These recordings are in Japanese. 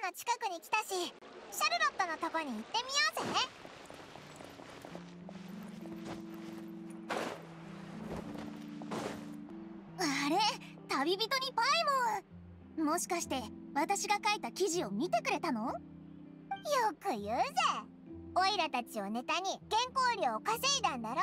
の近くに来たし、シャルロットのとこに行ってみようぜ。 あれ、旅人にパイモン。もしかして私が書いた記事を見てくれたの？よく言うぜ。オイラたちをネタに原稿料を稼いだんだろ。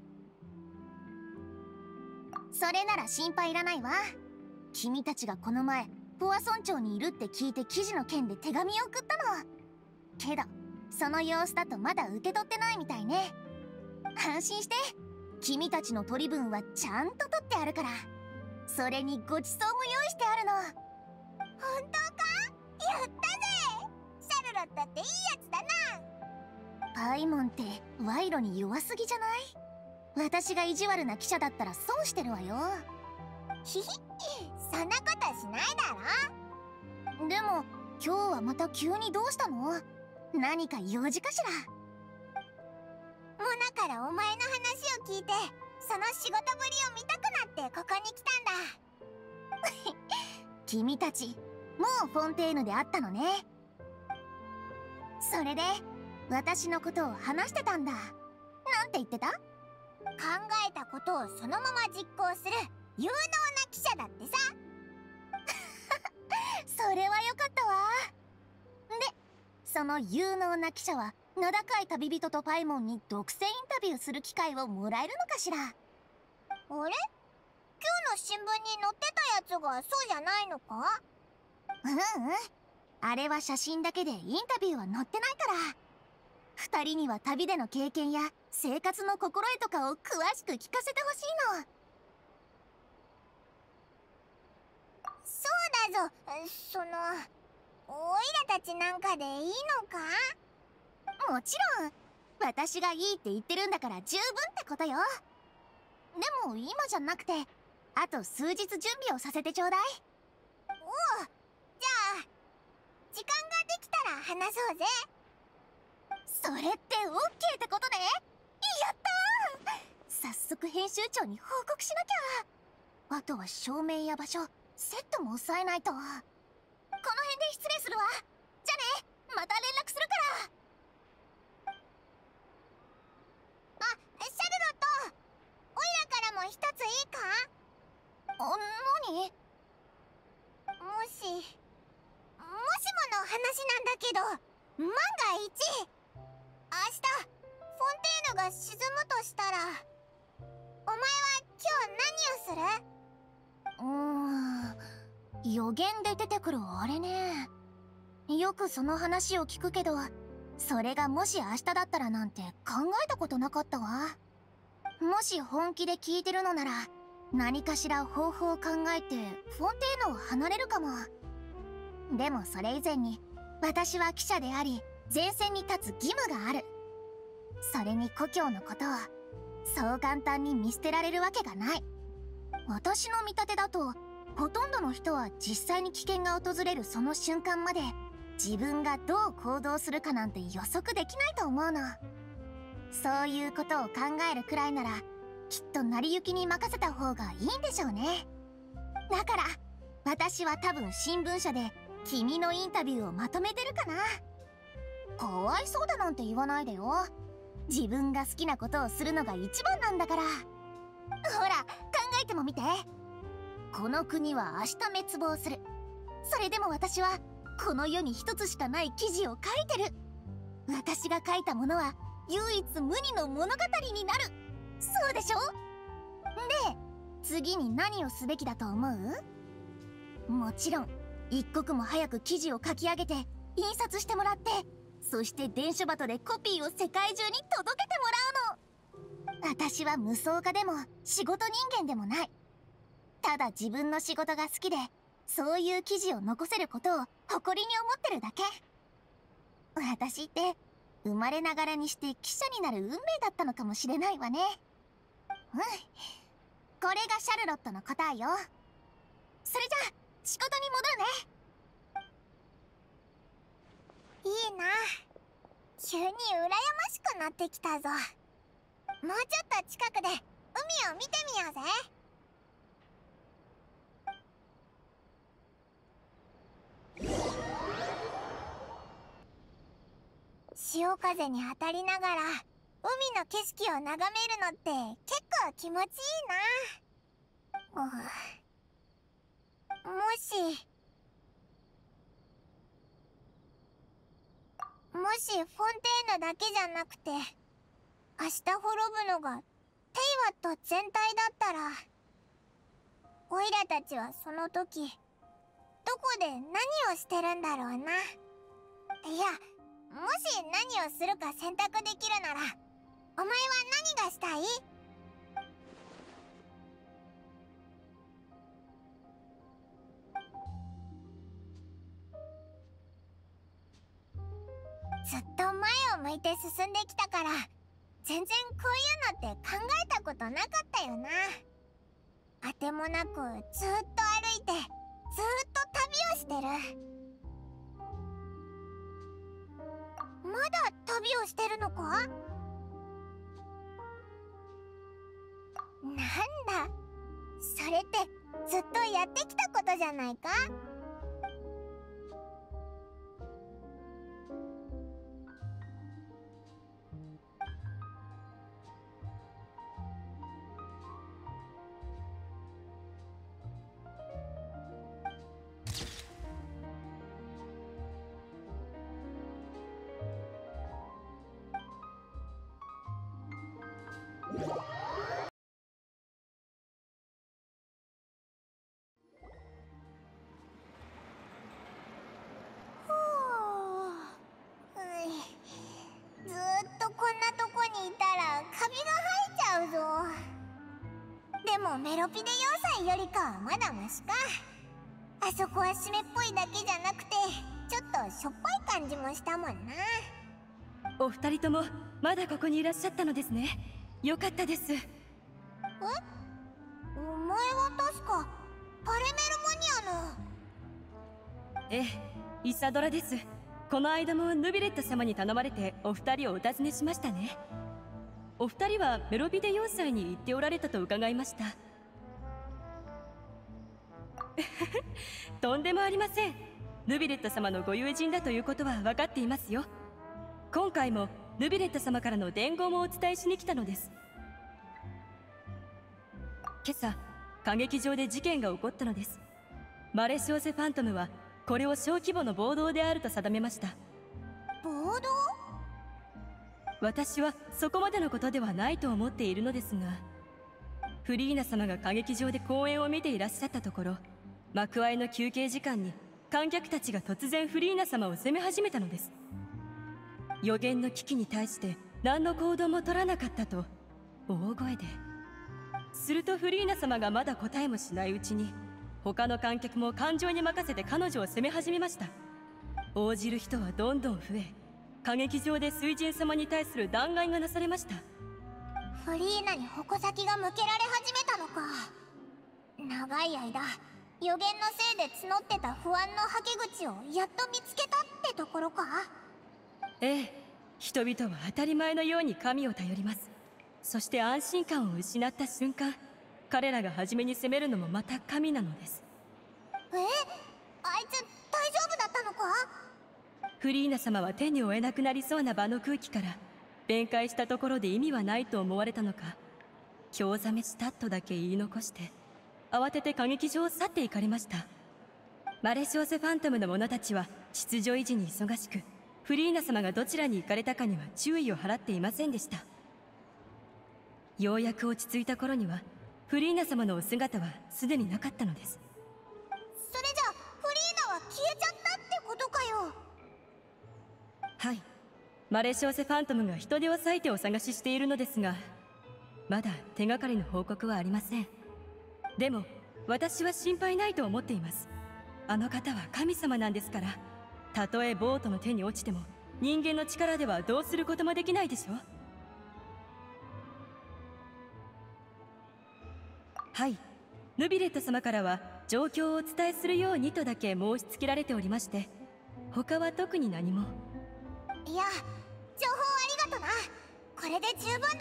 それなら心配いらないわ。君たちがこの前ポワソン町にいるって聞いて記事の件で手紙を送ったの。けどその様子だとまだ受け取ってないみたいね。安心して、君たちの取り分はちゃんと取ってあるから。それにごちそうも用意してあるの。 本当か？やったぜ。シャルロットっていいやつだな。 パイモンって賄賂に弱すぎじゃない？私が意地悪な記者だったら損してるわよ。 ひひ、そんなことしないだろ。でも今日はまた急にどうしたの？何か用事かしら？ モナからお前の話を聞いて、その仕事ぶりを見たくなってここに来たんだ。 君たちもうフォンテーヌで会ったのね。それで私のことを話してたんだ。なんて言ってた？ 考えたことをそのまま実行する有能な記者だってさ。 それはよかったわ。で、その有能な記者は名高い旅人とパイモンに独占インタビューする機会をもらえるのかしら？ あれ？今日の新聞に載ってたやつがそうじゃないのか？ あれは写真だけでインタビューは載ってないから。二人には旅での経験や生活の心得とかを詳しく聞かせてほしいの。 そうだぞ。オイラたちなんかでいいのか？ もちろん。私がいいって言ってるんだから十分ってことよ。でも今じゃなくて、あと数日準備をさせてちょうだい。 おう、じゃあ時間ができたら話そうぜ。 それってオッケーってことね。やったー。早速編集長に報告しなきゃ。あとは照明や場所、セットも押さえないと。この辺で失礼するわ。じゃあね、また連絡するから。 あ、シャルロット、オイラからも一ついいか？ 何？ もしもの話なんだけど、万が一明日フォンテーヌが沈むとしたら、お前は今日何をする？ 予言で出てくるあれね。よくその話を聞くけど、それがもし明日だったらなんて考えたことなかったわ。もし本気で聞いてるのなら、何かしら方法を考えてフォンテーヌを離れるかも。でもそれ以前に、私は記者であり前線に立つ義務がある。それに故郷のことをそう簡単に見捨てられるわけがない。私の見立てだと、ほとんどの人は実際に危険が訪れるその瞬間まで自分がどう行動するかなんて予測できないと思うの。そういうことを考えるくらいなら、きっと成り行きに任せた方がいいんでしょうね。だから私は多分新聞社で君のインタビューをまとめてるかな。かわいそうだなんて言わないでよ。自分が好きなことをするのが一番なんだから。ほら、考えてもみて。この国は明日滅亡する。それでも私はこの世に一つしかない記事を書いてる。私が書いたものは唯一無二の物語になる。そうでしょ？で、次に何をすべきだと思う？もちろん一刻も早く記事を書き上げて印刷してもらって、そして伝書鳩でコピーを世界中に届けてもらうの。私は無双家でも仕事人間でもない。ただ自分の仕事が好きで、そういう記事を残せることを誇りに思ってるだけ。私って生まれながらにして記者になる運命だったのかもしれないわね。これがシャルロットの答えよ。それじゃあ仕事に戻るね。 いいな。急に羨ましくなってきたぞ。もうちょっと近くで海を見てみようぜ。 潮風に当たりながら海の景色を眺めるのって結構気持ちいいな。もしフォンテーヌだけじゃなくて明日滅ぶのがテイワット全体だったら、オイラたちはその時どこで何をしてるんだろうな。いや、もし何をするか選択できるなら、お前は何がしたい？ずっと前を向いて進んできたから、全然こういうのって考えたことなかったよな。あてもなくずっと歩いて、ずっと旅をしてる。まだ旅をしてるのか？なんだ、それってずっとやってきたことじゃないか？ずっとこんなとこにいたらカビが生えちゃうぞ。でもメロピデ要塞よりかはまだマシか。あそこは湿っぽいだけじゃなくてちょっとしょっぱい感じもしたもんな。 お二人ともまだここにいらっしゃったのですね。よかったです。 お前は確かパレメルモニアの。 ええ、イサドラです。この間もヌビレット様に頼まれてお二人をお尋ねしましたね。お二人はメロビデ要塞に行っておられたと伺いました。とんでもありません。ヌビレット様のご友人だということは分かっていますよ。今回もヌビレット様からの伝言をお伝えしに来たのです。今朝歌劇場で事件が起こったのです。マレシオセ・ファントムはこれを小規模の暴動であると定めました。 暴動？ 私はそこまでのことではないと思っているのですが、フリーナ様が歌劇場で公演を見ていらっしゃったところ、幕間の休憩時間に観客たちが突然フリーナ様を責め始めたのです。予言の危機に対して何の行動も取らなかったと大声で。するとフリーナ様がまだ答えもしないうちに、他の観客も感情に任せて彼女を責め始めました。応じる人はどんどん増え、歌劇場で水神様に対する弾劾がなされました。 フリーナに矛先が向けられ始めたのか。長い間予言のせいで募ってた不安のはけ口をやっと見つけたってところか。 ええ、人々は当たり前のように神を頼ります。そして安心感を失った瞬間、彼らが初めに責めるのもまた神なのです。 あいつ大丈夫だったのか？ フリーナ様は手に負えなくなりそうな場の空気から弁解したところで意味はないと思われたのか、興ざめしたとだけ言い残して慌てて歌劇場を去って行かれました。マレシオセ・ファントムの者たちは秩序維持に忙しく、フリーナ様がどちらに行かれたかには注意を払っていませんでした。ようやく落ち着いた頃にはフリーナ様のお姿はすでになかったのです。 それじゃフリーナは消えちゃったってことかよ。 はい、マレシオセ・ファントムが人手を割いてお探ししているのですが、まだ手がかりの報告はありません。でも私は心配ないと思っています。あの方は神様なんですから、たとえボートの手に落ちても人間の力ではどうすることもできないでしょう。はい、ヌビレット様からは状況をお伝えするようにとだけ申し付けられておりまして、他は特に何も。 いや、情報ありがとな。これで十分だ。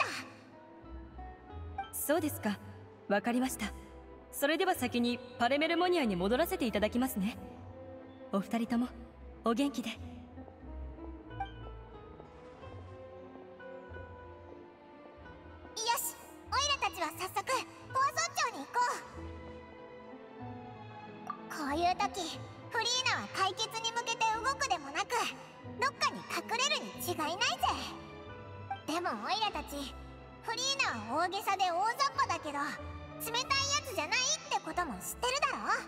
そうですか、わかりました。それでは先にパレメルモニアに戻らせていただきますね。お二人ともお元気で。 がいないぜ。でもオイラたちフリーナは大げさで大雑把だけど冷たいやつじゃないってことも知ってるだろ。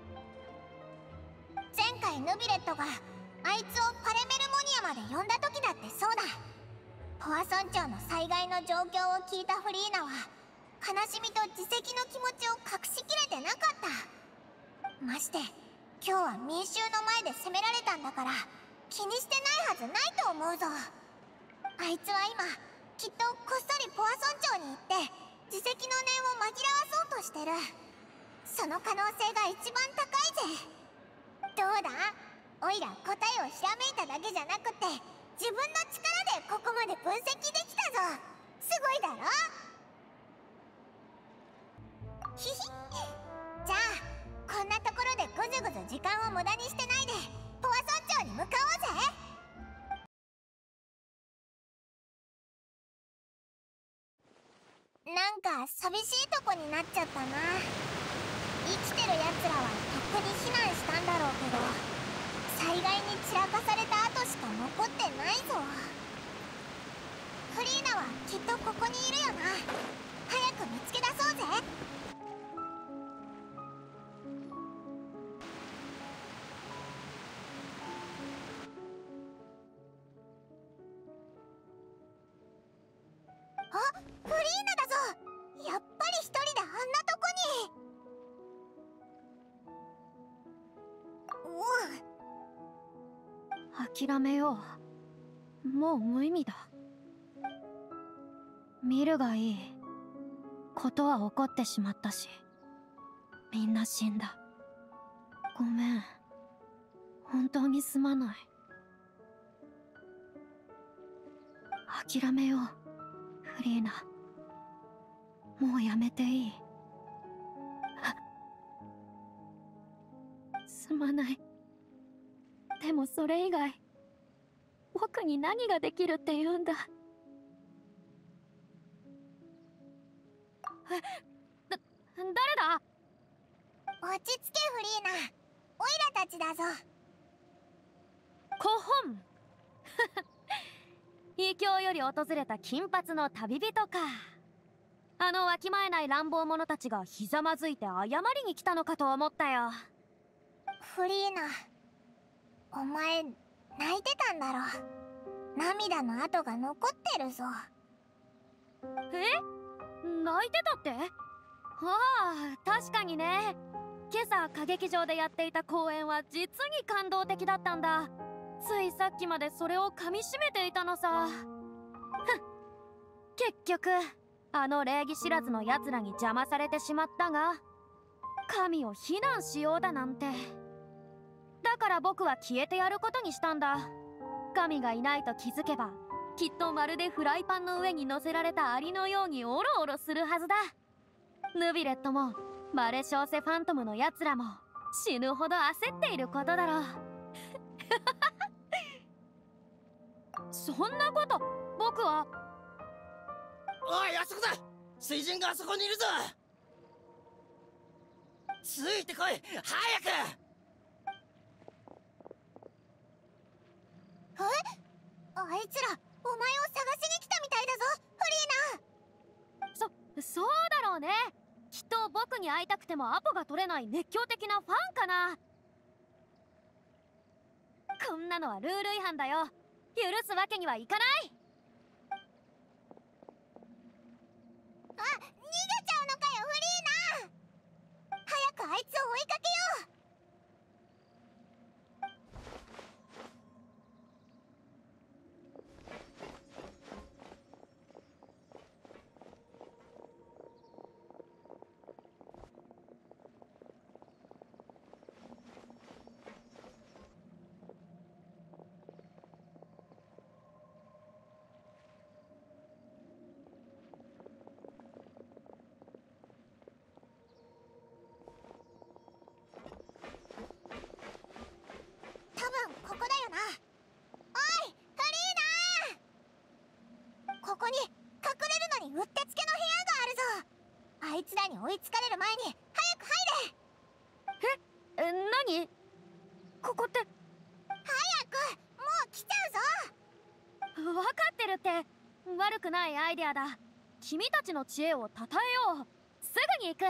前回ヌビレットがあいつをパレメルモニアまで呼んだ時だってそうだ。ポア村長の災害の状況を聞いたフリーナは悲しみと自責の気持ちを隠しきれてなかった。まして今日は民衆の前で責められたんだから気にしてないはずないと思うぞ。あいつは今きっとこっそりポア村長に行って自責の念を紛らわそうとしてる。その可能性が一番高いぜ。どうだ、オイラ答えをひらめいただけじゃなくて自分の力でここまで分析できたぞ。すごいだろ。ひひじゃあこんなところでぐずぐず時間を無駄にしてないでポア村長に向かおうぜ。なんか寂しいとこになっちゃったな。生きてるやつらはとっくに避難したんだろうけど災害に散らかされた跡しか残ってないぞ。フリーナはきっとここにいるよな。早く見つけ出そうぜ。あ、フリーナだぞ。やっぱり一人であんなとこに。 諦めよう。もう無意味だ。見るがいい。ことは起こってしまったし、みんな死んだ。ごめん。本当にすまない。諦めよう、フリーナ。もうやめていい。すまない。でもそれ以外、僕に何ができるって言うんだ。誰だ？ 落ち着けフリーナ。オイラたちだぞ。 コホン異教より訪れた金髪の旅人か。あのわきまえない乱暴者たちがひざまずいて謝りに来たのかと思ったよ。 フリーナ、お前泣いてたんだろ。涙の跡が残ってるぞ。 泣いてたって？ああ、確かにね。今朝歌劇場でやっていた公演は実に感動的だったんだ。ついさっきまでそれを噛みしめていたのさ。結局あの礼儀知らずのやつらに邪魔されてしまったが、神を非難しようだなんて。だから僕は消えてやることにしたんだ。神がいないと気づけばきっとまるでフライパンの上に乗せられたアリのようにオロオロするはずだ。ヌビレットもマレショーセファントムのやつらも死ぬほど焦っていることだろう。そんなこと僕は。 おい、あそこだ。水人があそこにいるぞ。ついてこい、早く。 あいつらお前を探しに来たみたいだぞフリーナ。 そうだろうね。きっと僕に会いたくてもアポが取れない熱狂的なファンかな。こんなのはルール違反だよ。許すわけにはいかない。 あ、逃げちゃうのかよフリーナ。早くあいつを追いかけよう。多分ここだよな。おいフリーナー。ここに隠れるのにうってつけの部屋があるぞ。あいつらに追いつかれる前に早く入れ。 何？ここって。 早く、もう来ちゃうぞ。 って悪くないアイデアだ。君たちの知恵をたたえよう。すぐに行く。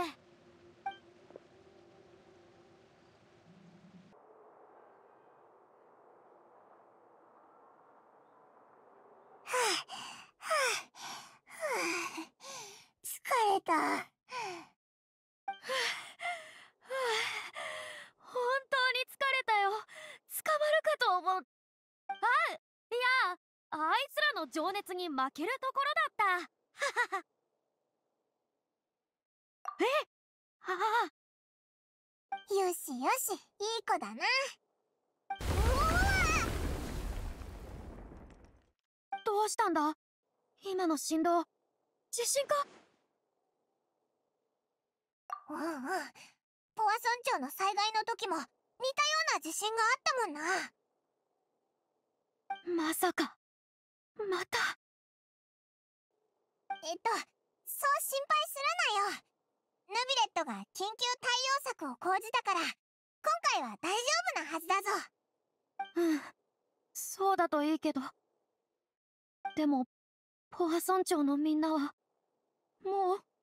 疲れた。 本当に疲れたよ。捕まるかと思う。いや、あいつらの情熱に負けるところだった。えああ、 よしよし、いい子だな。 どうしたんだ今の振動。地震か？ ポア村長の災害の時も似たような地震があったもんな。 まさかまた。 そう心配するなよ。ヌビレットが緊急対応策を講じたから、今回は大丈夫なはずだぞ。 そうだといいけど。でもポア村長のみんなはもう。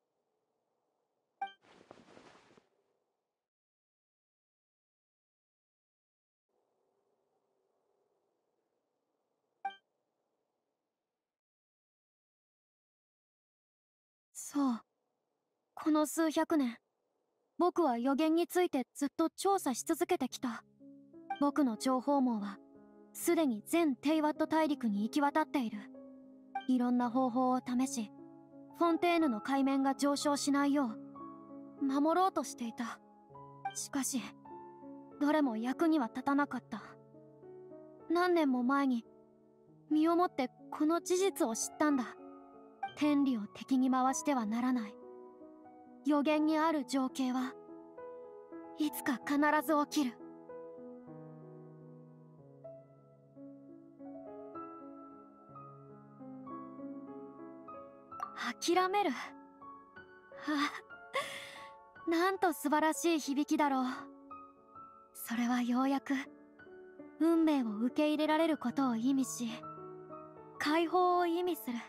そう、この数百年僕は予言についてずっと調査し続けてきた。僕の情報網はすでに全テイワット大陸に行き渡っている。いろんな方法を試し、フォンテーヌの海面が上昇しないよう守ろうとしていた。しかしどれも役には立たなかった。何年も前に身をもってこの事実を知ったんだ。天理を敵に回してはならない。予言にある情景はいつか必ず起きる。諦める。なんと素晴らしい響きだろう。それはようやく運命を受け入れられることを意味し、解放を意味する。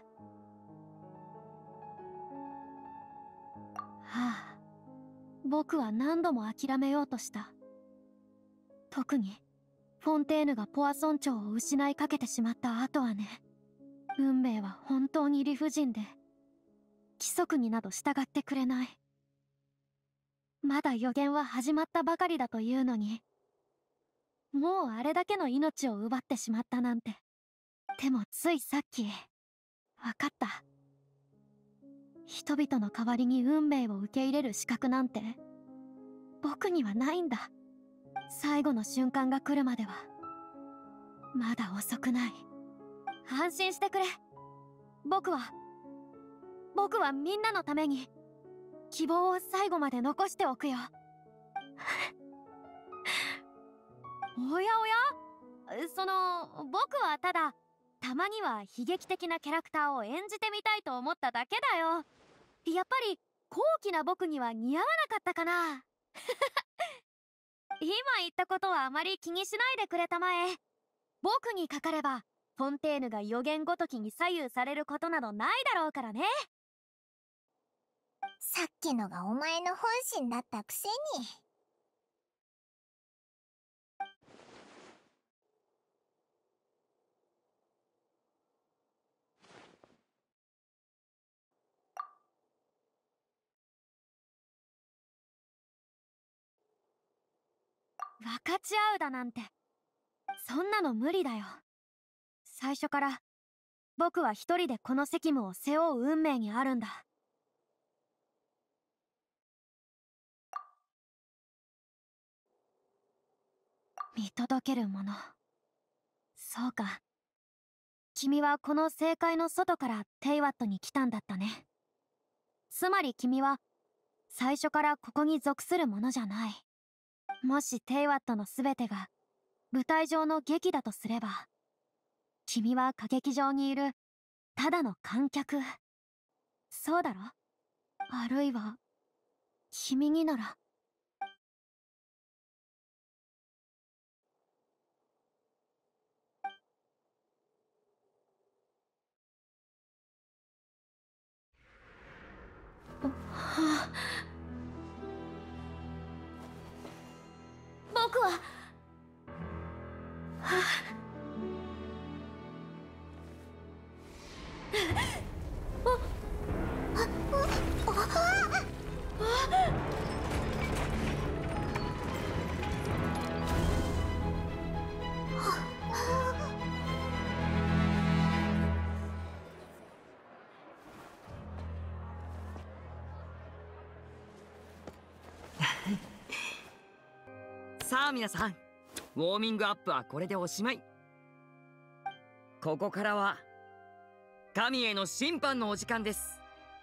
僕は何度も諦めようとした。特にフォンテーヌがポア村長を失いかけてしまった後はね。運命は本当に理不尽で、規則になど従ってくれない。まだ予言は始まったばかりだというのに、もうあれだけの命を奪ってしまったなんて。でもついさっき分かった。人々の代わりに運命を受け入れる資格なんて僕にはないんだ。最後の瞬間が来るまではまだ遅くない。安心してくれ。僕はみんなのために希望を最後まで残しておくよ。おやおや、僕はただたまには悲劇的なキャラクターを演じてみたいと思っただけだよ。やっぱり高貴な僕には似合わなかったかな。今言ったことはあまり気にしないでくれたまえ。僕にかかればフォンテーヌが予言ごときに左右されることなどないだろうからね。 さっきのがお前の本心だったくせに。 分かち合うだなんて、そんなの無理だよ。最初から僕は一人でこの責務を背負う運命にあるんだ。見届けるもの。そうか。君はこの正解の外からテイワットに来たんだったね。つまり君は最初からここに属するものじゃない。もしテイワットの全てが舞台上の劇だとすれば、君は歌劇場にいるただの観客。そうだろ？あるいは君になら僕はさあ皆さん、ウォーミングアップはこれでおしまい。ここからは神への審判のお時間です。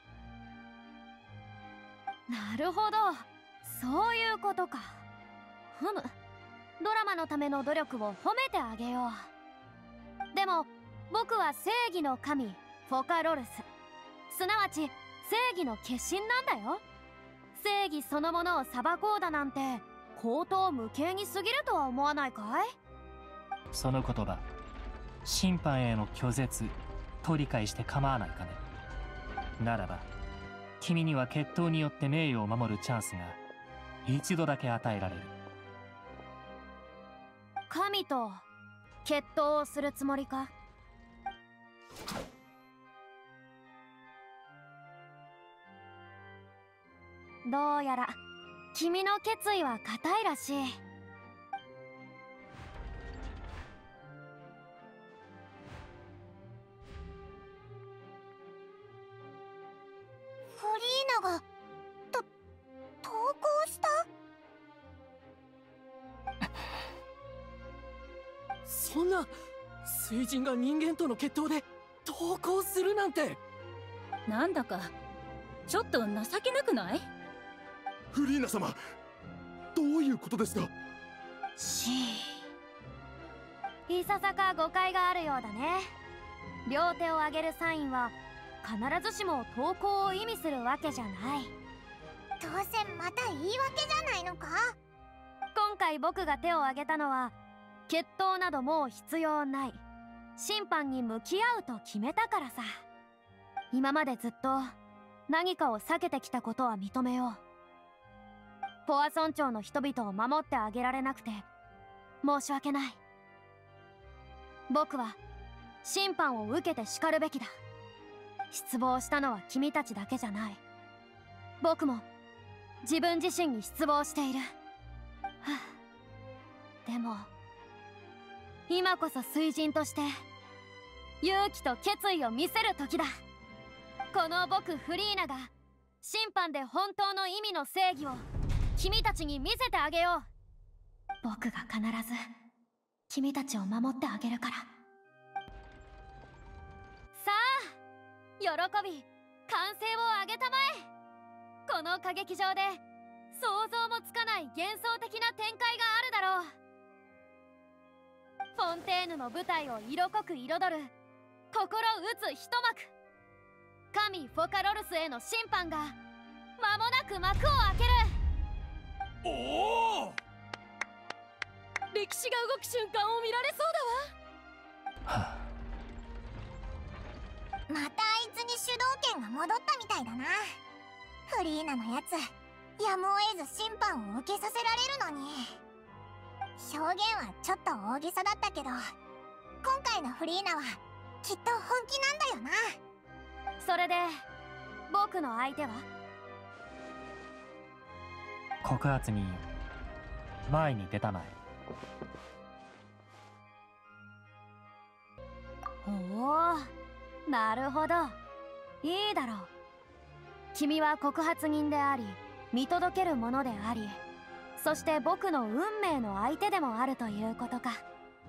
なるほど、そういうことか。ふむ、ドラマのための努力を褒めてあげよう。でも僕は正義の神フォカロルス、すなわち正義の化身なんだよ。正義そのものを裁こうだなんて口頭無形に過ぎるとは思わないかい？ その言葉、審判への拒絶と理解して構わないかね。ならば君には決闘によって名誉を守るチャンスが一度だけ与えられる。 神と決闘をするつもりか？どうやら君の決意は固いらしい。 フリーナが投降した？ そんな水人が人間との決闘で投降するなんて。 なんだかちょっと情けなくない？ フリーナ様、どういうことですか？ いささか誤解があるようだね。両手を上げるサインは必ずしも投降を意味するわけじゃない。 どうせまた言い訳じゃないのか？ 今回僕が手を挙げたのは決闘などもう必要ない、審判に向き合うと決めたからさ。今までずっと何かを避けてきたことは認めよう。ポア村長の人々を守ってあげられなくて申し訳ない。僕は審判を受けて叱るべきだ。失望したのは君たちだけじゃない。僕も自分自身に失望している。でも今こそ水人として勇気と決意を見せる時だ。この僕フリーナが審判で本当の意味の正義を君たちに見せてあげよう。僕が必ず君たちを守ってあげるから。さあ、喜び歓声を上げたまえ。この歌劇場で想像もつかない幻想的な展開があるだろう。フォンテーヌの舞台を色濃く彩る心打つ一幕、神フォカロルスへの審判が間もなく幕を開ける。 おお、 歴史が動く瞬間を見られそうだわ。 またあいつに主導権が戻ったみたいだな。フリーナのやつ、やむを得ず審判を受けさせられるのに。表現はちょっと大げさだったけど、今回のフリーナはきっと本気なんだよな。 それで僕の相手は？ 告発人よ、前に出たまえ。 おお、なるほど、いいだろう。君は告発人であり見届けるものであり、そして僕の運命の相手でもあるということか。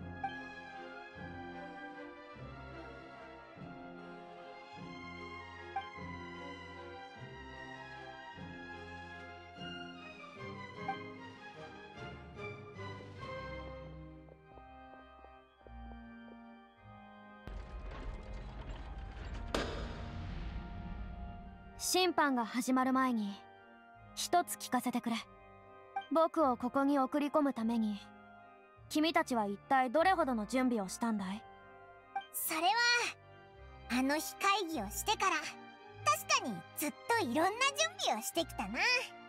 審判が始まる前に一つ聞かせてくれ。僕をここに送り込むために君たちは一体どれほどの準備をしたんだい？ それはあの日会議をしてから確かかにずっといろんな準備をしてきたな。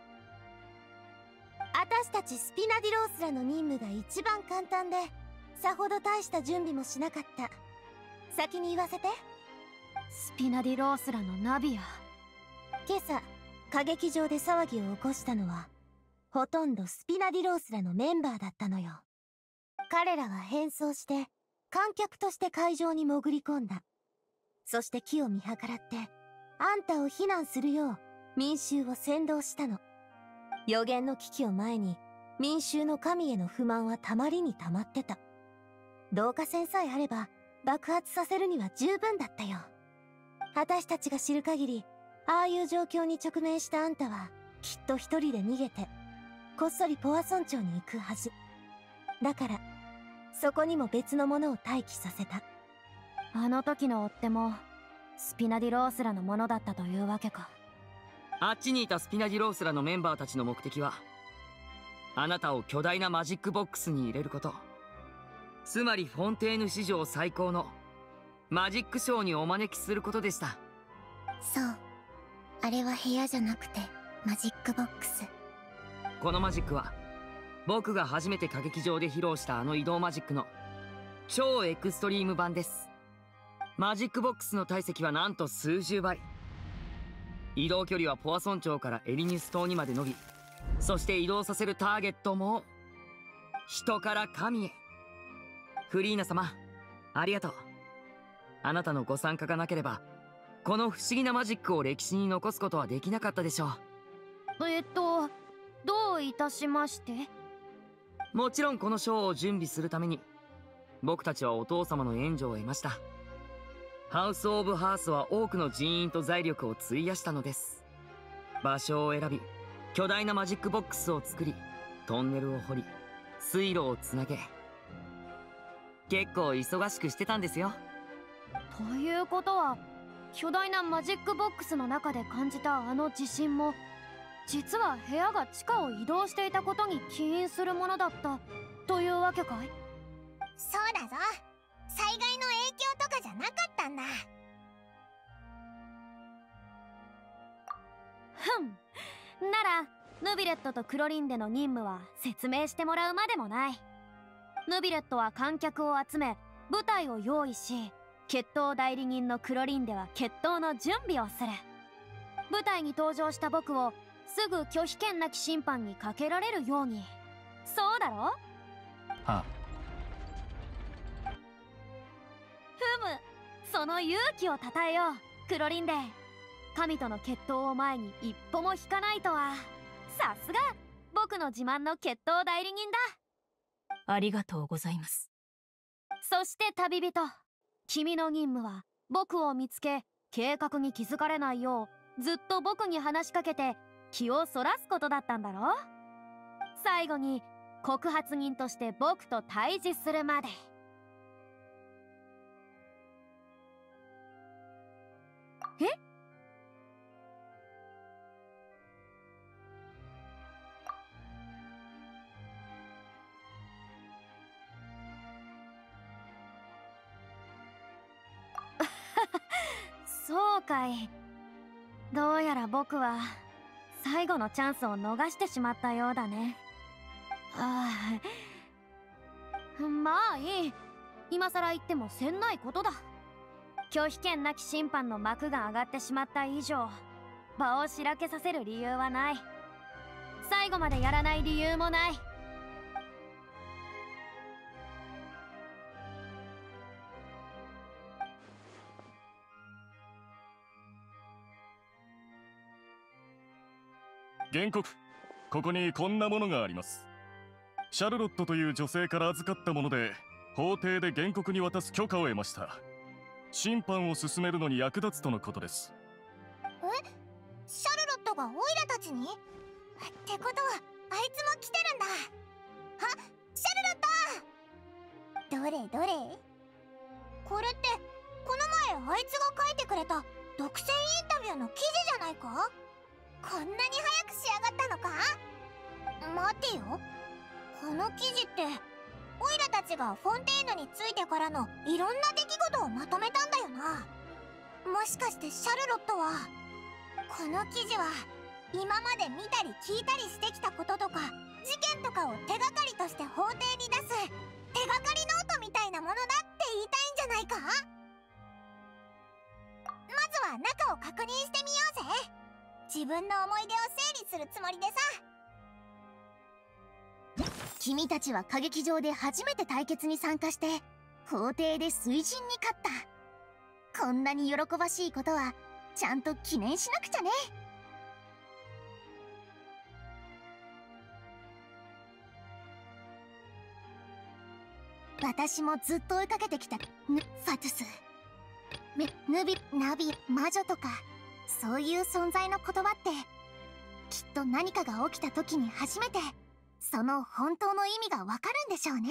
私たちスピナディロースらの任務が一番簡単で、さほど大した準備もしなかった。先に言わせて。 スピナディロースらのナビア。 今朝歌劇場で騒ぎを起こしたのはほとんどスピナディロースらのメンバーだったのよ。彼らは変装して観客として会場に潜り込んだ。そして木を見計らってあんたを非難するよう民衆を扇動したの。予言の危機を前に民衆の神への不満はたまりにたまってた。導火線さえあれば爆発させるには十分だったよ。私たちが知る限り、ああいう状況に直面したあんたはきっと一人で逃げてこっそりポア村長に行くはずだから、そこにも別のものを待機させた。 あの時の追っ手もスピナディロースらのものだったというわけか。 あっちにいたスピナディロースらのメンバーたちの目的は、あなたを巨大なマジックボックスに入れること、つまりフォンテーヌ史上最高のマジックショーにお招きすることでした。 そう、あれは部屋じゃなくてマジックボックス。 このマジックは僕が初めて歌劇場で披露したあの移動マジックの超エクストリーム版です。マジックボックスの体積はなんと数十倍。移動距離はポア村長からエリニュス島にまで伸び、そして移動させるターゲットも人から神へ。フリーナ様、ありがとう。あなたのご参加がなければこの不思議なマジックを歴史に残すことはできなかったでしょう。 どういたしまして。 もちろんこのショーを準備するために僕たちはお父様の援助を得ました。ハウス・オブ・ハースは多くの人員と財力を費やしたのです。場所を選び、巨大なマジックボックスを作り、トンネルを掘り、水路をつなげ、結構忙しくしてたんですよ。 ということは、巨大なマジックボックスの中で感じたあの地震も実は部屋が地下を移動していたことに起因するものだったというわけかい？ そうだぞ。災害の影響とかじゃなかったんだ。 ならヌビレットとクロリンデの任務は説明してもらうまでもない。ヌビレットは観客を集め舞台を用意し、決闘代理人のクロリンデは決闘の準備をする。舞台に登場した僕をすぐ拒否権なき審判にかけられるように。そうだろ？ はあ。 その勇気をたたえよう、クロリンデ。神との決闘を前に一歩も引かないとは、さすが僕の自慢の決闘代理人だ。 ありがとうございます。 そして旅人、君の任務は僕を見つけ、計画に気づかれないようずっと僕に話しかけて気をそらすことだったんだろ。最後に告発人として僕と対峙するまで。え？そうかい。どうやら僕は最後のチャンスを逃してしまったようだね。まあいい。今さら言ってもせんないことだ。拒否権なき審判の幕が上がってしまった以上、場をしらけさせる理由はない。最後までやらない理由もない。 原告、ここにこんなものがあります。シャルロットという女性から預かったもので、法廷で原告に渡す許可を得ました。審判を進めるのに役立つとのことです。 シャルロットがオイラたちに？ってことはあいつも来てるんだ。シャルロット！どれどれ？これってこの前あいつが書いてくれた独占インタビューの記事じゃないか？こんなに早く仕上がったのか？待てよ、この記事ってオイラたちがフォンテーヌについてからのいろんな出来事をまとめたんだよな。もしかしてシャルロットはこの記事は今まで見たり聞いたりしてきたこととか事件とかを手がかりとして法廷に出す手がかりノートみたいなものだって言いたいんじゃないか。まずは中を確認してみようぜ。自分の思い出を整理するつもりでさ。 君たちは歌劇場で初めて対決に参加して法廷で水神に勝った。こんなに喜ばしいことはちゃんと記念しなくちゃね。私もずっと追いかけてきたファトゥス、ナビ、魔女とかそういう存在の言葉ってきっと何かが起きた時に初めてその本当の意味がわかるんでしょうね。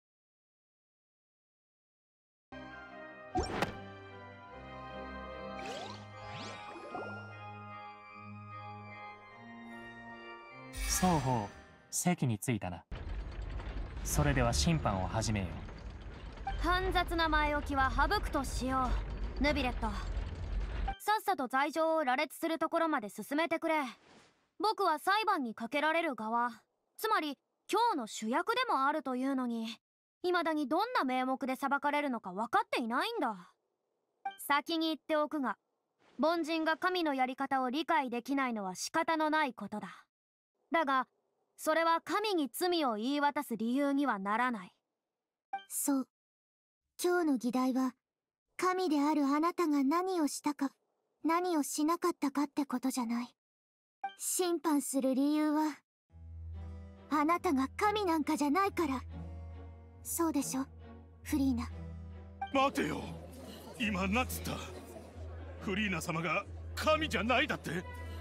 双方席に着いたな。それでは審判を始めよう。 煩雑な前置きは省くとしよう。ヌビレット、さっさと罪状を羅列するところまで進めてくれ。僕は裁判にかけられる側、つまり今日の主役でもあるというのに、未だにどんな名目で裁かれるのか分かっていないんだ。先に言っておくが、凡人が神のやり方を理解できないのは仕方のないことだ。だがそれは神に罪を言い渡す理由にはならない。 そう、今日の議題は神であるあなたが何をしたか何をしなかったかってことじゃない。審判する理由はあなたが神なんかじゃないから。そうでしょフリーナ。 待てよ、今なんつった？フリーナ様が神じゃないだって？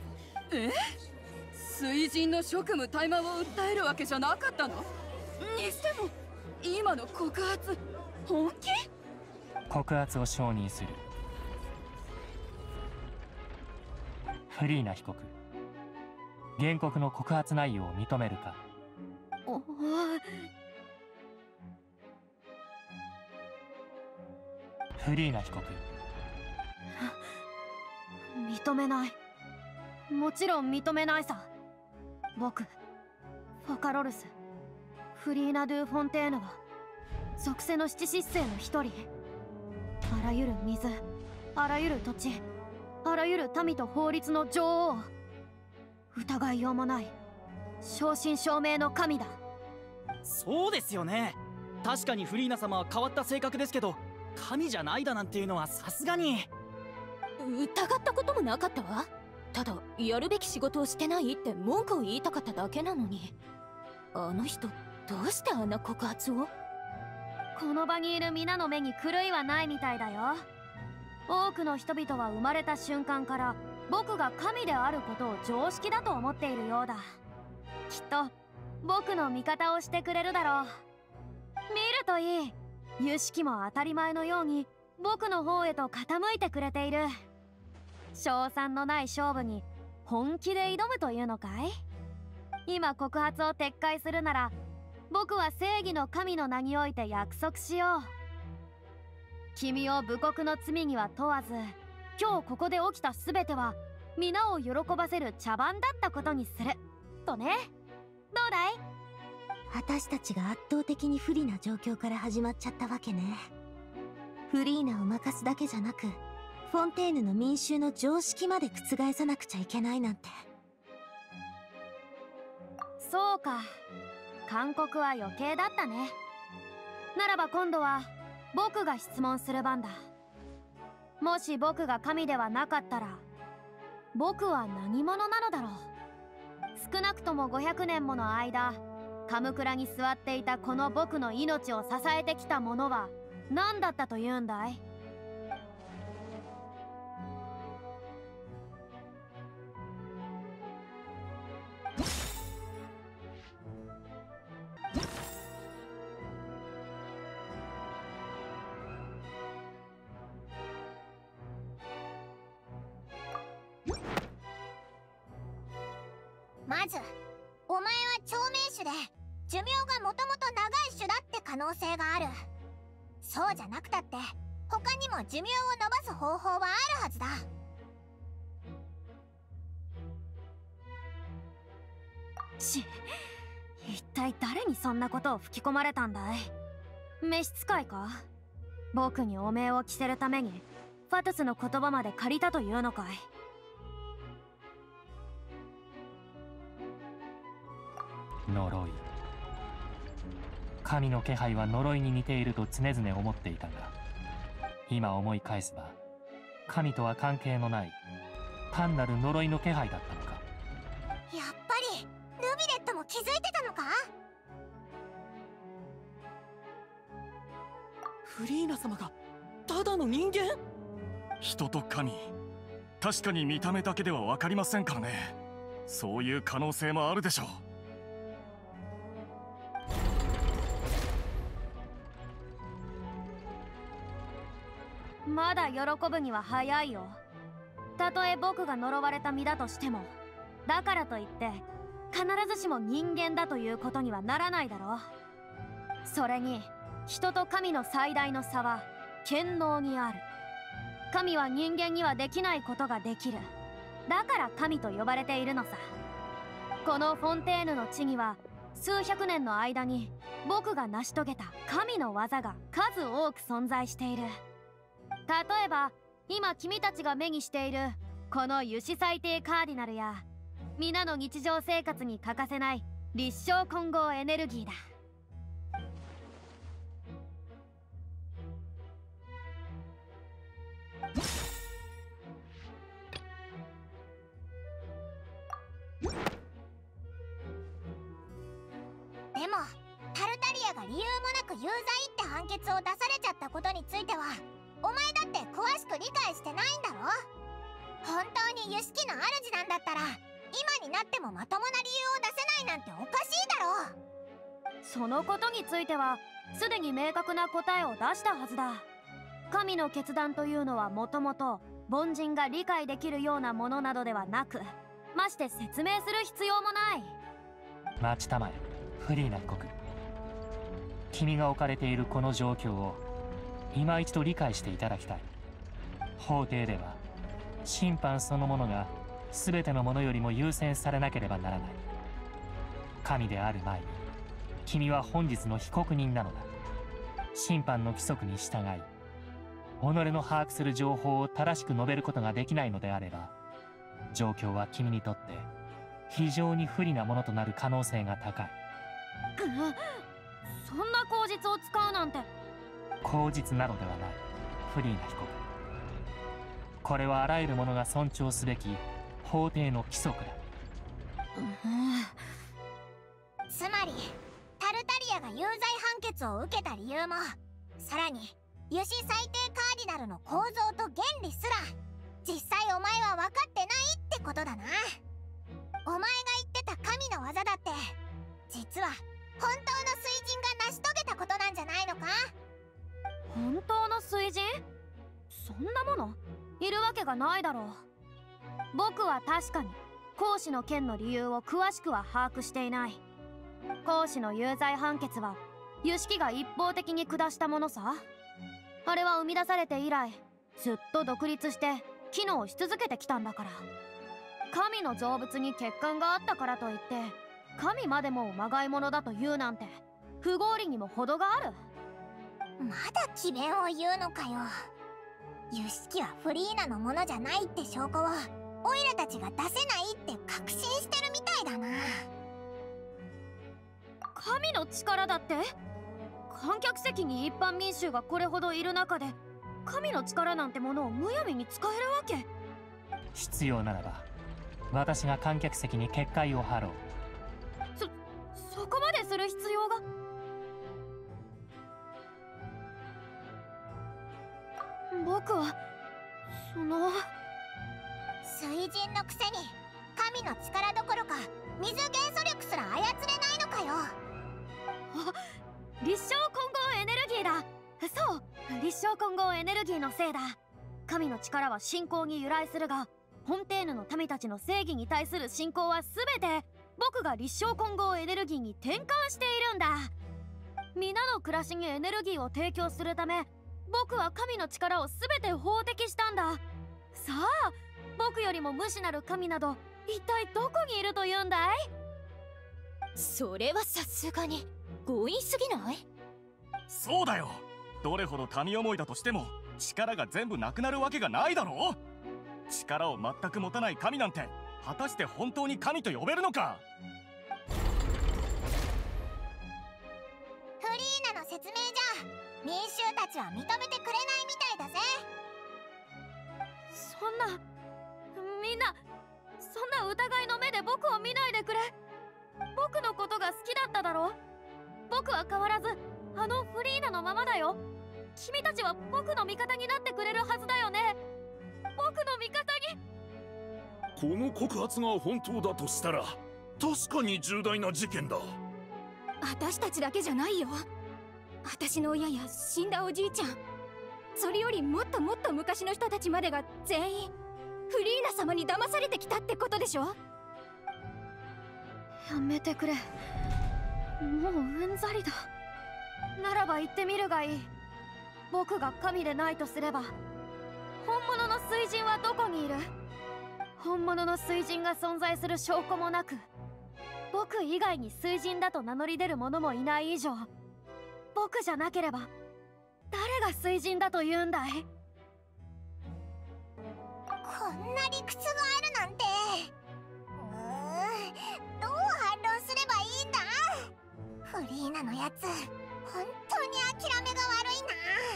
水神の職務怠慢を訴えるわけじゃなかったのにしても、今の告発本気？ 告発を承認する。フリーナ被告、原告の告発内容を認めるか？フリーナ被告、 認めない。もちろん認めないさ。僕、フォカロルス、フリーナ・ドゥ・フォンテーヌは属性の七失星の一人。あらゆる水、あらゆる土地、あらゆる民と法律の女王。疑いようもない正真正銘の神だ。 そうですよね。確かにフリーナ様は変わった性格ですけど、神じゃないだなんていうのはさすがに。 疑ったこともなかったわ。ただやるべき仕事をしてないって文句を言いたかっただけなのに、あの人どうしてあんな告発を？ この場にいる皆の目に狂いはないみたいだよ。多くの人々は生まれた瞬間から僕が神であることを常識だと思っているようだ。きっと僕の味方をしてくれるだろう。見るといい。由式も当たり前のように僕の方へと傾いてくれている。勝算のない勝負に本気で挑むというのかい？今告発を撤回するなら、僕は正義の神の名において約束しよう。君を武国の罪には問わず、今日ここで起きた全ては皆を喜ばせる茶番だったことにするとね。どうだい？ 私たちが圧倒的に不利な状況から始まっちゃったわけね。フリーナを任すだけじゃなく、フォンテーヌの民衆の常識まで覆さなくちゃいけないなんて。 そうか、勧告は余計だったね。ならば今度は僕が質問する番だ。もし僕が神ではなかったら、僕は何者なのだろう。少なくとも500年もの間、カムクラに座っていたこの僕の命を支えてきたものは何だったというんだい？ まず、お前は長命種で寿命がもともと長い種だって可能性がある。そうじゃなくたって他にも寿命を伸ばす方法はあるはずだ。 一体誰にそんなことを吹き込まれたんだい？召使いか？僕に汚名を着せるためにファトゥスの言葉まで借りたというのかい？ 呪い。神の気配は呪いに似ていると常々思っていたが、今思い返せば神とは関係のない単なる呪いの気配だったのか。 やっぱりヌビレットも気づいてたのか？ フリーナ様がただの人間？ 人と神、確かに見た目だけでは分かりませんからね。そういう可能性もあるでしょう。 まだ喜ぶには早いよ。たとえ僕が呪われた身だとしても、だからといって必ずしも人間だということにはならないだろう。それに人と神の最大の差は権能にある。神は人間にはできないことができる。だから神と呼ばれているのさ。このフォンテーヌの地には数百年の間に僕が成し遂げた神の技が数多く存在している。例えば今君たちが目にしているこの油脂最低カーディナルや、皆の日常生活に欠かせない立正混合エネルギーだ。 でもタルタリアが理由もなく有罪って判決を出されちゃったことについては、お前だって詳しく理解してないんだろ？本当に油敷の主なんだったら今になってもまともな理由を出せないなんておかしいだろう。 そのことについてはすでに明確な答えを出したはずだ。神の決断というのはもともと凡人が理解できるようなものなどではなく、まして説明する必要もない。 待ちたまえ、フリーナ被告。君が置かれているこの状況を今一度理解していただきたい。法廷では審判そのものが全てのものよりも優先されなければならない。神である前に君は本日の被告人なのだ。審判の規則に従い、己の把握する情報を正しく述べることができないのであれば、状況は君にとって非常に不利なものとなる可能性が高い。 そんな口実を使うなんて。 口実などではない、フリーナ被告。これはあらゆる者が尊重すべき法廷の規則だ。 つまりタルタリアが有罪判決を受けた理由も、さらに油脂最低カーディナルの構造と原理すら実際お前は分かってないってことだな。お前が言ってた神の技だって実は本当の水人が成し遂げたことなんじゃないのか？ 本当の水人？そんなものいるわけがないだろう。僕は確かに公使の件の理由を詳しくは把握していない。公使の有罪判決は油敷が一方的に下したものさ。あれは生み出されて以来ずっと独立して機能し続けてきたんだから。神の造物に欠陥があったからといって神までもまがいものだと言うなんて不合理にも程がある。 まだ詭弁を言うのかよ。油敷はフリーナのものじゃないって証拠をオイラたちが出せないって確信してるみたいだな。 神の力だって？観客席に一般民衆がこれほどいる中で神の力なんてものをむやみに使えるわけ？ 必要ならば私が観客席に結界を張ろう。 そこまでする必要が？僕は水人のくせに神の力どころか水元素力すら操れないのかよ。 立正混合エネルギーだ。そう、立正混合エネルギーのせいだ。神の力は信仰に由来するが、フォンテーヌの民たちの正義に対する信仰は全て僕が立正混合エネルギーに転換しているんだ。皆の暮らしにエネルギーを提供するため僕は神の力を全て法的したんだ。さあ、僕よりも無視なる神など一体どこにいるというんだい？ それはさすがに強引すぎない？ そうだよ。どれほど神思いだとしても力が全部なくなるわけがないだろう。力を全く持たない神なんて果たして本当に神と呼べるのか。 フリーナの説明じゃ民衆たちは認めてくれないみたいだぜ。 そんな、みんなそんな疑いの目で僕を見ないでくれ。僕のことが好きだっただろ。僕は変わらずあのフリーナのままだよ。君たちは僕の味方になってくれるはずだよね。僕の味方に。 この告発が本当だとしたら確かに重大な事件だ。 私たちだけじゃないよ。私の親や死んだおじいちゃん、それよりもっともっと昔の人たちまでが全員フリーナ様に騙されてきたってことでしょ。 やめてくれ。もううんざりだ。ならば言ってみるがいい。僕が神でないとすれば本物の水神はどこにいる？本物の水神が存在する証拠もなく、僕以外に水神だと名乗り出る者もいない以上、僕じゃなければ誰が水神だと言うんだい？ こんな理屈があるなんて。どう反論すればいいんだ？フリーナのやつ本当に諦めが悪いな。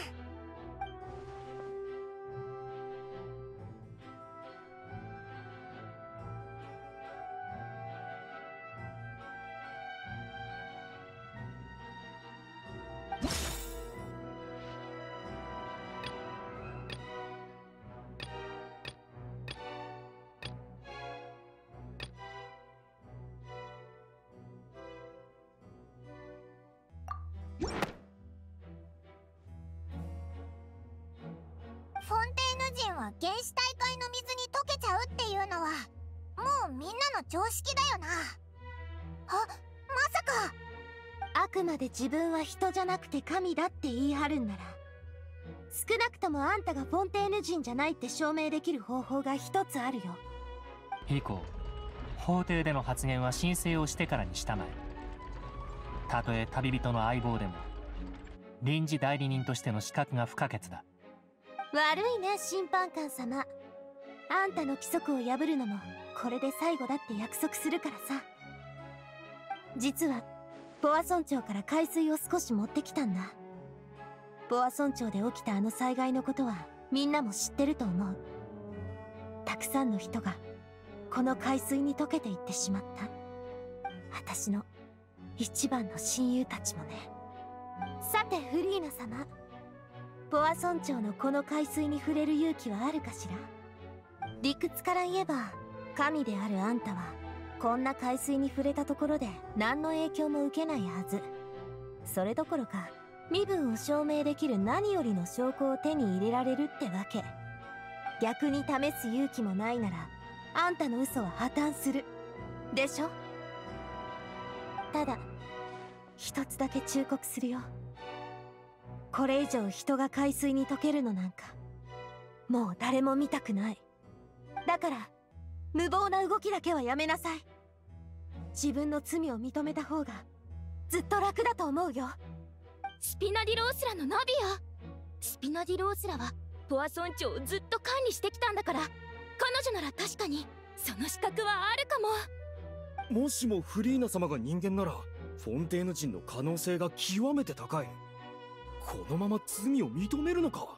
フォンテーヌ人は原始大海の水に溶けちゃうっていうのはもうみんなの常識だよな。あ、まさか。 あくまで自分は人じゃなくて神だって言い張るんなら、少なくともあんたがフォンテーヌ人じゃないって証明できる方法が一つあるよ。 以降法廷での発言は申請をしてからにしたまえ。たとえ旅人の相棒でも臨時代理人としての資格が不可欠だ。 悪いね、審判官様。あんたの規則を破るのもこれで最後だって約束するからさ。実はボア村長から海水を少し持ってきたんだ。ボア村長で起きたあの災害のことはみんなも知ってると思う。たくさんの人がこの海水に溶けていってしまった。私の一番の親友たちもね。さてフリーナ様、ボア村長のこの海水に触れる勇気はあるかしら？理屈から言えば神であるあんたはこんな海水に触れたところで何の影響も受けないはず。それどころか身分を証明できる何よりの証拠を手に入れられるってわけ。逆に試す勇気もないならあんたの嘘は破綻するでしょ。ただ一つだけ忠告するよ。これ以上人が海水に溶けるのなんかもう誰も見たくない。だから無謀な動きだけはやめなさい。自分の罪を認めた方がずっと楽だと思うよ。 スピナディロースラのナビア。スピナディロースラはボア村長をずっと管理してきたんだから、彼女なら確かにその資格はあるかも。 もしもフリーナ様が人間ならフォンテーヌ人の可能性が極めて高い。このまま罪を認めるのか？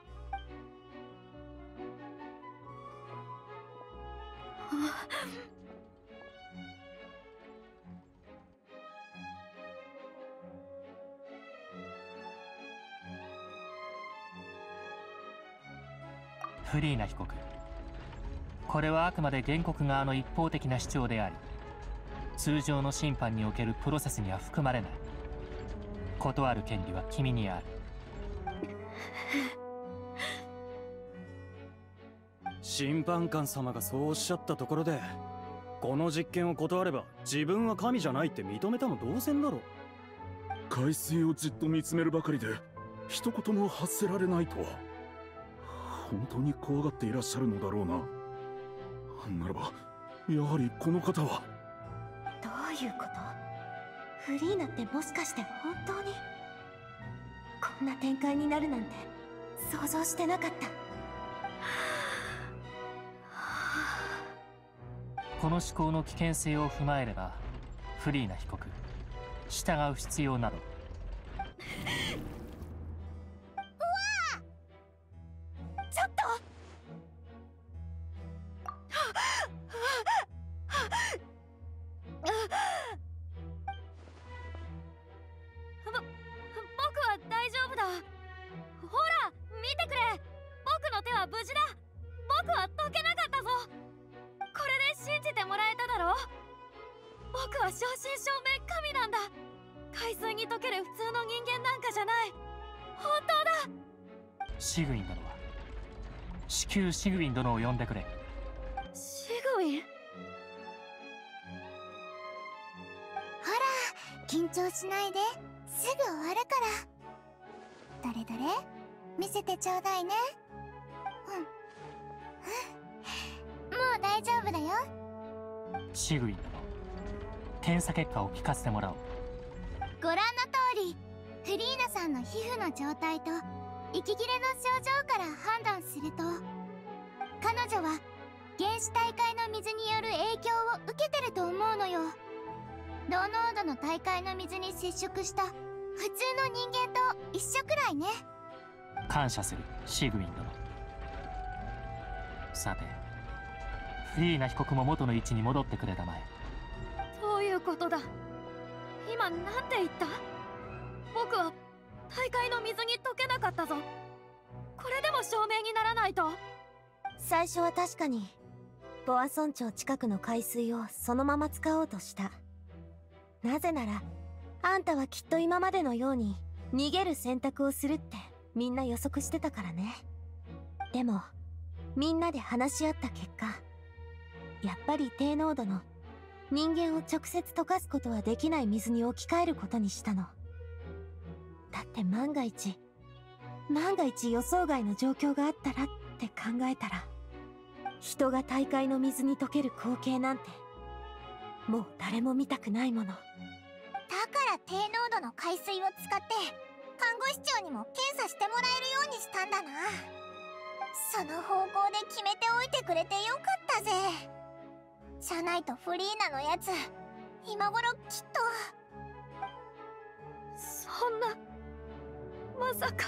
フリーナ被告、これはあくまで原告側の一方的な主張であり、通常の審判におけるプロセスには含まれない。断る権利は君にある。 審判官様がそうおっしゃったところで、この実験を断れば自分は神じゃないって認めたも同然だろ。 海水をじっと見つめるばかりで一言も発せられないとは、本当に怖がっていらっしゃるのだろうな。ならばやはりこの方は。 どういうこと？ フリーナってもしかして本当にこんな展開になるなんて想像してなかった。 この思考の危険性を踏まえれば、フリーナ被告従う必要など。 ちょっと僕は大丈夫だ。ほら見てくれ、僕の手は無事だ。僕は解けなかったぞ。これで信じてもらえただろう。僕は正真正銘神なんだ。海水に溶ける普通の人間なんかじゃない。本当だ。 シグウィン殿は至急シグウィン殿を呼んでくれ。 シグウィン。 ほら緊張しないで、すぐ終わるから。どれどれ見せてちょうだいね。もう大丈夫だよ。 シグウィン殿、検査結果を聞かせてもらおう。 ご覧の通り、フリーナさんの皮膚の状態と息切れの症状から判断すると、彼女は原始大会の水による影響を受けてると思うのよ。同濃度の大会の水に接触した普通の人間と一緒くらいね。 感謝するシグウィン殿。さて、フリーナ被告も元の位置に戻ってくれたまえ。 どういうことだ。今なんて言った？僕は大会の水に溶けなかったぞ。これでも証明にならないと。 最初は確かにボア村長近くの海水をそのまま使おうとした。なぜならあんたはきっと今までのように逃げる選択をするってみんな予測してたからね。でもみんなで話し合った結果、やっぱり低濃度の人間を直接溶かすことはできない水に置き換えることにしたの。だって万が一予想外の状況があったらって考えたら、人が大海の水に溶ける光景なんてもう誰も見たくないもの。だから低濃度の海水を使って看護師長にも検査してもらえるようにしたんだな。その方向で決めておいてくれてよかったぜ。じゃないとフリーナのやつ今頃きっと。 そんな、まさか。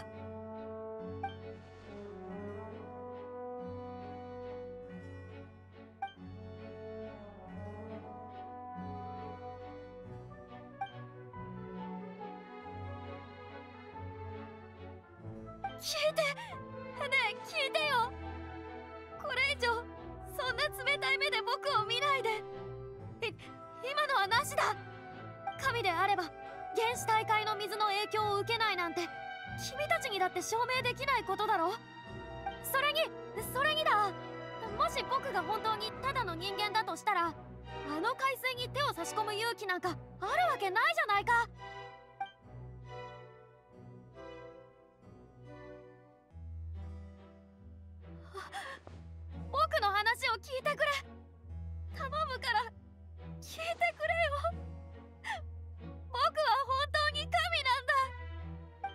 聞いて、ねえ聞いてよ。これ以上そんな冷たい目で僕を見ないで。今のはなしだ。神であれば原始大会の水の影響を受けないなんて君たちにだって証明できないことだろ。それにだ、もし僕が本当にただの人間だとしたら、あの海水に手を差し込む勇気なんかあるわけないじゃないか。僕の話を聞いてくれ。頼むから聞いてくれよ。僕は本当に神なんだ。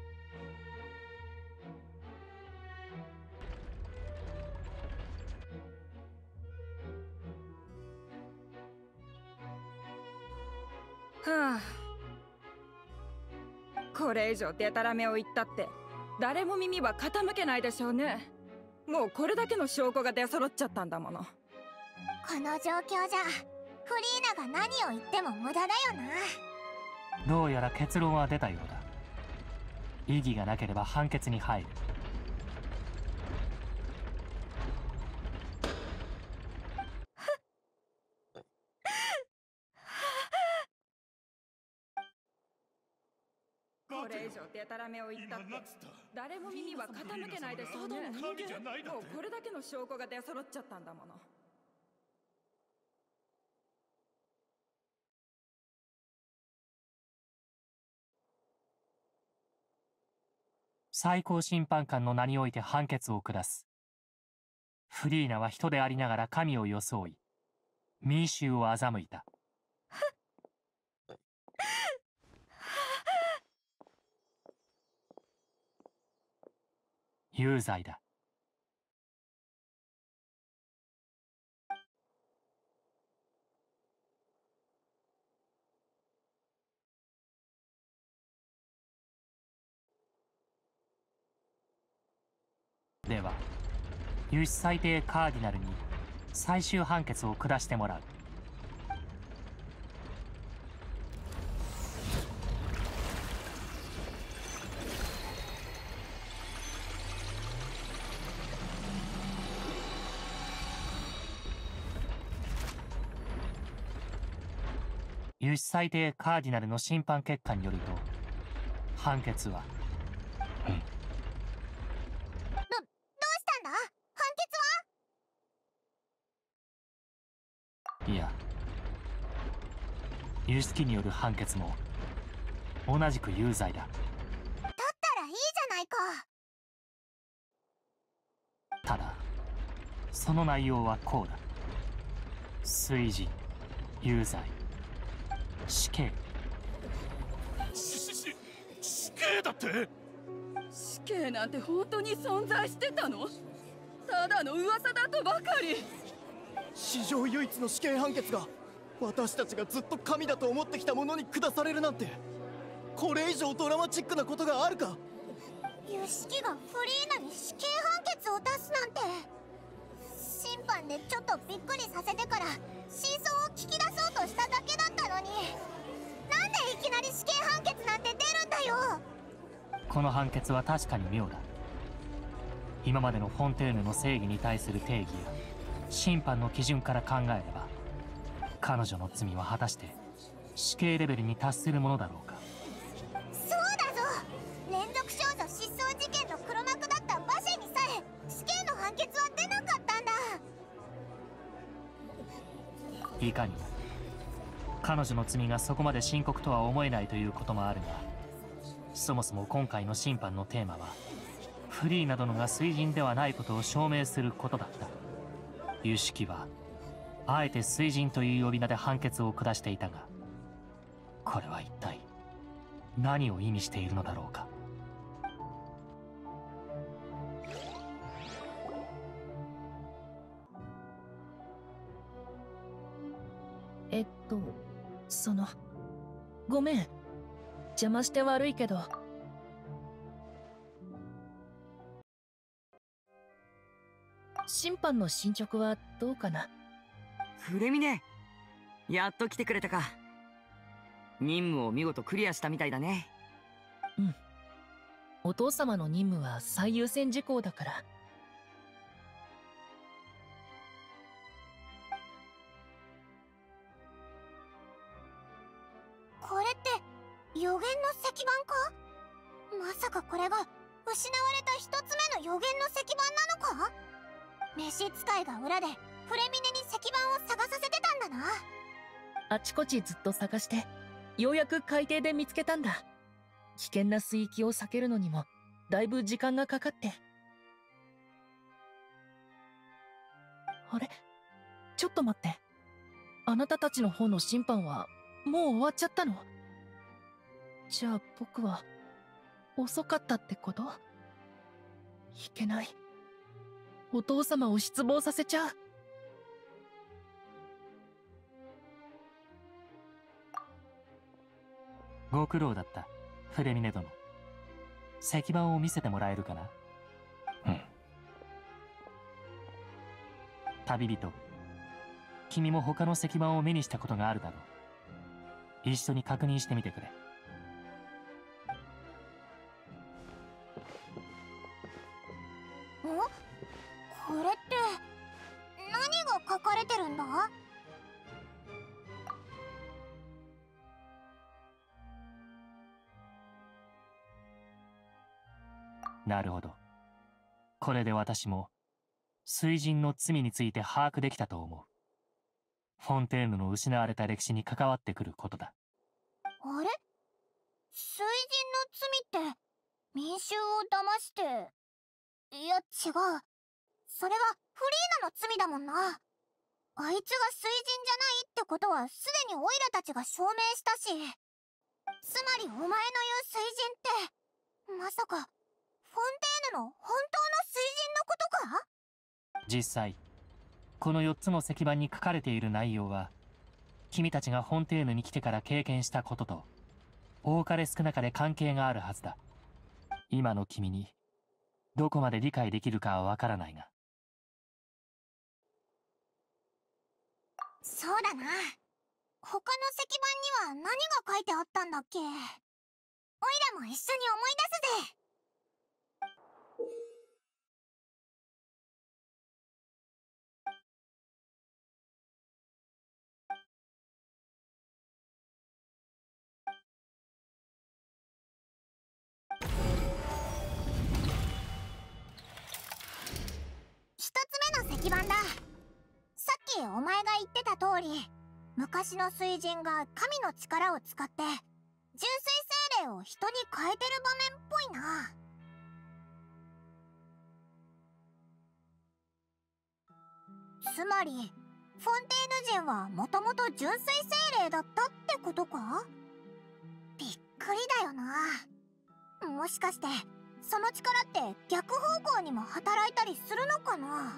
はあ、これ以上デタラメを言ったって誰も耳は傾けないでしょうね。もうこれだけの証拠が出揃っちゃったんだもの。 この状況じゃフリーナが何を言っても無駄だよな。 どうやら結論は出たようだ。異議がなければ判決に入る。 これ以上デタラメを言ったって誰も耳は傾けないでしょうね。もうこれだけの証拠が出揃っちゃったんだもの。 最高審判官の名において判決を下す。フリーナは人でありながら神を装い、民衆を欺いた。 有罪だ。では、有志裁定カーディナルに最終判決を下してもらう。有志裁定カーディナルの審判結果によると、判決は、 どうしたんだ？判決は？ いや、有識による判決も同じく有罪だ。 だったらいいじゃないか。 ただ、その内容はこうだ。推示、有罪、死刑。 死刑だって？死刑なんて本当に存在してたの？ただの噂だとばかり。 史上唯一の死刑判決が私たちがずっと神だと思ってきたものに下されるなんて、これ以上ドラマチックなことがあるか？ ユシキがフリーナに死刑判決を出すなんて。審判でちょっとびっくりさせてから真相を聞き出そうとしただけだったのに、なんでいきなり死刑判決なんて出るんだよ。 この判決は確かに妙だ。今までのフォンテーヌの正義に対する定義や審判の基準から考えれば、彼女の罪は果たして死刑レベルに達するものだろうか。 そうだぞ。連続少女失踪事件の黒幕だった馬車にさえ死刑の判決は出なかったんだ。 いかにも彼女の罪がそこまで深刻とは思えないということもあるが、そもそも今回の審判のテーマはフリーなどのが水人ではないことを証明することだった。有識はあえて水人という呼び名で判決を下していたが、これは一体何を意味しているのだろうか。 ごめん、邪魔して悪いけど、審判の進捗はどうかな？ フレミネ、やっと来てくれたか。任務を見事クリアしたみたいだね。 うん、お父様の任務は最優先事項だから。 これって予言の石板か？まさかこれが失われた一つ目の予言の石板なのか？召使いが裏でフレミネに石板を探させてたんだな。 あちこちずっと探してようやく海底で見つけたんだ。危険な水域を避けるのにもだいぶ時間がかかって。あれ、ちょっと待って、あなたたちの方の審判はもう終わっちゃったの？じゃあ僕は遅かったってこと？いけない、お父様を失望させちゃう。 ご苦労だった、フレミネ殿。石板を見せてもらえるかな？うん。旅人、君も他の石板を目にしたことがあるだろう。一緒に確認してみてくれ。 これって何が書かれてるんだ？ なるほど。これで私も水人の罪について把握できたと思う。フォンテーヌの失われた歴史に関わってくることだ。 あれ？水人の罪って民衆を騙して、いや違う、それはフリーナの罪だもんな。あいつが水人じゃないってことはすでにオイラたちが証明したし、 つまりお前の言う水神ってまさかフォンテーヌの本当の水神のことか？ 実際この4つの石板に書かれている内容は君たちがフォンテーヌに来てから経験したことと多かれ少なかれ関係があるはずだ。今の君にどこまで理解できるかはわからないが。 そうだな。他の石板には何が書いてあったんだっけ？オイラも一緒に思い出すぜ。一つ目の石板だ。さっきお前が言ってた通り、昔の水神が神の力を使って純粋精霊を人に変えてる場面っぽいな。つまりフォンテーヌ人はもともと純粋精霊だったってことか？びっくりだよな。もしかしてその力って逆方向にも働いたりするのかな？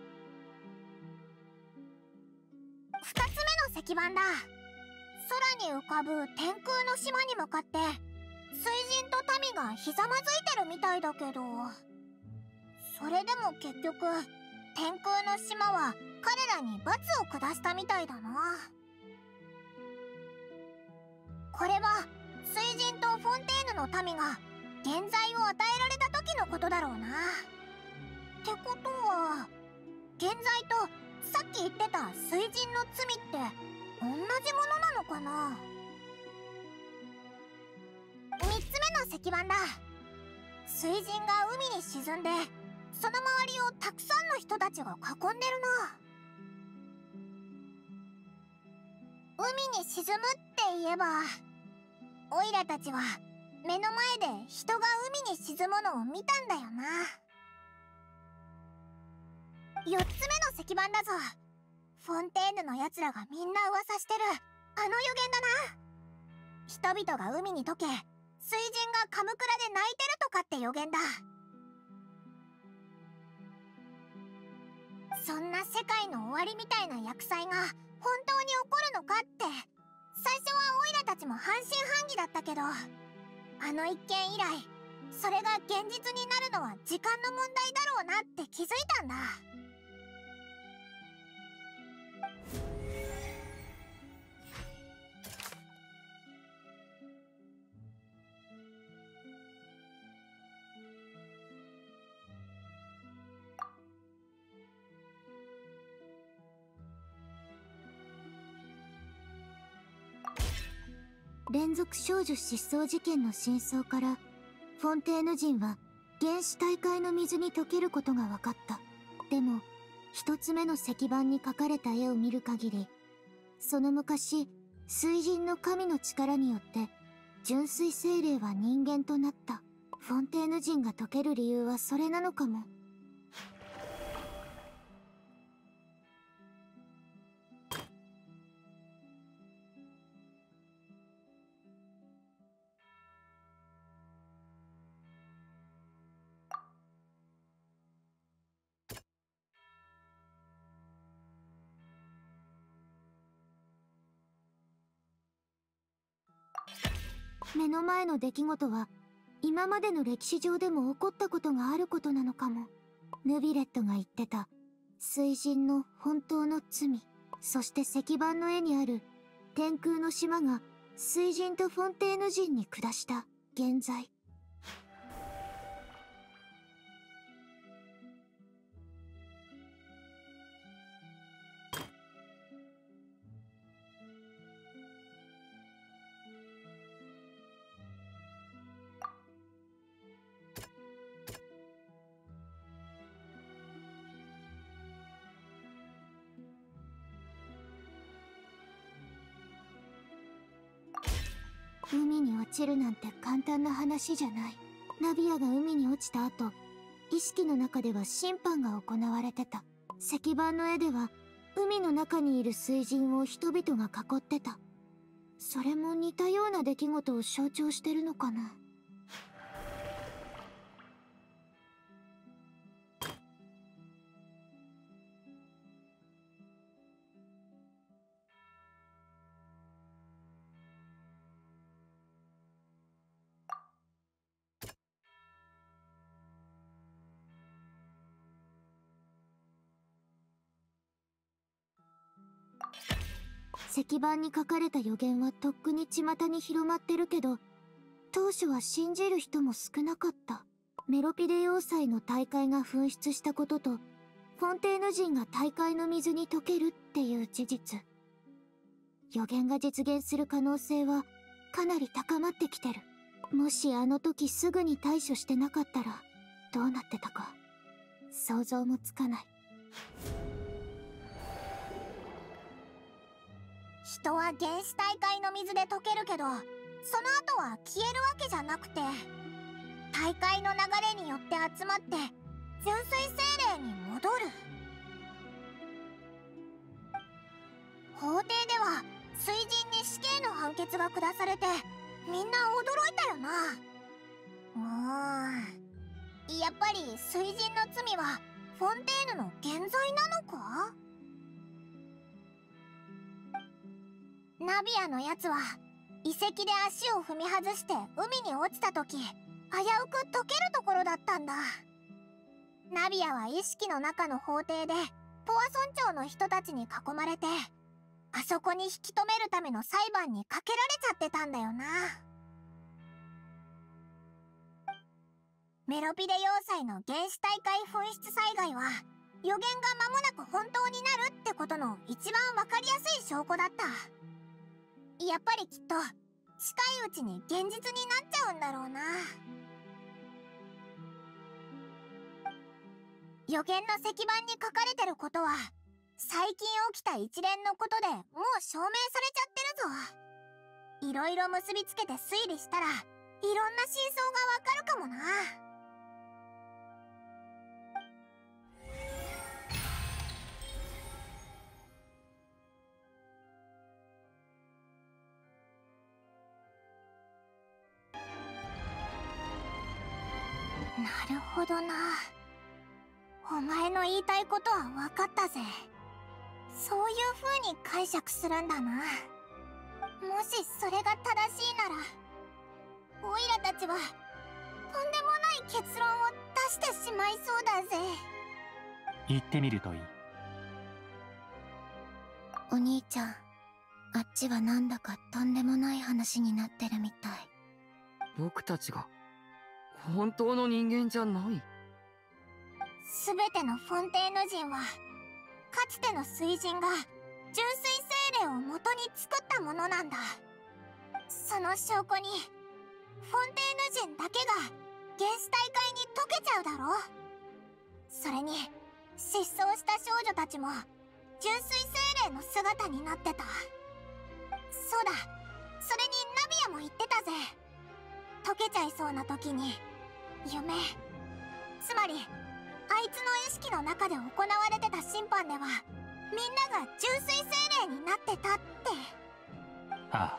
二つ目の石板だ。空に浮かぶ天空の島に向かって水神と民がひざまずいてるみたいだけど、それでも結局天空の島は彼らに罰を下したみたいだな。これは水神とフォンテーヌの民が原罪を与えられた時のことだろうな。ってことは原罪とさっき言ってた水神の罪って同じものなのかな？三つ目の石板だ。水神が海に沈んでその周りをたくさんの人たちが囲んでるな。海に沈むって言えばオイラたちは目の前で人が海に沈むのを見たんだよな。4つ目の石板だぞ。フォンテーヌのやつらがみんな噂してるあの予言だな。人々が海に溶け水神がカムクラで泣いてるとかって予言だ。そんな世界の終わりみたいな厄災が本当に起こるのかって、最初はオイラたちも半信半疑だったけど、あの一件以来それが現実になるのは時間の問題だろうなって気づいたんだ。 連続少女失踪事件の真相からフォンテーヌ人は原始大海の水に溶けることが分かった。でも一つ目の石板に描かれた絵を見る限り、その昔水神の神の力によって純粋精霊は人間となった。フォンテーヌ人が溶ける理由はそれなのかも。目の前の出来事は今までの歴史上でも起こったことがあることなのかも。ヌビレットが言ってた水神の本当の罪、そして石板の絵にある天空の島が水神とフォンテーヌ人に下した原罪。海に落ちるなんて簡単な話じゃない。ナビアが海に落ちた後、意識の中では審判が行われてた。石板の絵では海の中にいる水神を人々が囲ってた。 それも似たような出来事を象徴してるのかな。石板に書かれた予言はとっくに巷に広まってるけど、当初は信じる人も少なかった。メロピデ要塞の大海が噴出したことと、フォンテーヌ人が大海の水に溶けるっていう事実。予言が実現する可能性はかなり高まってきてる。もしあの時すぐに対処してなかったらどうなってたか想像もつかない。 人は原始大海の水で溶けるけど、その後は消えるわけじゃなくて、大海の流れによって集まって純粋精霊に戻る。法廷では水神に死刑の判決が下されて、みんな驚いたよな。やっぱり水神の罪はフォンテーヌの原罪なのか？ナビアのやつは遺跡で足を踏み外して海に落ちた時、危うく溶けるところだったんだ。ナビアは意識の中の法廷でポワソン朝の人たちに囲まれて、あそこに引き止めるための裁判にかけられちゃってたんだよな。メロピデ要塞の原始大海噴出災害は、予言が間もなく本当になるってことの一番わかりやすい証拠だった。やっぱりきっと近いうちに現実になっちゃうんだろうな。予言の石板に書かれてることは最近起きた一連のことでもう証明されちゃってるぞ。いろいろ結びつけて推理したらいろんな真相がわかるかもな。なるほどな。お前の言いたいことは分かったぜ。そういう風に解釈するんだな。もしそれが正しいなら、オイラたちはとんでもない結論を出してしまいそうだぜ。 言ってみるといい。 お兄ちゃん、あっちはなんだかとんでもない話になってるみたい。 僕たちが本当の人間じゃない。 すべてのフォンテーヌ人はかつての水神が純粋精霊を元に作ったものなんだ。その証拠にフォンテーヌ人だけが原始大海に溶けちゃうだろ。それに失踪した少女たちも純粋精霊の姿になってた。そうだ、それにナビアも言ってたぜ。溶けちゃいそうな時に夢、つまりあいつの意識の中で行われてた審判ではみんなが純粋精霊になってたって。 ああ、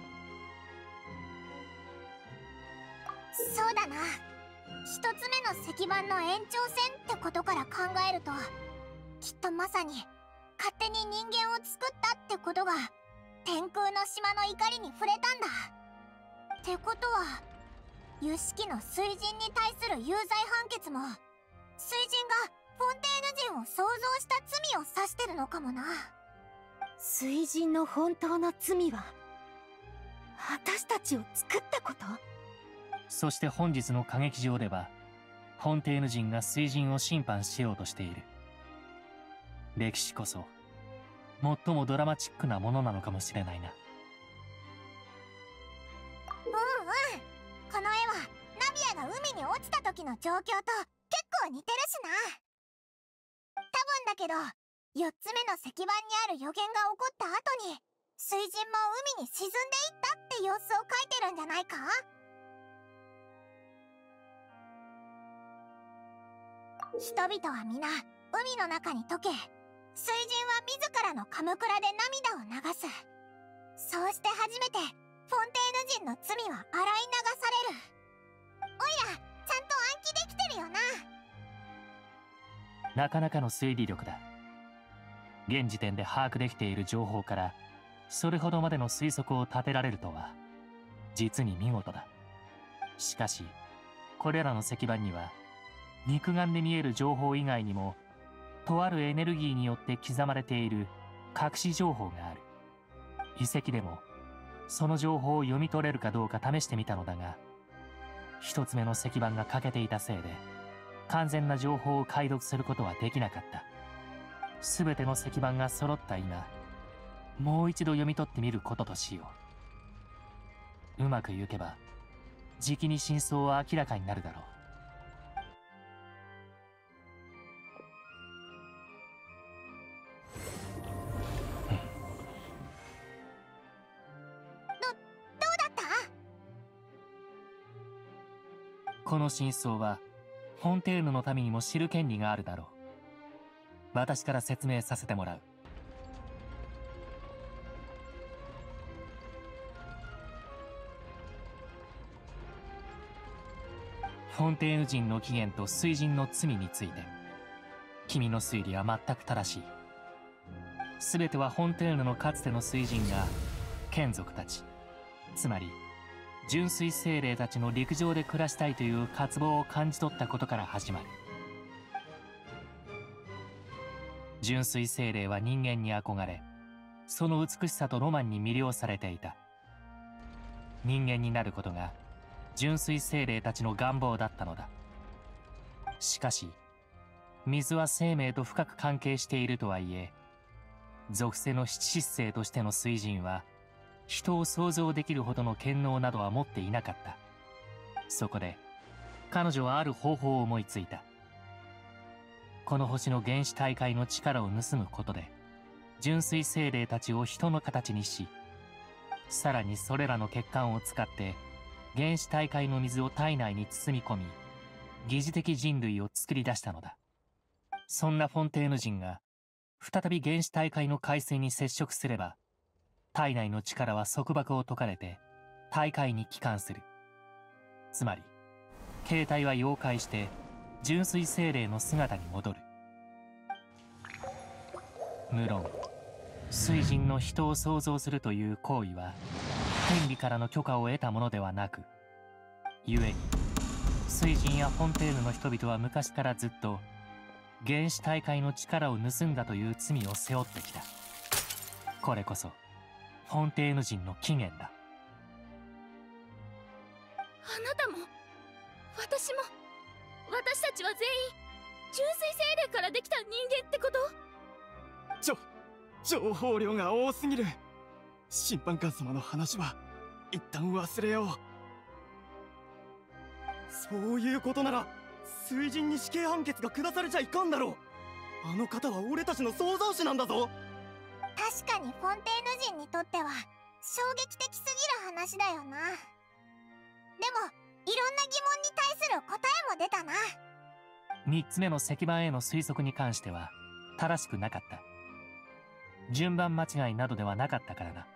そうだな。一つ目の石板の延長線ってことから考えると、きっとまさに勝手に人間を作ったってことが天空の島の怒りに触れたんだ。ってことは有識の水神に対する有罪判決も水神がフォンテーヌ人を創造した罪を指してるのかもな。 水神の本当の罪は私たちを作ったこと？ そして本日の歌劇場ではフォンテーヌ人が水神を審判しようとしている。歴史こそ最もドラマチックなものなのかもしれないな。 この絵はナビアが海に落ちた時の状況と結構似てるしな。多分だけど4つ目の石板にある予言が起こった後に水神も海に沈んでいったって様子を描いてるんじゃないか？人々は皆海の中に溶け、水神は自らのカムクラで涙を流す。 そうして初めてフォンテーヌ人の罪は洗い流される。おいらちゃんと暗記できてるよな。 なかなかの推理力だ。現時点で把握できている情報からそれほどまでの推測を立てられるとは実に見事だ。しかしこれらの石板には肉眼で見える情報以外にもとあるエネルギーによって刻まれている隠し情報がある。遺跡でもその情報を読み取れるかどうか試してみたのだが、一つ目の石板が欠けていたせいで完全な情報を解読することはできなかった。すべての石板が揃った今、もう一度読み取ってみることとしよう。うまくいけばじきに真相は明らかになるだろう。 どうだった？ この真相はフォンテーヌの民にも知る権利があるだろう。私から説明させてもらう。フォンテーヌ人の起源と水人の罪について君の推理は全く正しい。全てはフォンテーヌのかつての水人が眷属たち、つまり純粋精霊たちの陸上で暮らしたいという渇望を感じ取ったことから始まる。純粋精霊は人間に憧れ、その美しさとロマンに魅了されていた。人間になることが純粋精霊たちの願望だったのだ。しかし水は生命と深く関係しているとはいえ、属性の七失星としての水人は人を想像できるほどの権能などは持っていなかった。そこで彼女はある方法を思いついた。この星の原始大海の力を盗むことで純粋精霊たちを人の形にし、さらにそれらの血管を使って原始大海の水を体内に包み込み、疑似的人類を作り出したのだ。そんなフォンテーヌ人が再び原始大海の海水に接触すれば、体内の力は束縛を解かれて大海に帰還する。つまり形態は溶解して純粋精霊の姿に戻る。無論水人の人を創造するという行為は天理からの許可を得たものではなく、故に水人やフォンテーヌの人々は昔からずっと原始大海の力を盗んだという罪を背負ってきた。これこそフォンテーヌ人の起源だ。 あなたも私も私たちは全員純粋精霊からできた人間ってこと？ 情報量が多すぎる。審判官様の話は一旦忘れよう。そういうことなら水人に死刑判決が下されちゃいかんだろう。あの方は俺たちの創造主なんだぞ。 確かにフォンテーヌ人にとっては衝撃的すぎる話だよな。でもいろんな疑問に対する答えも出たな。 3つ目の石板への推測に関しては正しくなかった。順番間違いなどではなかったからな。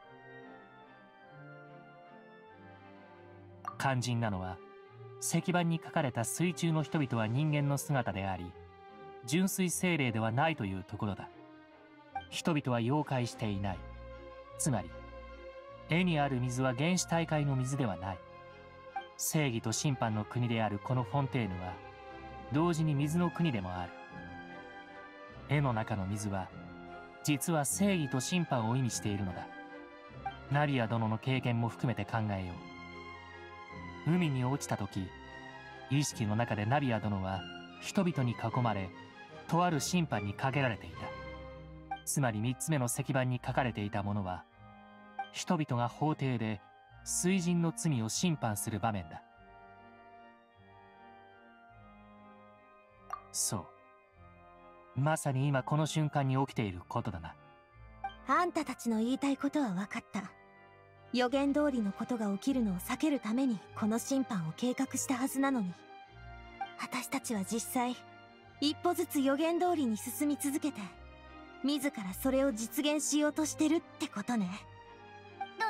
肝心なのは石板に書かれた水中の人々は人間の姿であり純粋精霊ではないというところだ。人々は妖怪していない。つまり絵にある水は原始大海の水ではない。正義と審判の国であるこのフォンテーヌは同時に水の国でもある。絵の中の水は実は正義と審判を意味しているのだ。ナリア殿の経験も含めて考えよう。海に落ちた時、意識の中でナリア殿は人々に囲まれとある審判にかけられていた。つまり3つ目の石板に書かれていたものは人々が法廷で水人の罪を審判する場面だ。そう、まさに今この瞬間に起きていることだな。 あんたたちの言いたいことは分かった。予言通りのことが起きるのを避けるためにこの審判を計画したはずなのに、私たちは実際一歩ずつ予言通りに進み続けて自らそれを実現しようとしてるってことね。 ど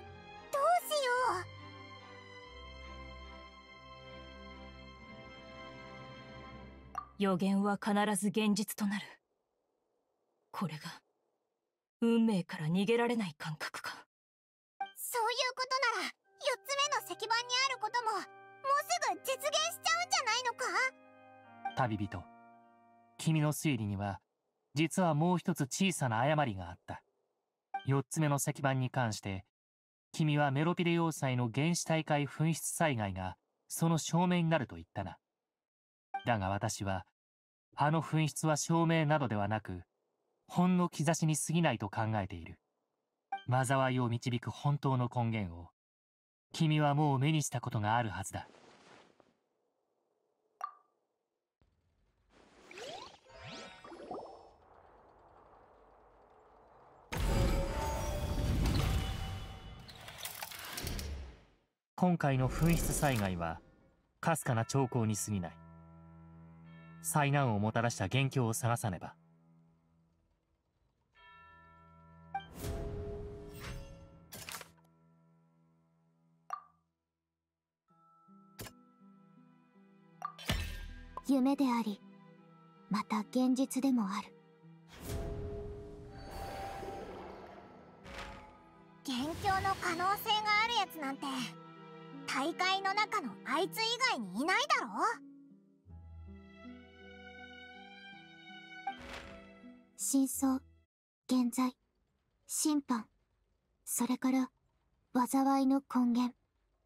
予言は必ず現実となる。これが運命から逃げられない感覚か。 そういうことなら4つ目の石板にあることももうすぐ実現しちゃうんじゃないのか？ 旅人、君の推理には実はもう一つ小さな誤りがあった。4つ目の石板に関して君はメロピデ要塞の原始大海噴出災害がその証明になると言ったな。だが私はあの噴出は証明などではなくほんの兆しに過ぎないと考えている。災いを導く本当の根源を君はもう目にしたことがあるはずだ。今回の噴出災害はかすかな兆候に過ぎない。災難をもたらした元凶を探さねば。 夢であり、また現実でもある。 元凶の可能性があるやつなんて大会の中のあいつ以外にいないだろ？ 真相、現在、審判、それから災いの根源。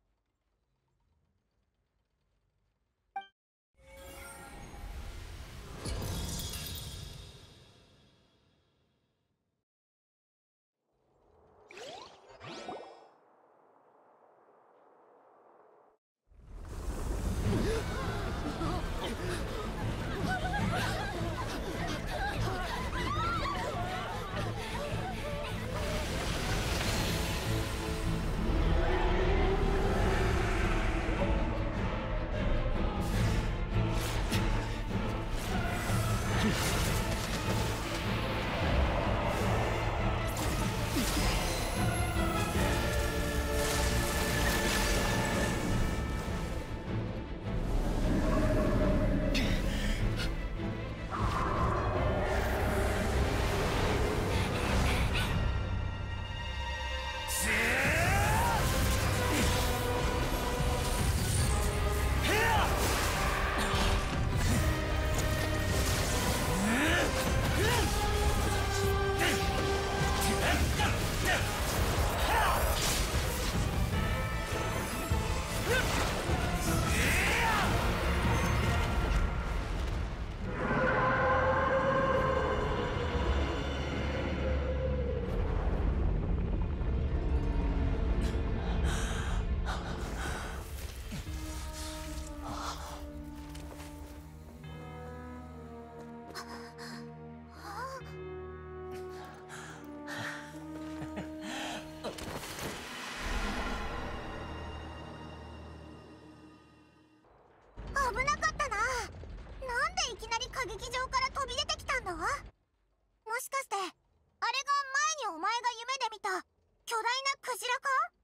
危なかったな。なんでいきなり歌劇場から飛び出てきたんだ？もしかしてあれが前にお前が夢で見た巨大なクジラ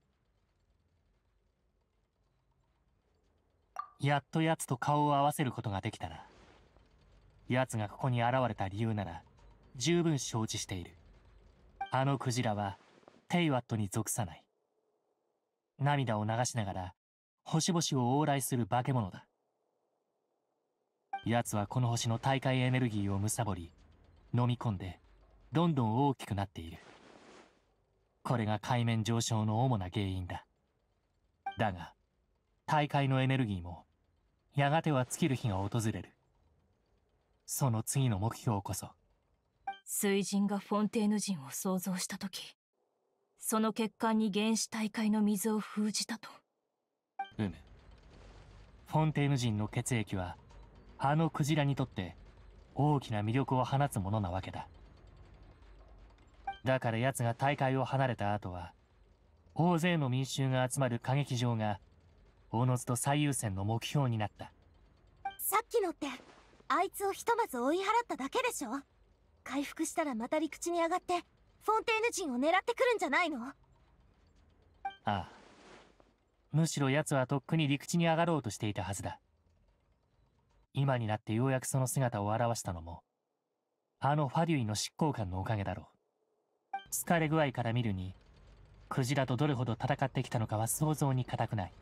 か？ やっと奴と顔を合わせることができたな。奴がここに現れた理由なら十分承知している。あのクジラはテイワットに属さない。涙を流しながら星々を往来する化け物だ。奴はこの星の大海エネルギーを貪り飲み込んでどんどん大きくなっている。これが海面上昇の主な原因だ。だが大海のエネルギーもやがては尽きる日が訪れる。その次の目標こそ水神がフォンテーヌ人を創造した時、その血管に原始大海の水を封じたと。 フォンテーヌ人の血液はあのクジラにとって大きな魅力を放つものなわけだ。だから奴が大海を離れた後は大勢の民衆が集まる歌劇場がおのずと最優先の目標になった。 さっきのってあいつをひとまず追い払っただけでしょ。回復したらまた陸地に上がってフォンテーヌ人を狙ってくるんじゃないの？ ああ、むしろ奴はとっくに陸地に上がろうとしていたはずだ。 今になってようやくその姿を現したのも、あのファデュイの執行官のおかげだろう。疲れ具合から見るに、クジラとどれほど戦ってきたのかは想像に難くない。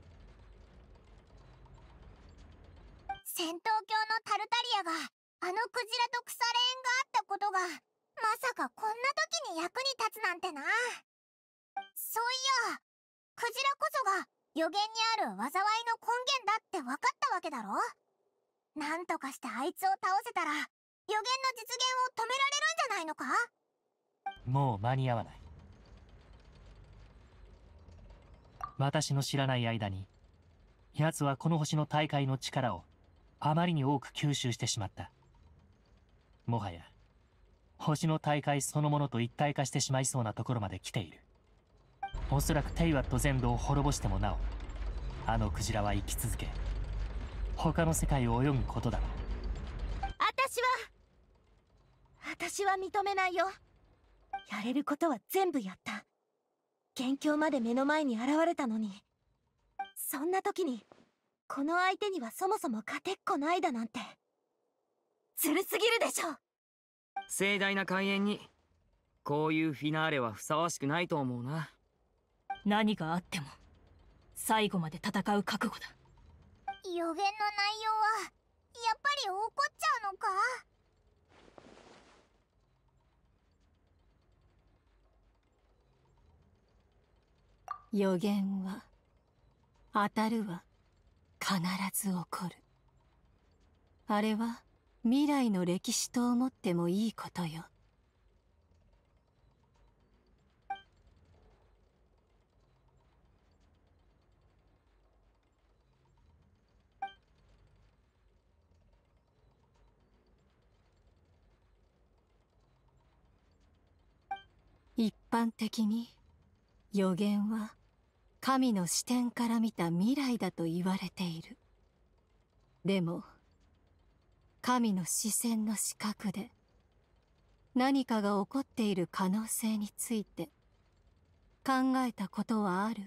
戦闘狂のタルタリアがあのクジラと腐れ縁があったことがまさかこんな時に役に立つなんてな。そういや、クジラこそが予言にある災いの根源だって分かったわけだろ。なんとかしてあいつを倒せたら予言の実現を止められるんじゃないのか。 もう間に合わない。私の知らない間に、奴はこの星の大海の力をあまりに多く吸収してしまった。もはや、星の大海そのものと一体化してしまいそうなところまで来ている。おそらくテイワット全土を滅ぼしてもなお、あのクジラは生き続け、他の世界を泳ぐことだろう。 私は認めないよ。やれることは全部やった。元凶まで目の前に現れたのに、そんな時にこの相手にはそもそも勝てっこないだなんてずるすぎるでしょ。 盛大な開演にこういうフィナーレはふさわしくないと思うな。 何があっても最後まで戦う覚悟だ。 予言の内容はやっぱり起こっちゃうのか。 予言は当たるわ。必ず起こる。あれは未来の歴史と思ってもいいことよ。一般的に予言は神の視点から見た未来だと言われている。でも神の視線の視覚で何かが起こっている可能性について考えたことはある？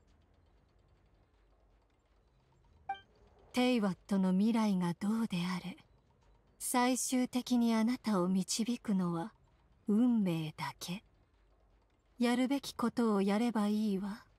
テイワットの未来がどうであれ、最終的にあなたを導くのは運命だけ。やるべきことをやればいいわ。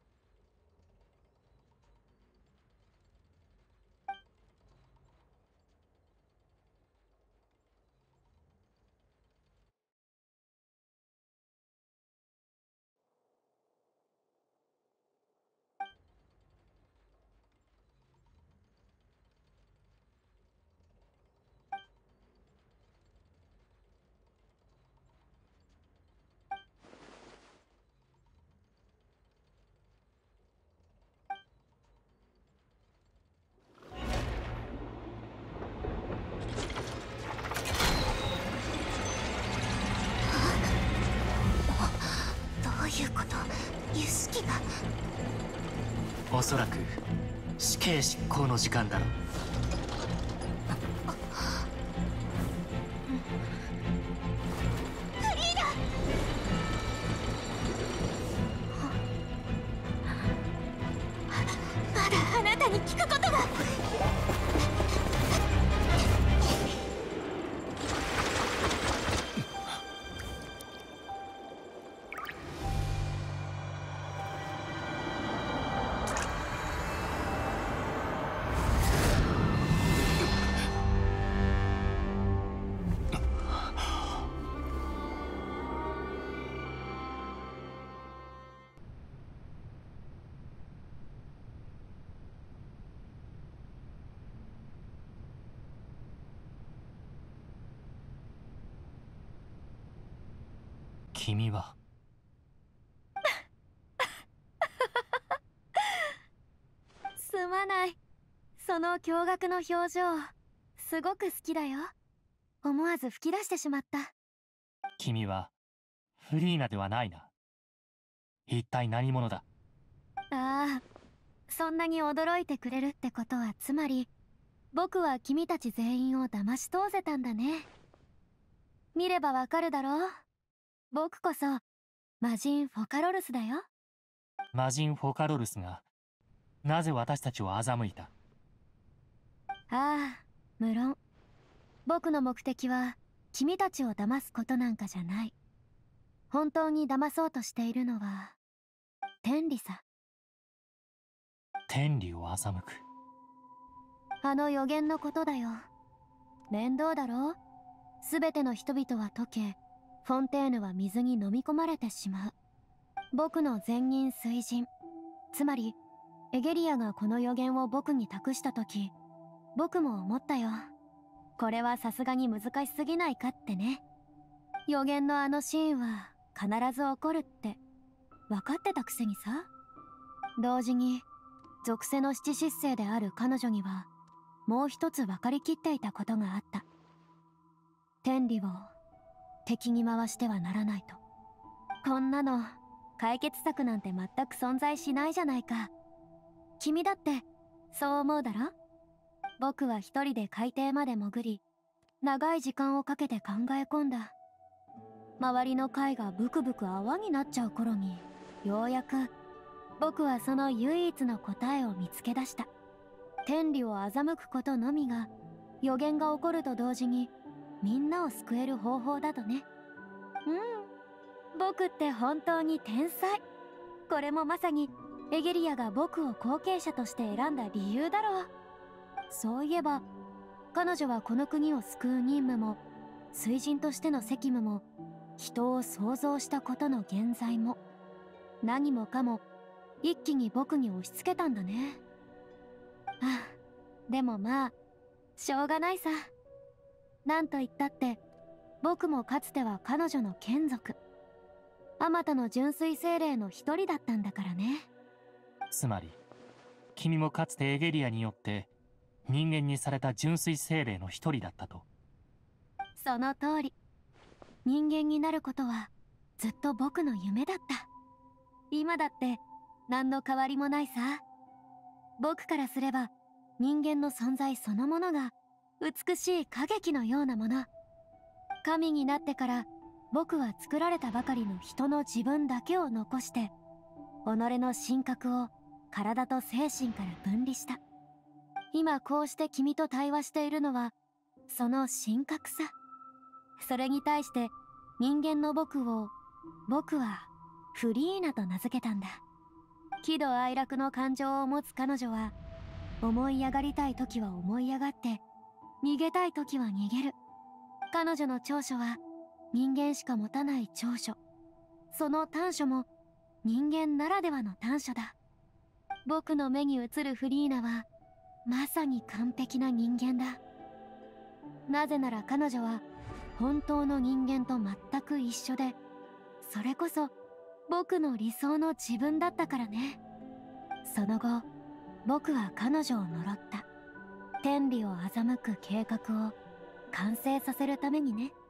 おそらく死刑執行の時間だろう。 フリーダ！まだあなたに聞くことが。 君はすまない。その驚愕の表情すごく好きだよ。思わず吹き出してしまった。 君はフリーナではないな。一体何者だ？ ああ、そんなに驚いてくれるってことは、つまり僕は君たち全員を騙し通せたんだね。見ればわかるだろう。僕こそ魔人フォカロルスだよ。 魔人フォカロルスがなぜ私たちを欺いた？ ああ、 無論僕の目的は君たちを騙すことなんかじゃない。本当に騙そうとしているのは天理さ。 天理を欺く。 あの予言のことだよ。面倒だろ。全ての人々は溶け、フォンテーヌは水に飲み込まれてしまう。僕の前任水神、つまりエゲリアがこの予言を僕に託した時、僕も思ったよ。これはさすがに難しすぎないかってね。予言のあのシーンは必ず起こるって分かってたくせにさ。同時に属性の七失星である彼女にはもう一つ分かりきっていたことがあった。天理を敵に回してはならないと。こんなの解決策なんて全く存在しないじゃないか。君だってそう思うだろ。僕は一人で海底まで潜り、長い時間をかけて考え込んだ。周りの貝がブクブク泡になっちゃう頃に、ようやく僕はその唯一の答えを見つけ出した。天理を欺くことのみが予言が起こると同時にみんなを救える方法だとね。僕って本当に天才。これもまさにエゲリアが僕を後継者として選んだ理由だろう。そういえば彼女はこの国を救う任務も水神としての責務も人を創造したことの現在も何もかも一気に僕に押し付けたんだね。でもまあしょうがないさ。なんと言ったって僕もかつては彼女の眷属、あまたの純粋精霊の一人だったんだからね。 つまり君もかつてエゲリアによって人間にされた純粋精霊の一人だったと。 その通り。人間になることはずっと僕の夢だった。今だって何の変わりもないさ。僕からすれば人間の存在そのものが美しい歌劇のようなもの。神になってから僕は作られたばかりの人の自分だけを残して己の神格を体と精神から分離した。今こうして君と対話しているのはその神格さ。それに対して人間の僕はフリーナと名付けたんだ。喜怒哀楽の感情を持つ彼女は思い上がりたい時は思い上がって逃げたい時は逃げる。彼女の長所は人間しか持たない長所。その短所も人間ならではの短所だ。僕の目に映るフリーナはまさに完璧な人間だ。なぜなら彼女は本当の人間と全く一緒で、それこそ僕の理想の自分だったからね。その後僕は彼女を呪った。天理を欺く計画を完成させるためにね。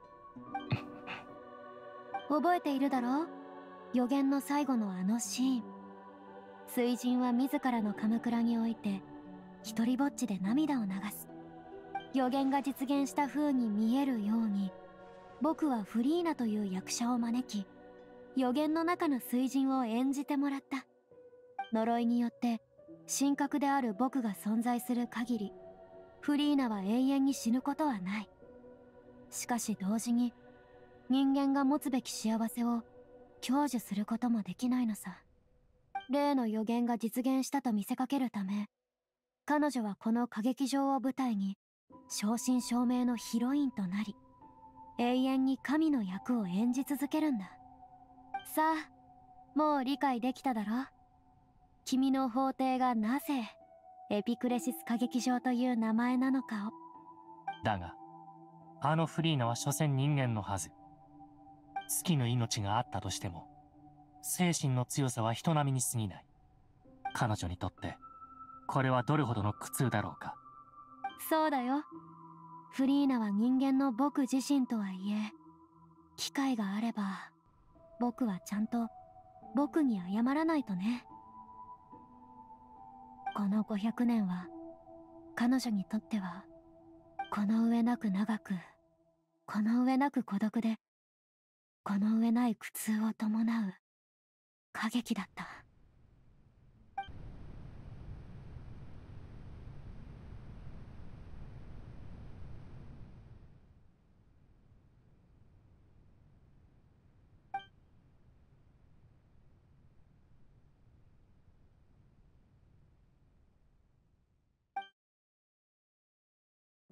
覚えているだろう、予言の最後のあのシーン。水神は自らの鎌倉において一人ぼっちで涙を流す。予言が実現した風に見えるように、僕はフリーナという役者を招き、予言の中の水神を演じてもらった。呪いによって神格である僕が存在する限り、フリーナは永遠に死ぬことはない。しかし同時に人間が持つべき幸せを享受することもできないのさ。例の予言が実現したと見せかけるため、彼女はこの歌劇場を舞台に正真正銘のヒロインとなり、永遠に神の役を演じ続けるんだ。さあ、もう理解できただろ？君の法廷がなぜエピクレシス歌劇場という名前なのかを。 だがあのフリーナは所詮人間のはず。尽きぬ命があったとしても精神の強さは人並みに過ぎない。彼女にとってこれはどれほどの苦痛だろうか。 そうだよ。フリーナは人間の僕自身とはいえ、機会があれば僕はちゃんと僕に謝らないとね。この500年は彼女にとってはこの上なく長く、この上なく孤独で、この上ない苦痛を伴う歌劇だった。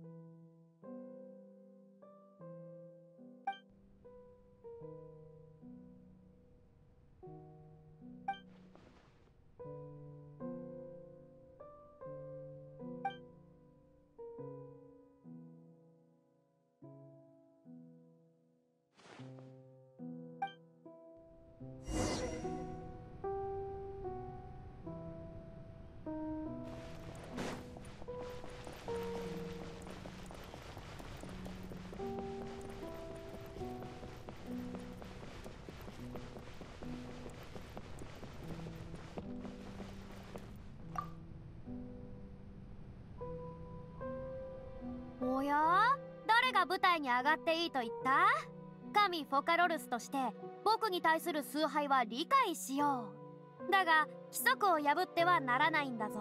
おや、誰が舞台に上がっていいと言った？神フォカロルスとして僕に対する崇拝は理解しよう。だが規則を破ってはならないんだぞ。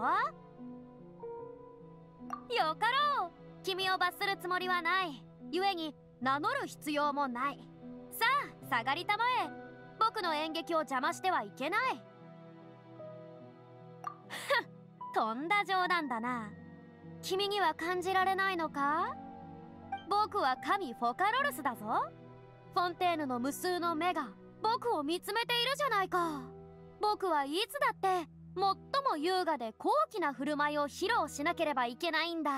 よかろう。君を罰するつもりはない。故に名乗る必要もない。さあ下がりたまえ。僕の演劇を邪魔してはいけない。とんだ冗談だな。君には感じられないのか？僕は神フォカロルスだぞ。フォンテーヌの無数の目が僕を見つめているじゃないか。僕はいつだって最も優雅で高貴な振る舞いを披露しなければいけないんだ。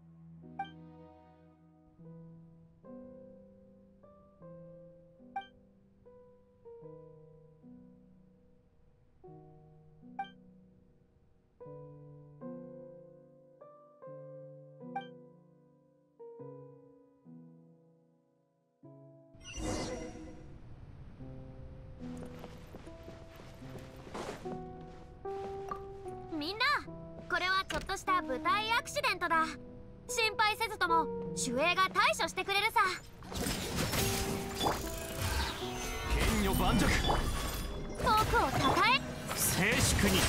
みんな、これはちょっとした舞台アクシデントだ。心配せずとも守衛が対処してくれるさ。 剣女盤石。 僕をたたえ。 静粛に。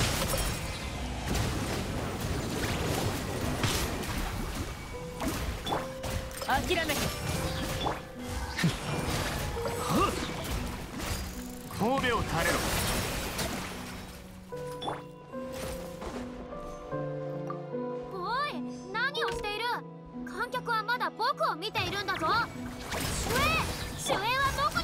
諦めて。 神戸を垂れろ。 おい、何をしている？観客はまだ僕を見ているんだぞ。守衛はどこだ？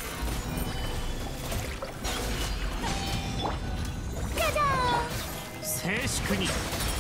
じゃじゃーん。 静粛に。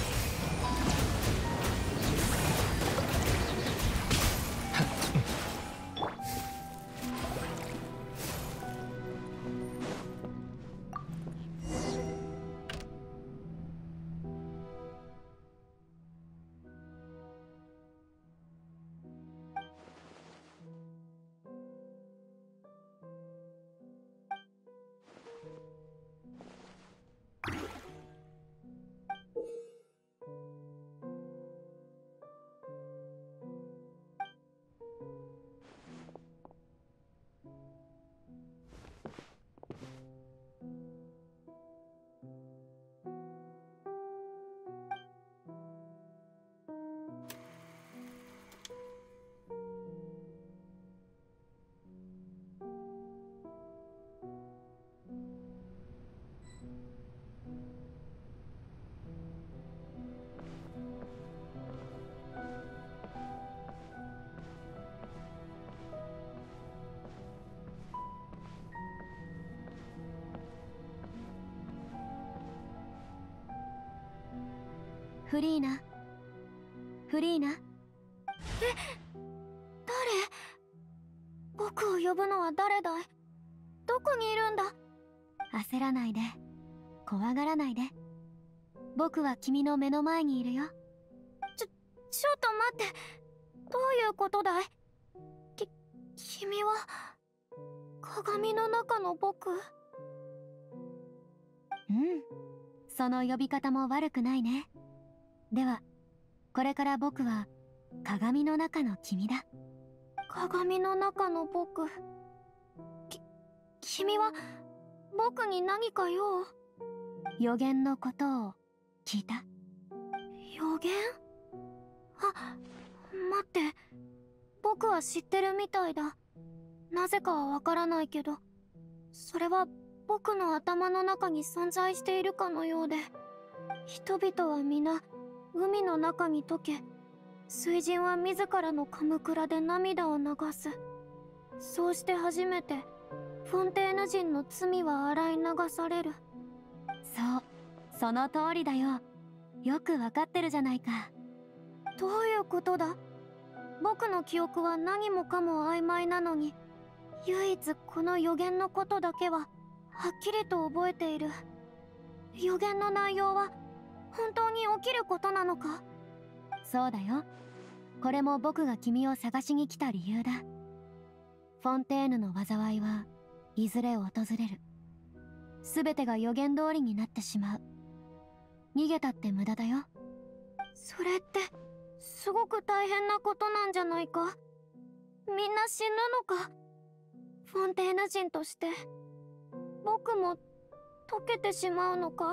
フリーナ。フリーナ。 誰？僕を呼ぶのは誰だい？どこにいるんだ？ 焦らないで。怖がらないで。僕は君の目の前にいるよ。 ちょっと待って。どういうことだい？君は鏡の中の僕？ うん。その呼び方も悪くないね。では、これから僕は鏡の中の君だ。 鏡の中の僕。君は僕に何か用？ 予言のことを聞いた？ 予言？あ、待って。僕は知ってるみたいだ。なぜかはわからないけど、それは僕の頭の中に存在しているかのようで、人々は皆海の中に溶け、 水神は自らのカムクラで涙を流す。そうして初めてフォンテーヌ人の罪は洗い流される。 そう、その通りだよ。よくわかってるじゃないか。 どういうことだ？僕の記憶は何もかも曖昧なのに、唯一この予言のことだけははっきりと覚えている。予言の内容は本当に起きることなのか？ そうだよ。これも僕が君を探しに来た理由だ。フォンテーヌの災いはいずれ訪れる。全てが予言通りになってしまう。逃げたって無駄だよ。 それってすごく大変なことなんじゃないか？みんな死ぬのか？フォンテーヌ人として僕も溶けてしまうのか？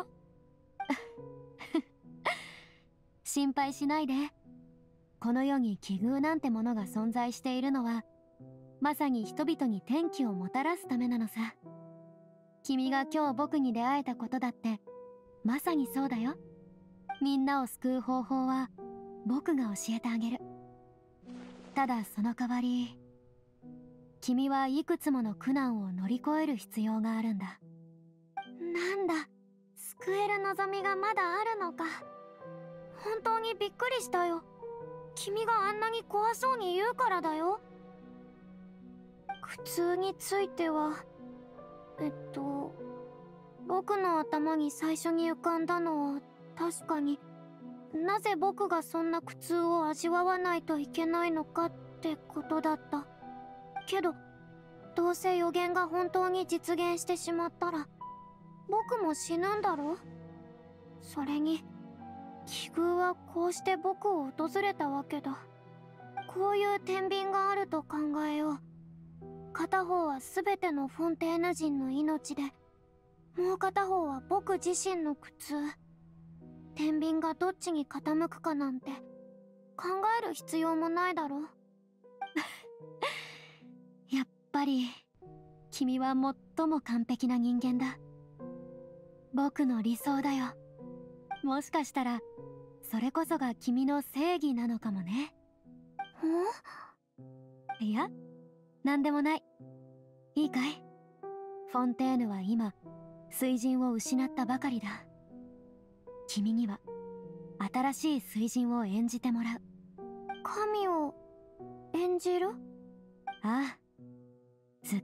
心配しないで。この世に奇遇なんてものが存在しているのは、まさに人々に天気をもたらすためなのさ。君が今日僕に出会えたことだってまさにそうだよ。みんなを救う方法は僕が教えてあげる。ただその代わり、君はいくつもの苦難を乗り越える必要があるんだ。 なんだ、救える望みがまだあるのか。本当にびっくりしたよ。君があんなに怖そうに言うからだよ。苦痛については僕の頭に最初に浮かんだのは確かに、なぜ僕がそんな苦痛を味わわないといけないのかってことだった。けどどうせ予言が本当に実現してしまったら僕も死ぬんだろ。それに奇遇はこうして僕を訪れたわけだ。こういう天秤があると考えよう。片方は全てのフォンテーヌ人の命で、もう片方は僕自身の苦痛。天秤がどっちに傾くかなんて考える必要もないだろ。 やっぱり君は最も完璧な人間だ。僕の理想だよ。もしかしたらそれこそが君の正義なのかもね。いや、なんでもない。いいかい？フォンテーヌは今水神を失ったばかりだ。君には新しい水神を演じてもらう。 神を演じる？ ああ、ずっ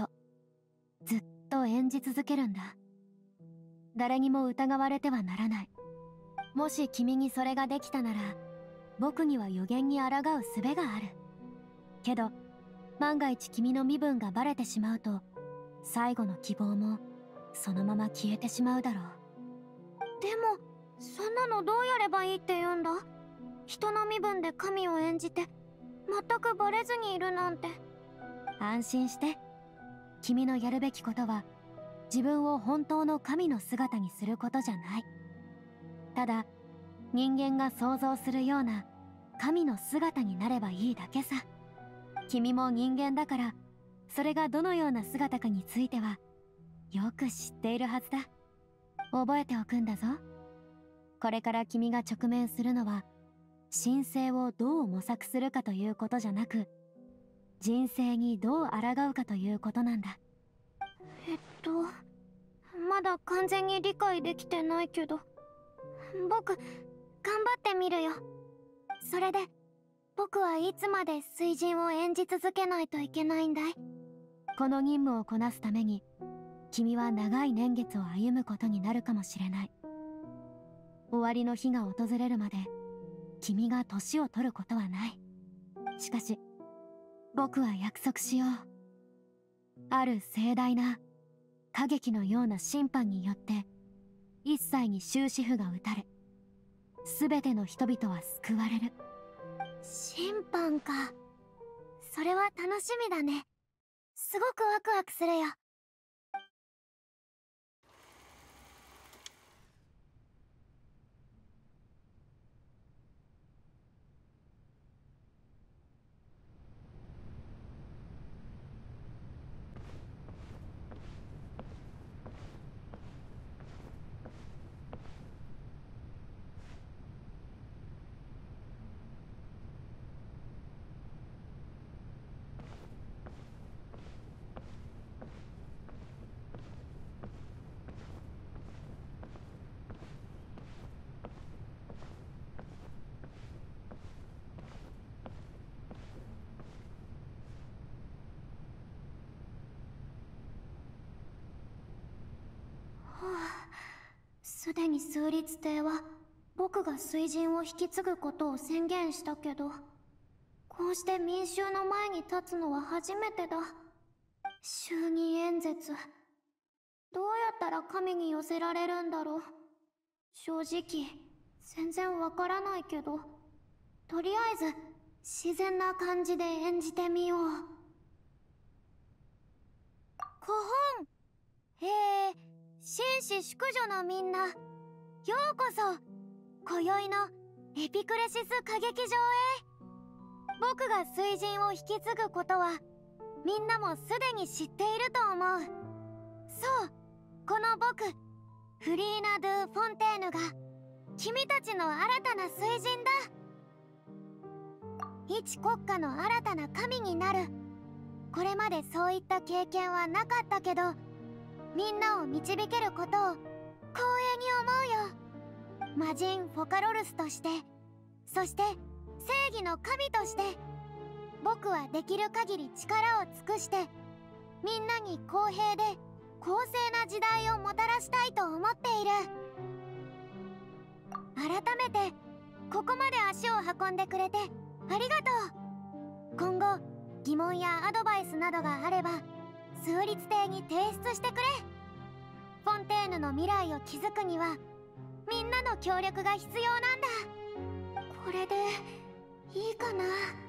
と演じ続けるんだ。誰にも疑われてはならない。もし君にそれができたなら、僕には予言に抗う術がある。けど万が一君の身分がバレてしまうと、最後の希望もそのまま消えてしまうだろう。 でもそんなのどうやればいいって言うんだ？人の身分で神を演じて全くバレずにいるなんて。 安心して。君のやるべきことは自分を本当の神の姿にすることじゃない。ただ人間が想像するような神の姿になればいいだけさ。君も人間だから、それがどのような姿かについてはよく知っているはずだ。覚えておくんだぞ。これから君が直面するのは、神聖をどう模索するかということじゃなく、人生にどう抗うかということなんだ。 まだ完全に理解できてないけど、僕頑張ってみるよ。それで僕はいつまで水神を演じ続けないといけないんだい？ この任務をこなすために、君は長い年月を歩むことになるかもしれない。終わりの日が訪れるまで君が年を取ることはない。しかし僕は約束しよう。ある盛大な歌劇のような審判によって一切に終止符が打たれ、全ての人々は救われる。 審判か。それは楽しみだね。すごくワクワクするよ。 すでに数律帝は僕が水神を引き継ぐことを宣言したけど、こうして民衆の前に立つのは初めてだ。就任演説、どうやったら神に寄せられるんだろう。正直全然わからないけど、とりあえず自然な感じで演じてみよう。古本、紳士淑女のみんな、ようこそ今宵のエピクレシス歌劇場へ。僕が水神を引き継ぐことはみんなもすでに知っていると思う。そう、この僕フリーナ・ドゥ・フォンテーヌが君たちの新たな水神だ。一国家の新たな神になる。これまでそういった経験はなかったけど、みんなを導けることを光栄に思うよ。魔人フォカロルスとして、そして正義の神として、僕はできる限り力を尽くしてみんなに公平で公正な時代をもたらしたいと思っている。改めてここまで足を運んでくれてありがとう。今後疑問やアドバイスなどがあれば数律帝に提出してくれ。フォンテーヌの未来を築くにはみんなの協力が必要なんだ。これでいいかな。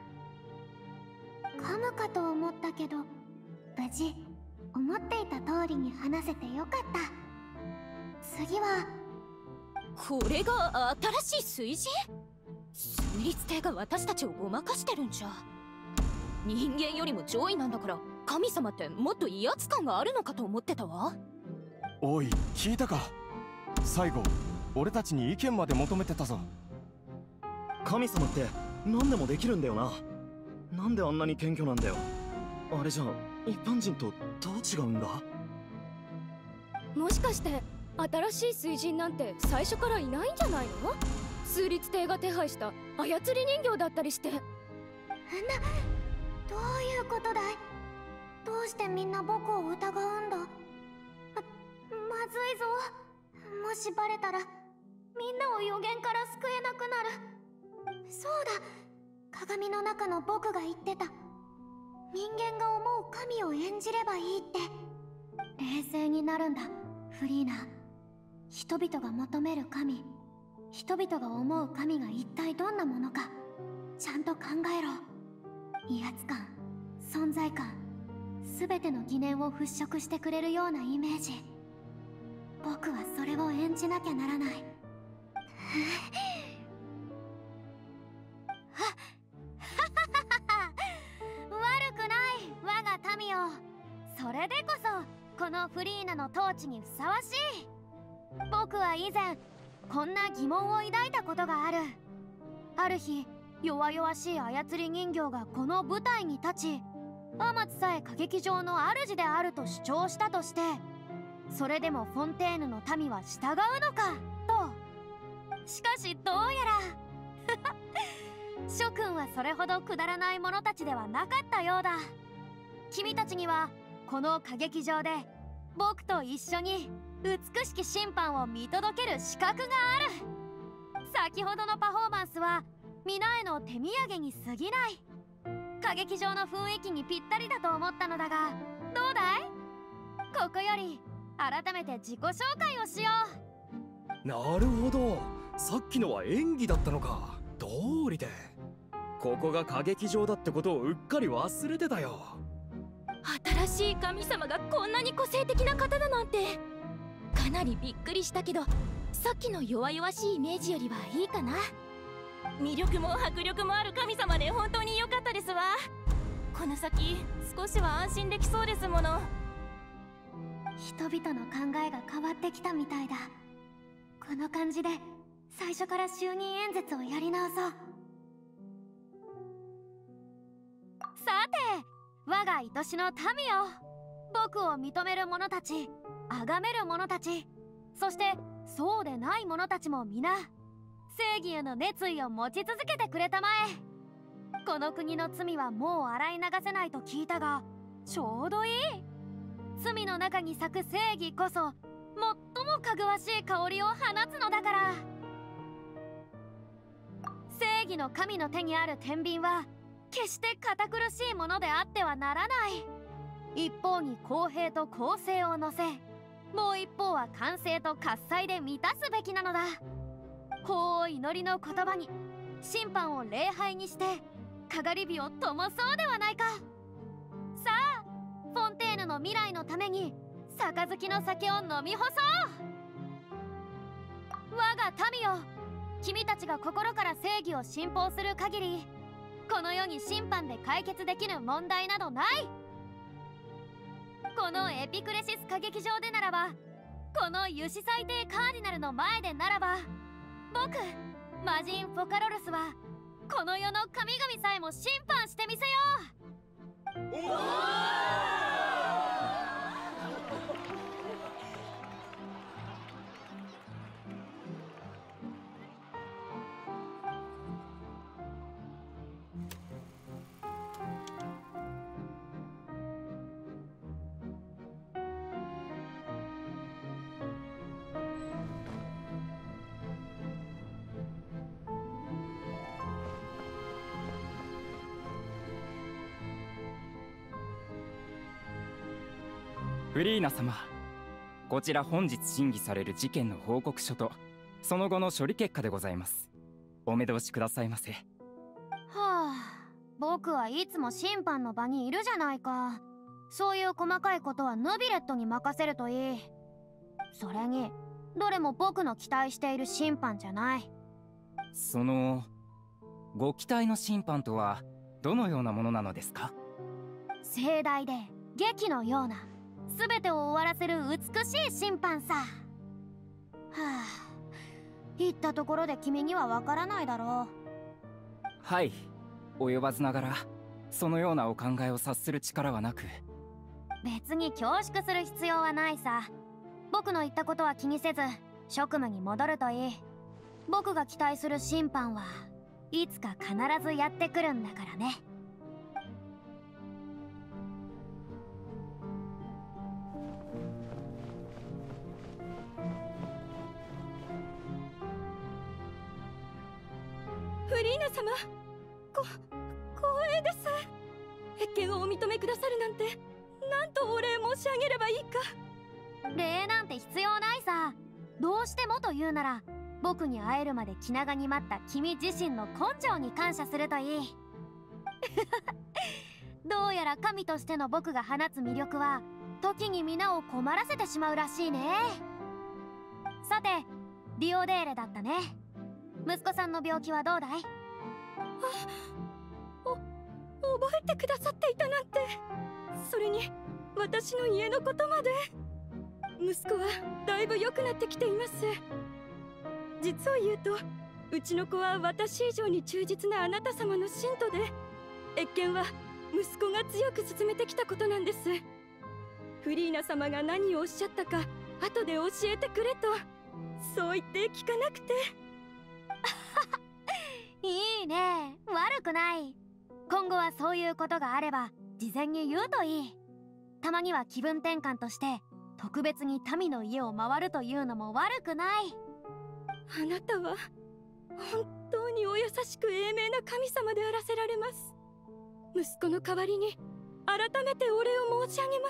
噛むかと思ったけど、無事思っていた通りに話せてよかった。次はこれが新しい水神？数律帝が私たちをごまかしてるんじゃ。人間よりも上位なんだから、神様ってもっと威圧感があるのかと思ってたわ。 おい、聞いたか？最後俺たちに意見まで求めてたぞ。神様って何でもできるんだよな。なんであんなに謙虚なんだよ。あれじゃ一般人とどう違うんだ？ もしかして新しい水神なんて最初からいないんじゃないの？数律帝が手配した操り人形だったりして。 どういうことだい？どうしてみんな僕を疑うんだ？まずいぞ。もしバレたらみんなを予言から救えなくなる。そうだ、鏡の中の僕が言ってた、人間が思う神を演じればいいって。冷静になるんだフリーナ。人々が求める神、人々が思う神が一体どんなものかちゃんと考えろ。威圧感、存在感、全ての疑念を払拭してくれるようなイメージ。僕はそれを演じなきゃならない。悪くない我が民よ。それでこそこのフリーナの統治にふさわしい。僕は以前こんな疑問を抱いたことがある。ある日、弱々しい操り人形がこの舞台に立ち、アマツさえ歌劇場の主であると主張したとして、それでもフォンテーヌの民は従うのかと。しかしどうやら諸君はそれほどくだらない者たちではなかったようだ。君たちにはこの歌劇場で僕と一緒に美しき審判を見届ける資格がある。先ほどのパフォーマンスは皆への手土産に過ぎない。歌劇場の雰囲気にぴったりだと思ったのだが、どうだい？ここより改めて自己紹介をしよう。なるほど、さっきのは演技だったのか。道理でここが歌劇場だってことをうっかり忘れてたよ。 新しい神様がこんなに個性的な方だなんて、かなりびっくりしたけど、さっきの弱々しいイメージよりはいいかな。魅力も迫力もある神様で本当に良かったですわ。この先少しは安心できそうですもの。 人々の考えが変わってきたみたいだ。この感じで最初から就任演説をやり直そう。さて、我が愛しの民よ。僕を認める者たち、崇める者たち、そしてそうでない者たちも皆、正義への熱意を持ち続けてくれたまえ。この国の罪はもう洗い流せないと聞いたが、ちょうどいい。罪の中に咲く正義こそ最ももかぐわしい香りを放つのだから。正義の神の手にある天秤は決して堅苦しいものであってはならない。一方に公平と公正を乗せ、もう一方は完成と喝采で満たすべきなのだ。法を祈りの言葉に審判を礼拝にしてかがり火を灯そうではないか。さあフォンテーヌの未来のために杯の酒を飲み干そう。我が民よ、君たちが心から正義を信奉する限り、この世に審判で解決できる問題などない。このエピクレシス歌劇場でならば、このユシ最低カーディナルの前でならば、僕魔人フォカロルスはこの世の神々さえも審判してみせよう。 フリーナ様、こちら本日審議される事件の報告書とその後の処理結果でございます。お目通しくださいませ。 はあ、僕はいつも審判の場にいるじゃないか。そういう細かいことはヌビレットに任せるといい。それにどれも僕の期待している審判じゃない。 そのご期待の審判とはどのようなものなのですか？ 盛大で劇のような、全てを終わらせる美しい審判さ。はあ、言ったところで君にはわからないだろう。 はい、及ばずながらそのようなお考えを察する力はなく。 別に恐縮する必要はないさ。僕の言ったことは気にせず職務に戻るといい。僕が期待する審判はいつか必ずやってくるんだからね。 フリーナ様、光栄です。謁見をお認めくださるなんて、なんとお礼申し上げればいいか。 礼なんて必要ないさ。どうしてもと言うなら、僕に会えるまで気長に待った君自身の根性に感謝するといい。どうやら神としての僕が放つ魅力は時に皆を困らせてしまうらしいね。さて、ディオデーレだったね。息子さんの病気はどうだい？ 覚えてくださっていたなんて。それに私の家のことまで。息子はだいぶ良くなってきています。実を言うと、うちの子は私以上に忠実なあなた様の信徒で、謁見は息子が強く進めてきたことなんです。フリーナ様が何をおっしゃったか後で教えてくれと、そう言って聞かなくて。 いいね、悪くない。今後はそういうことがあれば事前に言うといい。たまには気分転換として特別に民の家を回るというのも悪くない。 あなたは本当にお優しく英明な神様であらせられます。息子の代わりに改めてお礼を申し上げます。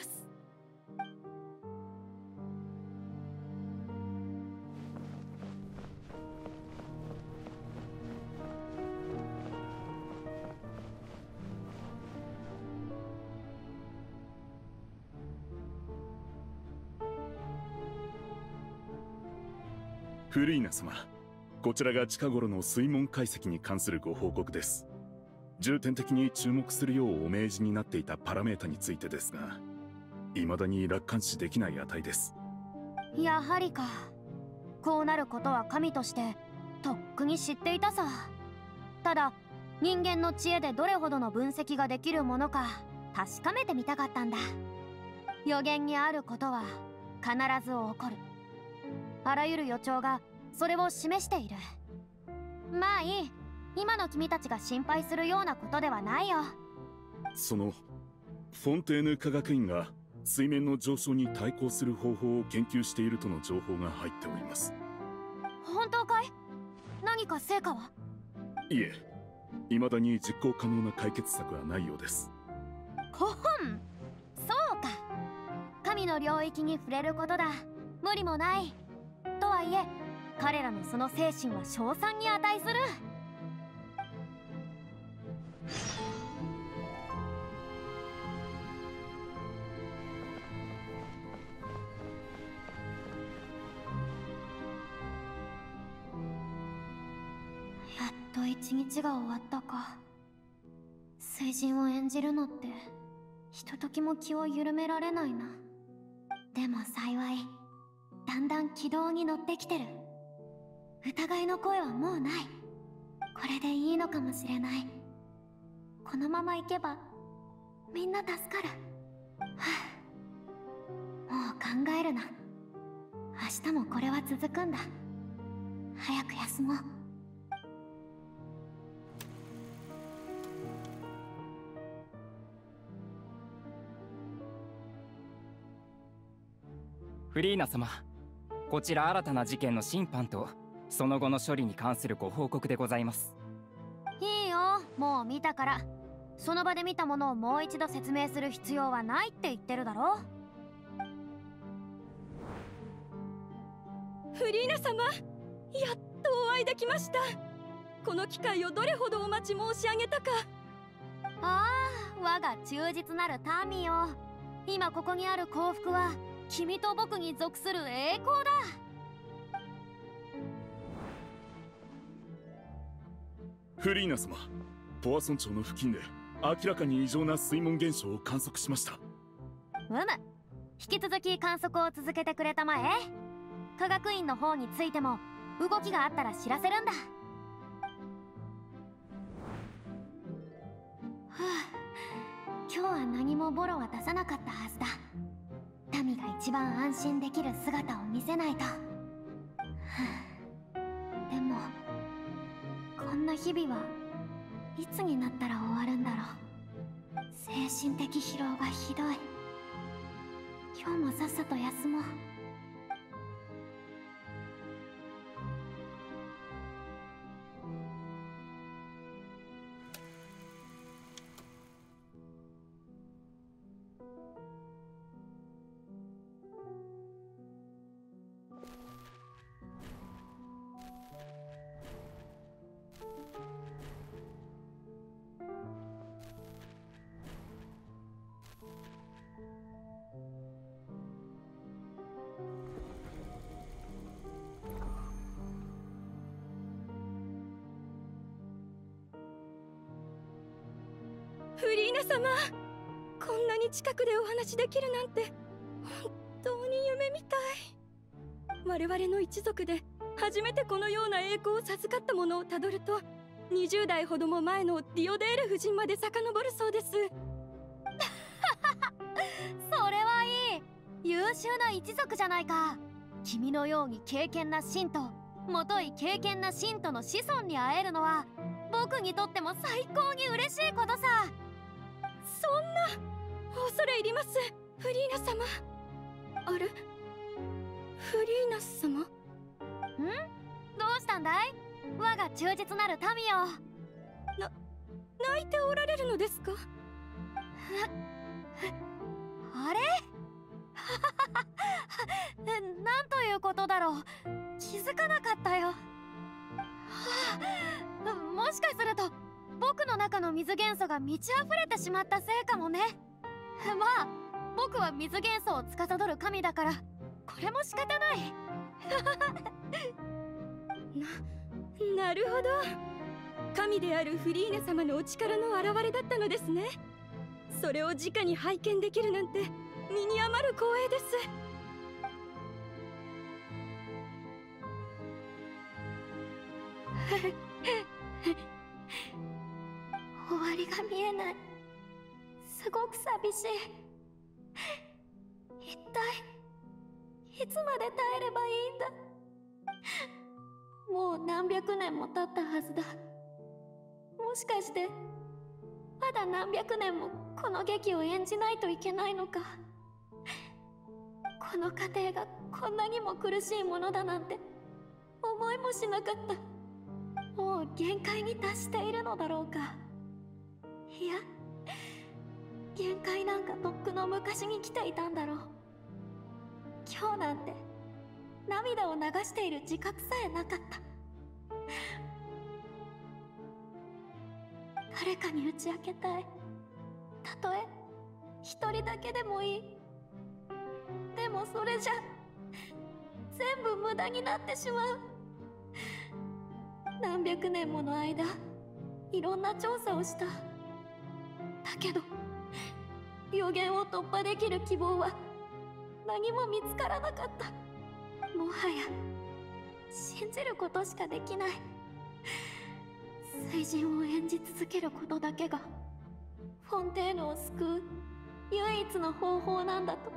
フリーナ様、こちらが近頃の水門解析に関するご報告です。重点的に注目するようお命じになっていたパラメータについてですが、未だに楽観視できない値です。 やはりか。こうなることは神としてとっくに知っていたさ。ただ人間の知恵でどれほどの分析ができるものか確かめてみたかったんだ。予言にあることは必ず起こる。あらゆる予兆がそれを示している。まあいい。今の君たちが心配するようなことではないよ。 そのフォンテーヌ科学院が水面の上昇に対抗する方法を研究しているとの情報が入っております。 本当かい？何か成果は？ いえ、未だに実行可能な解決策はないようです。 ほほん、そうか。神の領域に触れることだ。無理もない。とはいえ彼らのその精神は称賛に値する。やっと一日が終わったか。水神を演じるのってひとときも気を緩められないな。でも幸いだんだん軌道に乗ってきてる。疑いの声はもうない。これでいいのかもしれない。このまま行けばみんな助かる。もう考えるな。明日もこれは続くんだ。早く休もう。 フリーナ様、こちら新たな事件の審判とその後の処理に関するご報告でございます。 いいよ、もう見たから。その場で見たものをもう一度説明する必要はないって言ってるだろ。 フリーナ様、やっとお会いできました。この機会をどれほどお待ち申し上げたか。 ああ、我が忠実なる民よ。今ここにある幸福は君と僕に属する栄光だ。 フリーナ様、ポア村長の付近で明らかに異常な水門現象を観測しました。 引き続き観測を続けてくれたまえ。科学院の方についても動きがあったら知らせるんだ。今日は何もボロは出さなかったはずだ。民が一番安心できる姿を見せないと。でもこんな日々はいつになったら終わるんだろう。精神的疲労がひどい。今日もさっさと休もう。 フリーナ様、こんなに近くでお話できるなんて本当に夢みたい。我々の一族で初めてこのような栄光を授かったものをたどると20代ほども前のディオデール夫人まで遡るそうです。それはいい。優秀な一族じゃないか。君のように敬虔な信徒、もとい敬虔な信徒の子孫に会えるのは僕にとっても最高に嬉しいことさ。 そんな、恐れ入ります、フリーナ様。あれ、フリーナ様？ どうしたんだい？我が忠実なる民よ。 泣いておられるのですか？ あれなんということだろう。気づかなかったよ。もしかすると僕の中の水元素が満ち溢れてしまったせいかもね。まあ僕は水元素を司る神だからこれも仕方ない。 なるほど。神であるフリーナ様のお力の表れだったのですね。それを直に拝見できるなんて身に余る光栄です。 終わりが見えない。すごく寂しい。一体いつまで耐えればいいんだ。もう何百年も経ったはずだ。もしかしてまだ何百年もこの劇を演じないといけないのか。 この過程がこんなにも苦しいものだなんて思いもしなかった。もう限界に達しているのだろうか。いや、限界なんかとっくの昔に来ていたんだろう。今日なんて涙を流している自覚さえなかった。誰かに打ち明けたい。たとえ一人だけでもいい。でもそれじゃ全部無駄になってしまう。何百年もの間いろんな調査をした。だけど予言を突破できる希望は何も見つからなかった。もはや信じることしかできない。水神を演じ続けることだけがフォンテーヌを救う唯一の方法なんだと。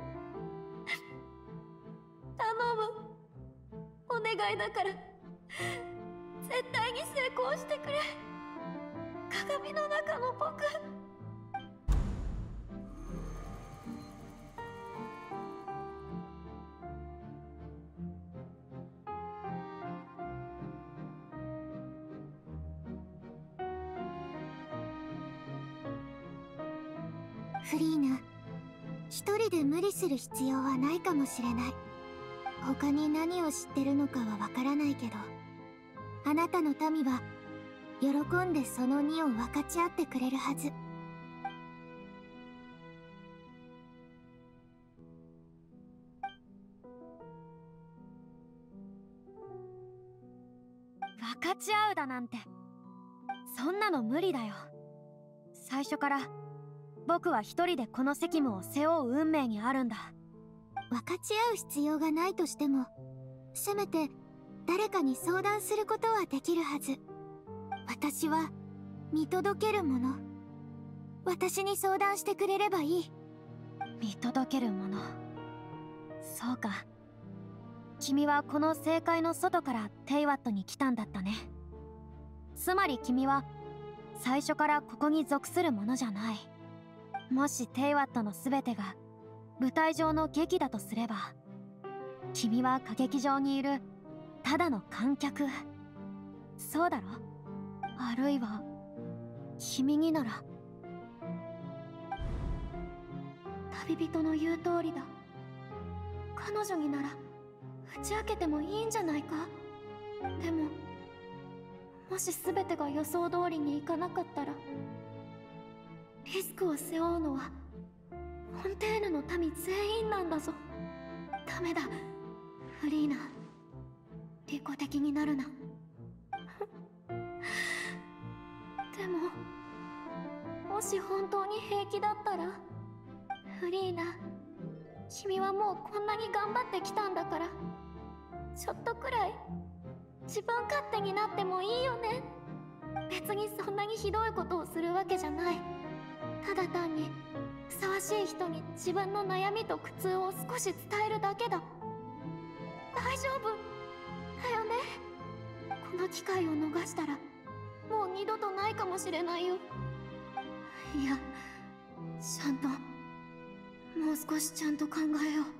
頼む、お願いだから絶対に成功してくれ。鏡の中の僕。 フリーナ、一人で無理する必要はないかもしれない。他に何を知ってるのかはわからないけど、あなたの民は喜んでその2を分かち合ってくれるはず。 分かち合うだなんて、そんなの無理だよ。最初から僕は一人でこの責務を背負う運命にあるんだ。 分かち合う必要がないとしても、せめて誰かに相談することはできるはず。私は見届けるもの。私に相談してくれればいい。 見届けるもの。そうか。君はこの正解の外からテイワットに来たんだったね。つまり君は最初からここに属するものじゃない。もしテイワットの全てが舞台上の劇だとすれば、君は歌劇場にいるただの観客。そうだろ？あるいは君になら。 旅人の言う通りだ。彼女になら打ち明けてもいいんじゃないか。でももし全てが予想通りにいかなかったら、リスクを背負うのはフォンテーヌの民全員なんだぞ。ダメだ、フリーナ。利己的になるな。でももし本当に平気だったら、フリーナ、君はもうこんなに頑張ってきたんだから、ちょっとくらい自分勝手になってもいいよね。別にそんなにひどいことをするわけじゃない。ただ単にふさわしい人に自分の悩みと苦痛を少し伝えるだけだ。大丈夫だよね。この機会を逃したらもう二度とないかもしれないよ。いや、ちゃんと、もう少しちゃんと考えよう。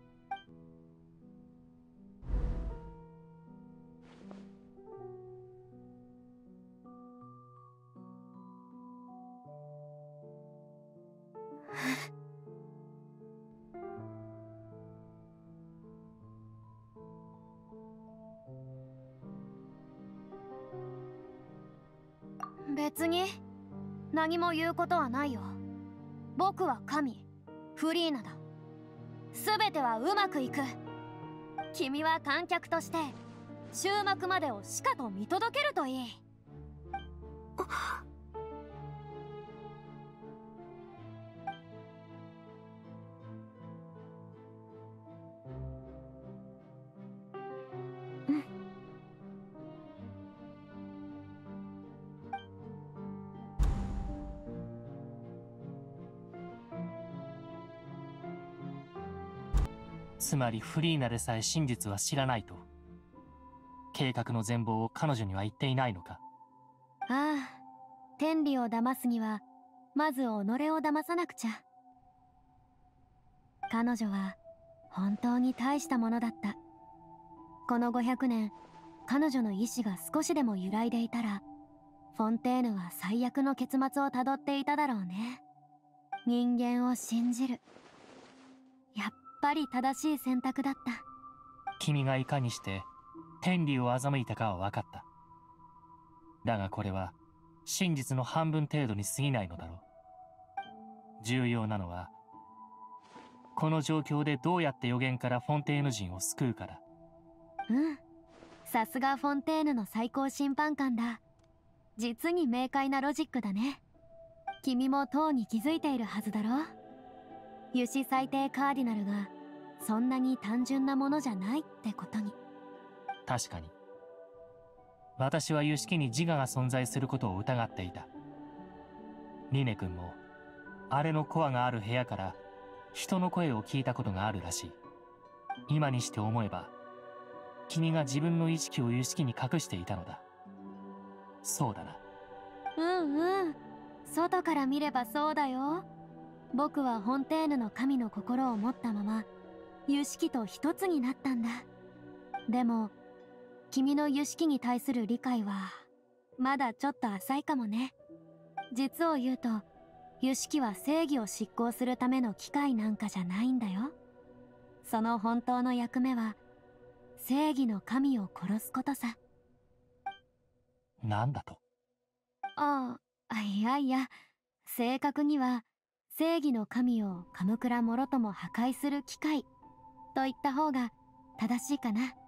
別に何も言うことはないよ。僕は神、フリーナだ。全てはうまくいく。君は観客として終幕までをしかと見届けるといい。 つまりフリーナでさえ真実は知らないと。計画の全貌を彼女には言っていないのか。 ああ、天理を騙すにはまず己を騙さなくちゃ。彼女は本当に大したものだった。この500年、彼女の意志が少しでも揺らいでいたら、フォンテーヌは最悪の結末をたどっていただろうね。人間を信じる。やっぱり正しい選択だった。 君がいかにして天理を欺いたかは分かった。だがこれは真実の半分程度に過ぎないのだろう。重要なのは、この状況でどうやって予言からフォンテーヌ人を救うかだ。 うん。さすがフォンテーヌの最高審判官だ。実に明快なロジックだね。君もとうに気づいているはずだろう。ユシ最低カーディナルがそんなに単純なものじゃないってことに。 確かに。私はユシキに自我が存在することを疑っていた。リネ君もあれのコアがある部屋から人の声を聞いたことがあるらしい。今にして思えば君が自分の意識をユシキに隠していたのだ。そうだな。 うんうん。外から見ればそうだよ。僕はフォンテーヌの神の心を持ったままユシキと一つになったんだ。でも君のユシキに対する理解はまだちょっと浅いかもね。実を言うとユシキは正義を執行するための機械なんかじゃないんだよ。その本当の役目は正義の神を殺すことさ。 なんだと？ いや、正確には正義の神をカムクラもろとも破壊する機械と言った方が正しいかな。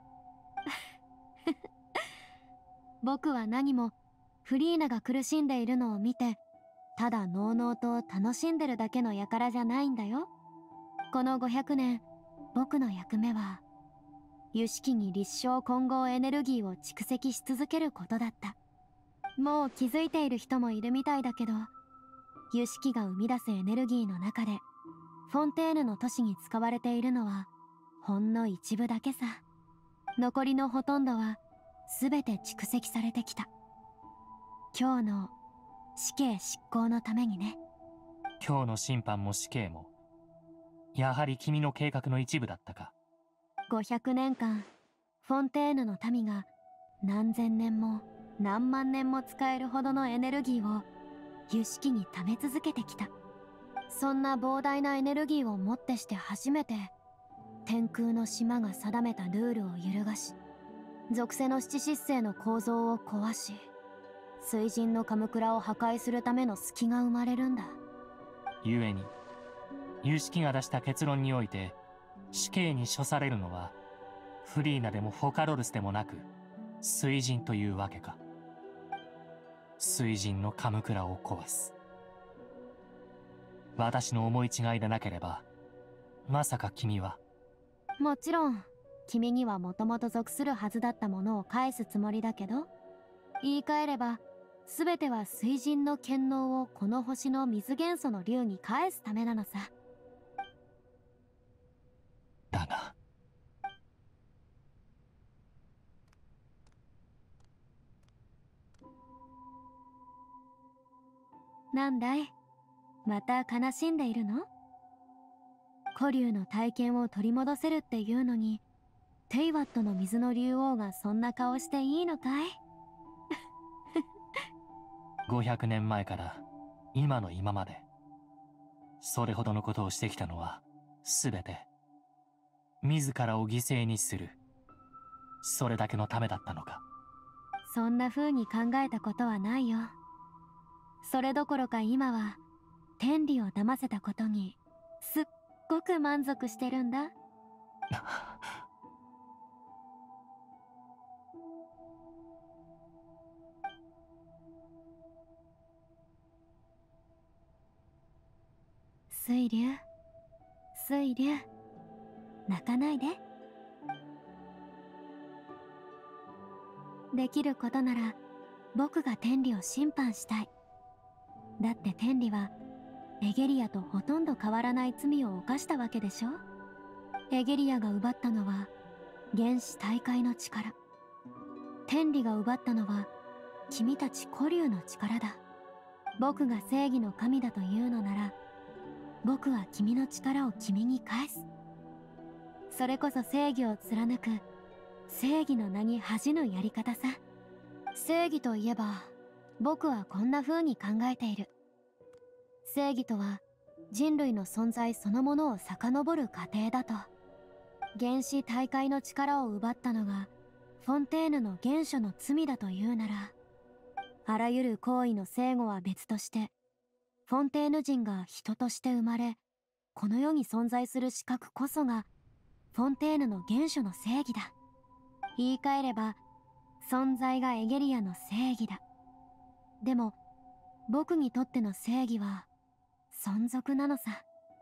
僕は何もフリーナが苦しんでいるのを見てただのうのうと楽しんでるだけの輩じゃないんだよ。この500年、僕の役目はユシキに立証混合エネルギーを蓄積し続けることだった。もう気づいている人もいるみたいだけど、ユシキが生み出すエネルギーの中でフォンテーヌの都市に使われているのはほんの一部だけさ。残りのほとんどは全て蓄積されてきた。今日の死刑執行のためにね。 今日の審判も死刑もやはり君の計画の一部だったか。 500年間フォンテーヌの民が何千年も何万年も使えるほどのエネルギーをユシキに貯め続けてきた。そんな膨大なエネルギーをもってして初めて天空の島が定めたルールを揺るがし、属性の七失星の構造を壊し、水神のカムクラを破壊するための隙が生まれるんだ。 故にユシキが出した結論において死刑に処されるのはフリーナでもフォカロルスでもなく水神というわけか。水神のカムクラを壊す。私の思い違いでなければ、まさか君は。 もちろん君にはもともと属するはずだったものを返すつもりだけど、言い換えれば全ては水神の権能をこの星の水元素の竜に返すためなのさ。 だがなんだい、また悲しんでいるの？古竜の体験を取り戻せるっていうのに、テイワットの水の竜王がそんな顔していいのかい ？500年前から今の今までそれほどのことをしてきたのは全て自らを犠牲にする、それだけのためだったのか？ そんな風に考えたことはないよ。それどころか今は天理を騙せたことにすっごく満足してるんだ。水流、水流、泣かないで。できることなら僕が天理を審判したい。だって天理はエゲリアとほとんど変わらない罪を犯したわけでしょ。エゲリアが奪ったのは原始大海の力、天理が奪ったのは君たち古竜の力だ。僕が正義の神だというのなら、僕は君の力を君に返す。 それこそ正義を貫く正義の名に恥じぬやり方さ。正義といえば僕はこんな風に考えている。正義とは人類の存在そのものを遡る過程だと。原始大海の力を奪ったのがフォンテーヌの原初の罪だというなら、あらゆる行為の正誤は別として、フォンテーヌ人が人として生まれ、この世に存在する資格こそがフォンテーヌの原初の正義だ。言い換えれば存在がエゲリアの正義だ。でも僕にとっての正義は存続なのさ。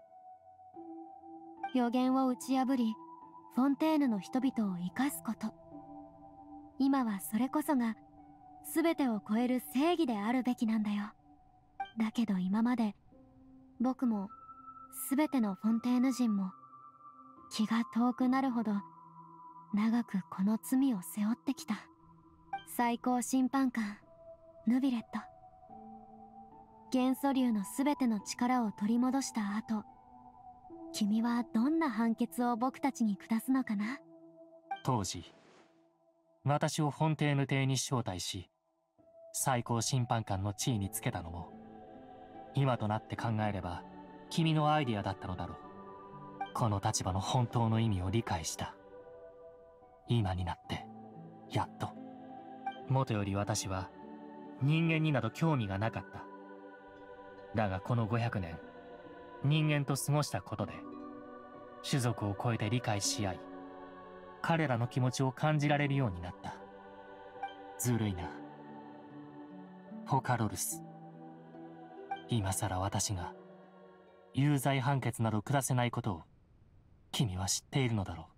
予言を打ち破りフォンテーヌの人々を生かすこと、今はそれこそが全てを超える正義であるべきなんだよ。だけど今まで僕も全てのフォンテーヌ人も気が遠くなるほど長くこの罪を背負ってきた。最高審判官ヌビレット、元素竜の全ての力を取り戻した後、君はどんな判決を僕たちに下すのかな。 当時私をフォンテーヌ邸に招待し、最高審判官の地位につけたのも、今となって考えれば君のアイディアだったのだろう。この立場の本当の意味を理解した。今になってやっと。もとより私は人間になど興味がなかった。だがこの500年、人間と過ごしたことで種族を超えて理解し合い、彼らの気持ちを感じられるようになった。ずるいな、フォカロルス。今さら私が有罪判決など下せないことを君は知っているのだろう。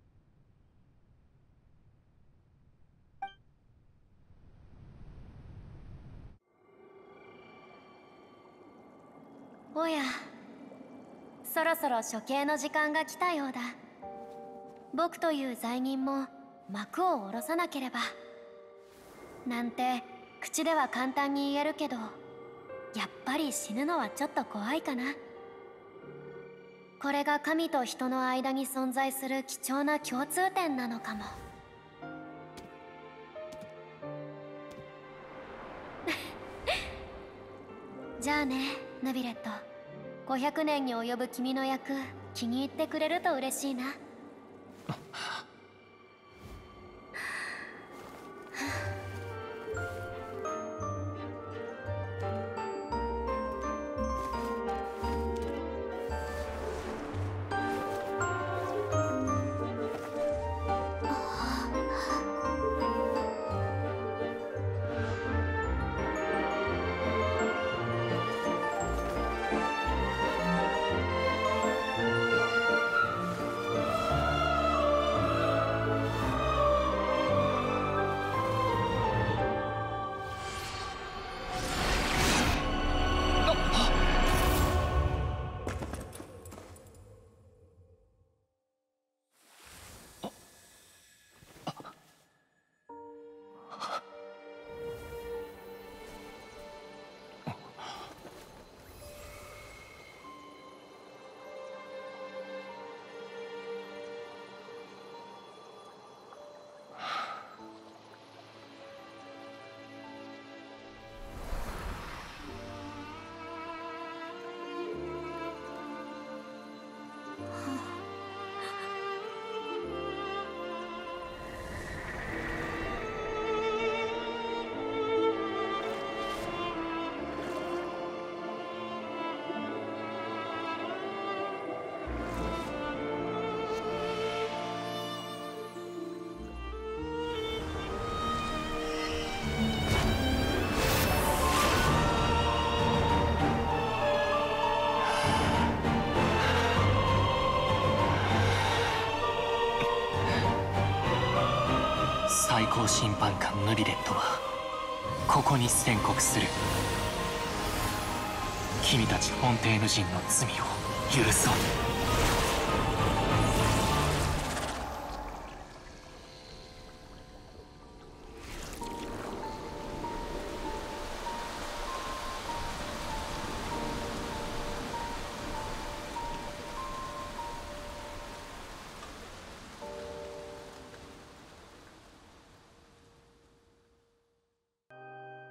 おや、そろそろ処刑の時間が来たようだ。僕という罪人も幕を下ろさなければ。なんて口では簡単に言えるけど、やっぱり死ぬのはちょっと怖いかな。これが神と人の間に存在する貴重な共通点なのかも。じゃあね、ヌビレット。500年に及ぶ君の役、気に入ってくれると嬉しいな。 最高審判官ヌビレットはここに宣告する。君たちフォンテーヌ人の罪を許そう。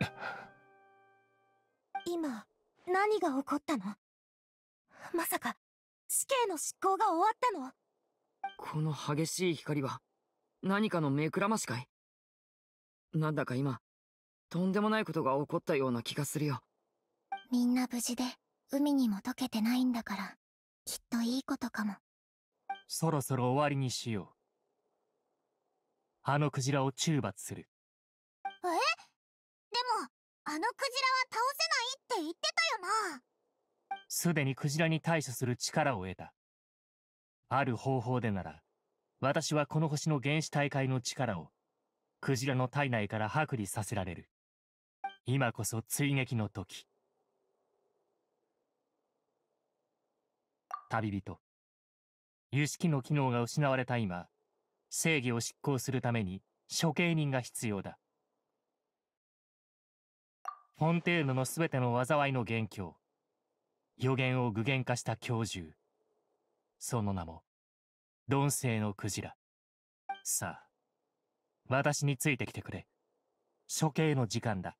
今何が起こったの？まさか死刑の執行が終わったの？ この激しい光は何かの目くらましかい？なんだか今とんでもないことが起こったような気がするよ。 みんな無事で海にも溶けてないんだから、きっといいことかも。 そろそろ終わりにしよう。あのクジラを懲罰する。 でもあのクジラは倒せないって言ってたよな。 すでにクジラに対処する力を得た。ある方法でなら、私はこの星の原始大海の力をクジラの体内から剥離させられる。今こそ追撃の時。旅人、諭式の機能が失われた今、正義を執行するために処刑人が必要だ。フォンテーヌのすべての災いの元凶、予言を具現化した教獣、その名も鈍性のクジラ。さあ、私についてきてくれ。処刑の時間だ。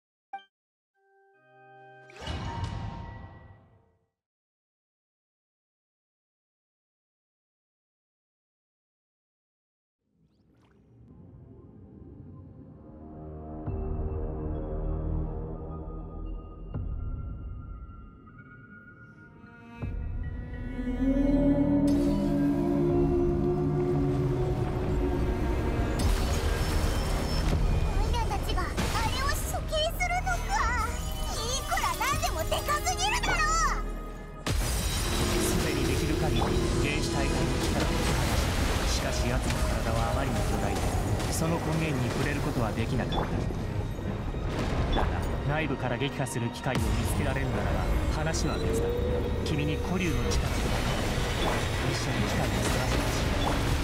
内部から撃破する機会を見つけられるならば話は別だ。君に古竜の力と一緒に機会を探してほしい。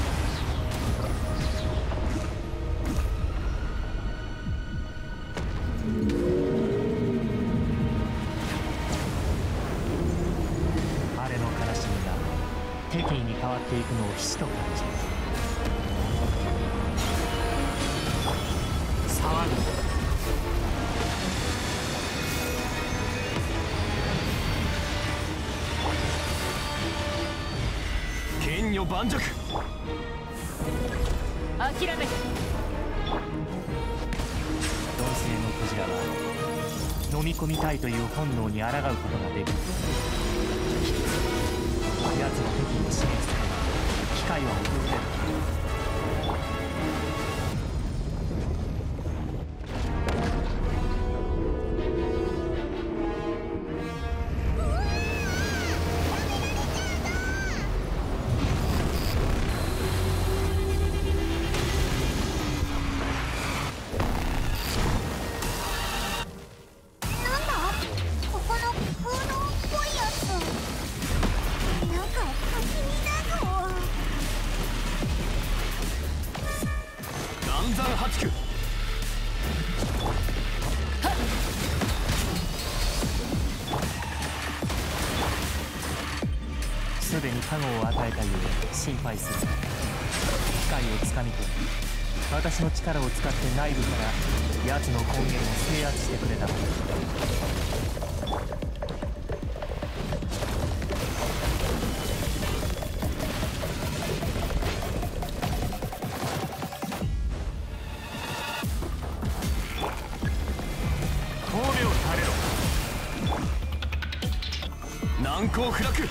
あれの悲しみが敵意に変わっていくのをひしと感じる。騒ぐ。 剣女盤石。 諦めて。 鈍性のクジラは飲み込みたいという本能に抗うことができる。奴の敵意を刺激すれば機会は訪れる。すでに加護を与えたゆえ心配する。機会をつかみ取り、私の力を使って内部から奴の根源を制圧してくれたのだ。 神戸を垂れろ。難攻不落。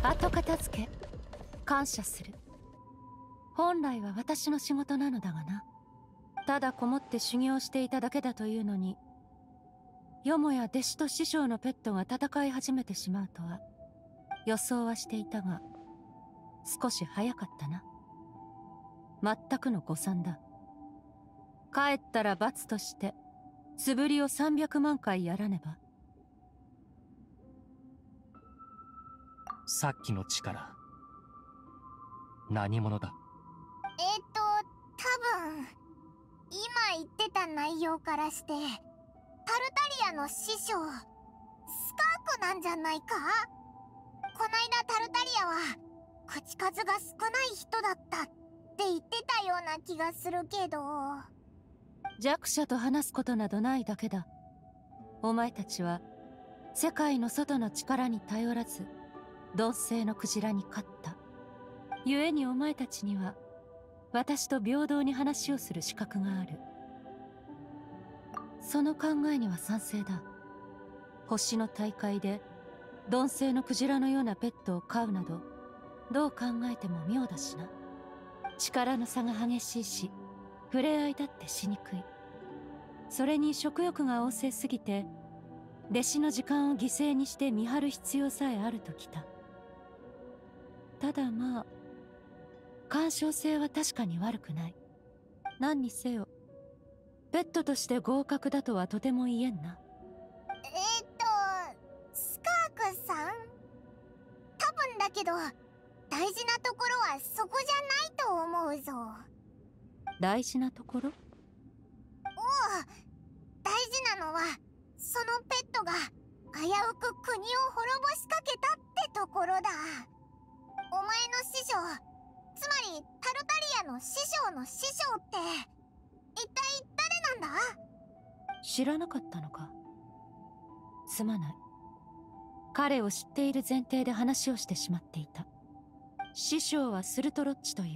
後片付け感謝する。本来は私の仕事なのだがな。ただこもって修行していただけだというのに、よもや弟子と師匠のペットが戦い始めてしまうとは予想はしていたが、少し早かったな。全くの誤算だ。帰ったら罰として素振りを300万回やらねば。 さっきの力、何者だ？ 多分今言ってた内容からしてタルタリアの師匠スカークなんじゃないか？こないだタルタリアは口数が少ない人だったって言ってたような気がするけど。 弱者と話すことなどないだけだ。お前たちは世界の外の力に頼らず鈍性のクジラに勝った。故にお前たちには私と平等に話をする資格がある。その考えには賛成だ。星の大会で鈍性のクジラのようなペットを飼うなど、どう考えても妙だしな。力の差が激しいし、触れ合いだってしにくい。それに食欲が旺盛すぎて弟子の時間を犠牲にして見張る必要さえあるときた。ただまあ干渉性は確かに悪くない。何にせよペットとして合格だとはとても言えんな。 スカークさん、多分だけど大事なところはそこじゃないと思うぞ。 大事なところ？おう、 大事なのはそのペットが危うく国を滅ぼしかけたってところだ。お前の師匠、つまりタルタリアの師匠の師匠って一体誰なんだ？ 知らなかったのか。すまない。彼を知っている前提で話をしてしまっていた。師匠はスルトロッチという。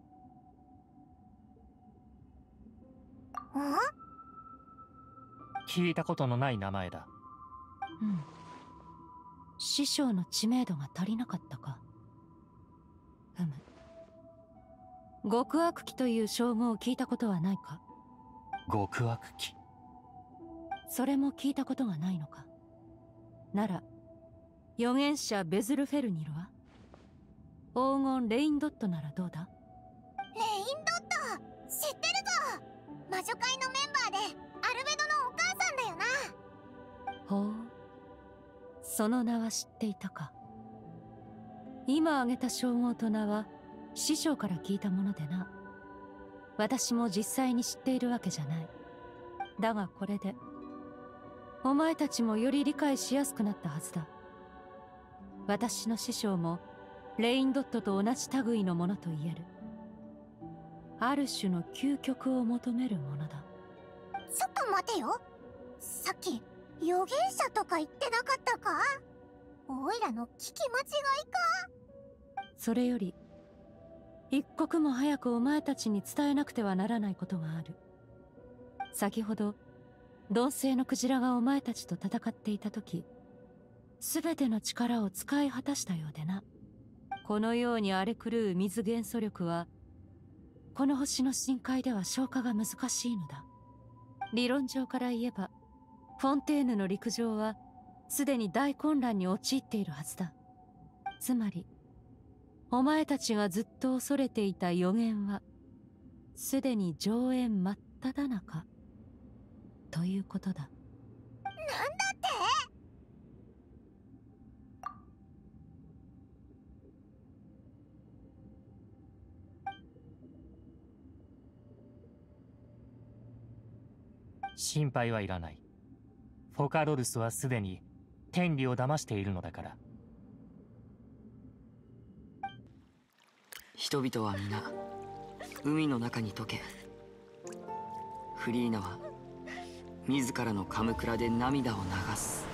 聞いたことのない名前だ。 うん。師匠の知名度が足りなかったか。ふむ。極悪鬼という称号を聞いたことはないか？ 極悪鬼。 それも聞いたことがないのか。なら預言者ベズルフェルニルは？黄金レインドットならどうだ？ レインドット知ってるぞ。魔女会のメンバーでアルベドのお母さんだよな。 ほう、その名は知っていたか。今挙げた称号と名は師匠から聞いたものでな。私も実際に知っているわけじゃない。だがこれでお前たちもより理解しやすくなったはずだ。私の師匠もレインドットと同じ類のものと言える。ある種の究極を求めるものだ。 ちょっと待てよ。さっき預言者とか言ってなかったか？おいらの聞き間違いか？ それより一刻も早くお前たちに伝えなくてはならないことがある。先ほど鈍性のクジラがお前たちと戦っていた時、全ての力を使い果たしたようでな。このように荒れ狂う水元素力はこの星の深海では消化が難しいのだ。理論上から言えばフォンテーヌの陸上はすでに大混乱に陥っているはずだ。つまりお前たちがずっと恐れていた予言はすでに上演真っ只中ということだ。 なんだって？ 心配はいらない。フォカドルスはすでに天理を騙しているのだから。 人々は皆海の中に溶け、フリーナは自らのカムクラで涙を流す。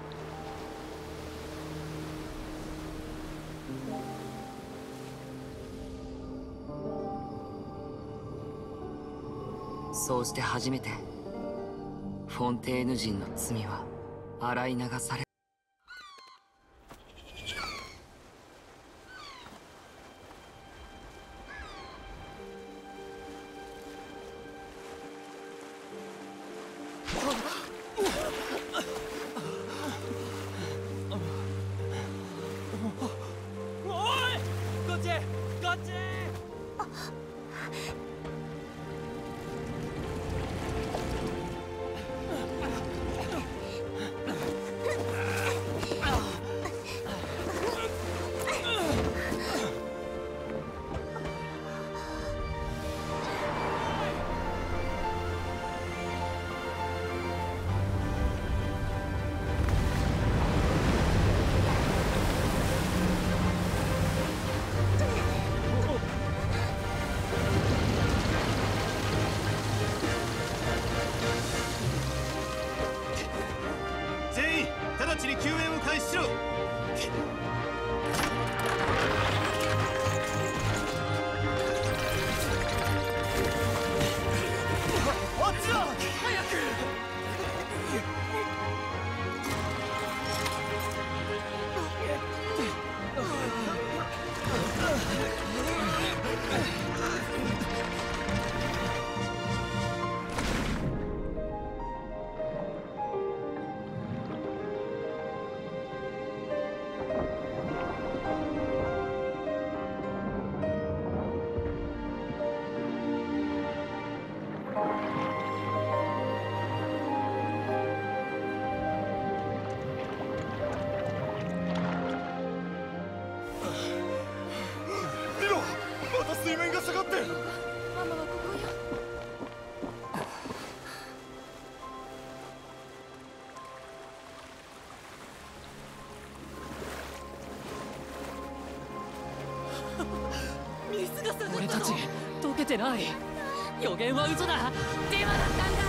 そうして初めてフォンテーヌ人の罪は洗い流され。 こっち。 全員直ちに救援を開始しろ。 あっちだ。早く。 見ろ、また水面が下がってる。 ママはここよ。 水が下がったの。俺たち溶けてない。予言は嘘だ。デマだったんだ。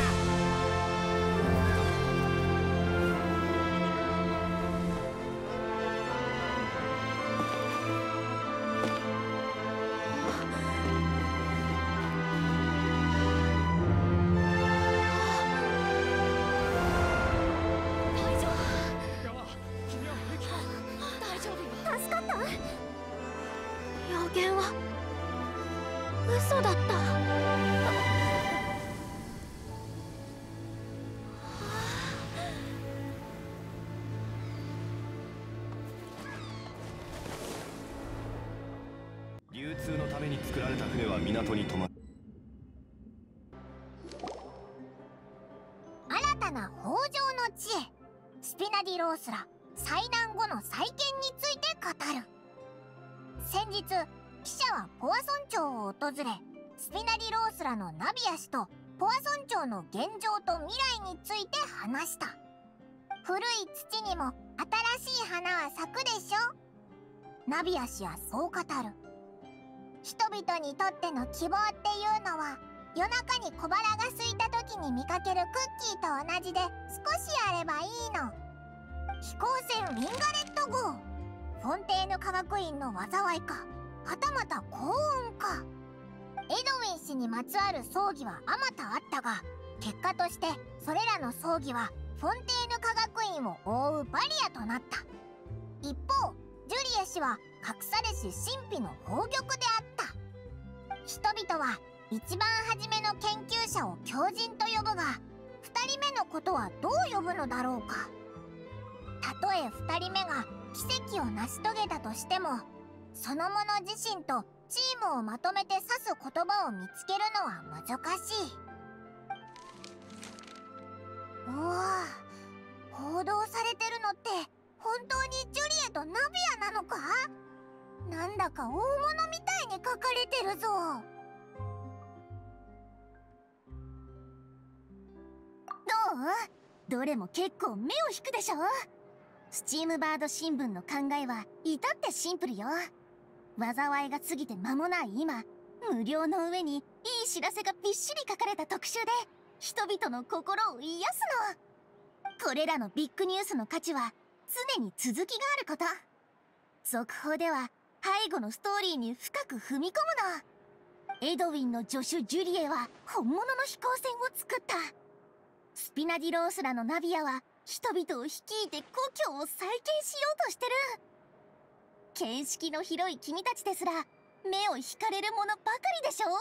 助かった。予言は嘘だった。 流通のために作られた船は港に止まる。 新たな豊穣の知恵、スピナディロースら災難後の再建について語る。先日記者はポア村長を訪れ、スピナディロースらのナビア氏とポア村長の現状と未来について話した。古い土にも新しい花は咲くでしょ。ナビア氏はそう語る。人々にとっての希望っていうのは、夜中に小腹が空いた時に見かけるクッキーと同じで少しあればいいの。飛行船ウィンガレット号、フォンテーヌ科学院の災いか、はたまた幸運か。エドウィン氏にまつわる葬儀はあまたあったが、結果としてそれらの葬儀はフォンテーヌ科学院を覆うバリアとなった。一方ジュリエ氏は隠されし神秘の宝玉であった。人々は一番初めの研究者を狂人と呼ぶが、2人目のことはどう呼ぶのだろうか。たとえ2人目が奇跡を成し遂げたとしても、その者自身とチームをまとめて指す言葉を見つけるのは難しい。おお、報道されてるのって本当にジュリエとナビアなのか？なんだか大物みたいに書かれてるぞ。 どう？どれも結構目を引くでしょ。スチームバード新聞の考えは至ってシンプルよ。災いが過ぎて間もない今、無料の上にいい知らせがびっしり書かれた特集で人々の心を癒すの。これらのビッグニュースの価値は常に続きがあること。続報では背後のストーリーに深く踏み込むの。エドウィンの助手ジュリエは本物の飛行船を作った。スピナディロースらのナビアは人々を率いて故郷を再建しようとしてる。見識の広い君たちですら目を引かれるものばかりでしょ。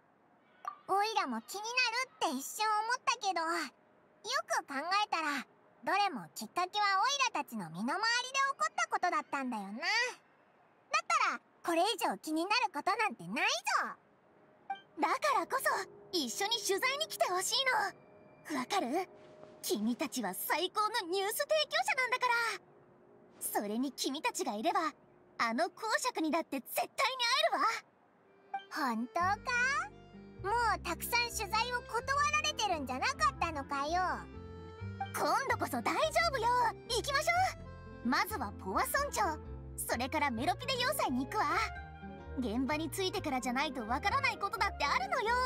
オイラも気になるって一瞬思ったけど、よく考えたらどれもきっかけはオイラたちの身の回りで起こったことだったんだよな。だったらこれ以上気になることなんてないぞ。 だからこそ一緒に取材に来てほしいの。わかる？君たちは最高のニュース提供者なんだから。それに君たちがいればあの公爵にだって絶対に会えるわ。 本当か？もうたくさん取材を断られてるんじゃなかったのかよ。 今度こそ大丈夫よ。行きましょう。まずはポワ村長、それからメロピデ要塞に行くわ。現場に着いてからじゃないとわからないことだってあるのよ。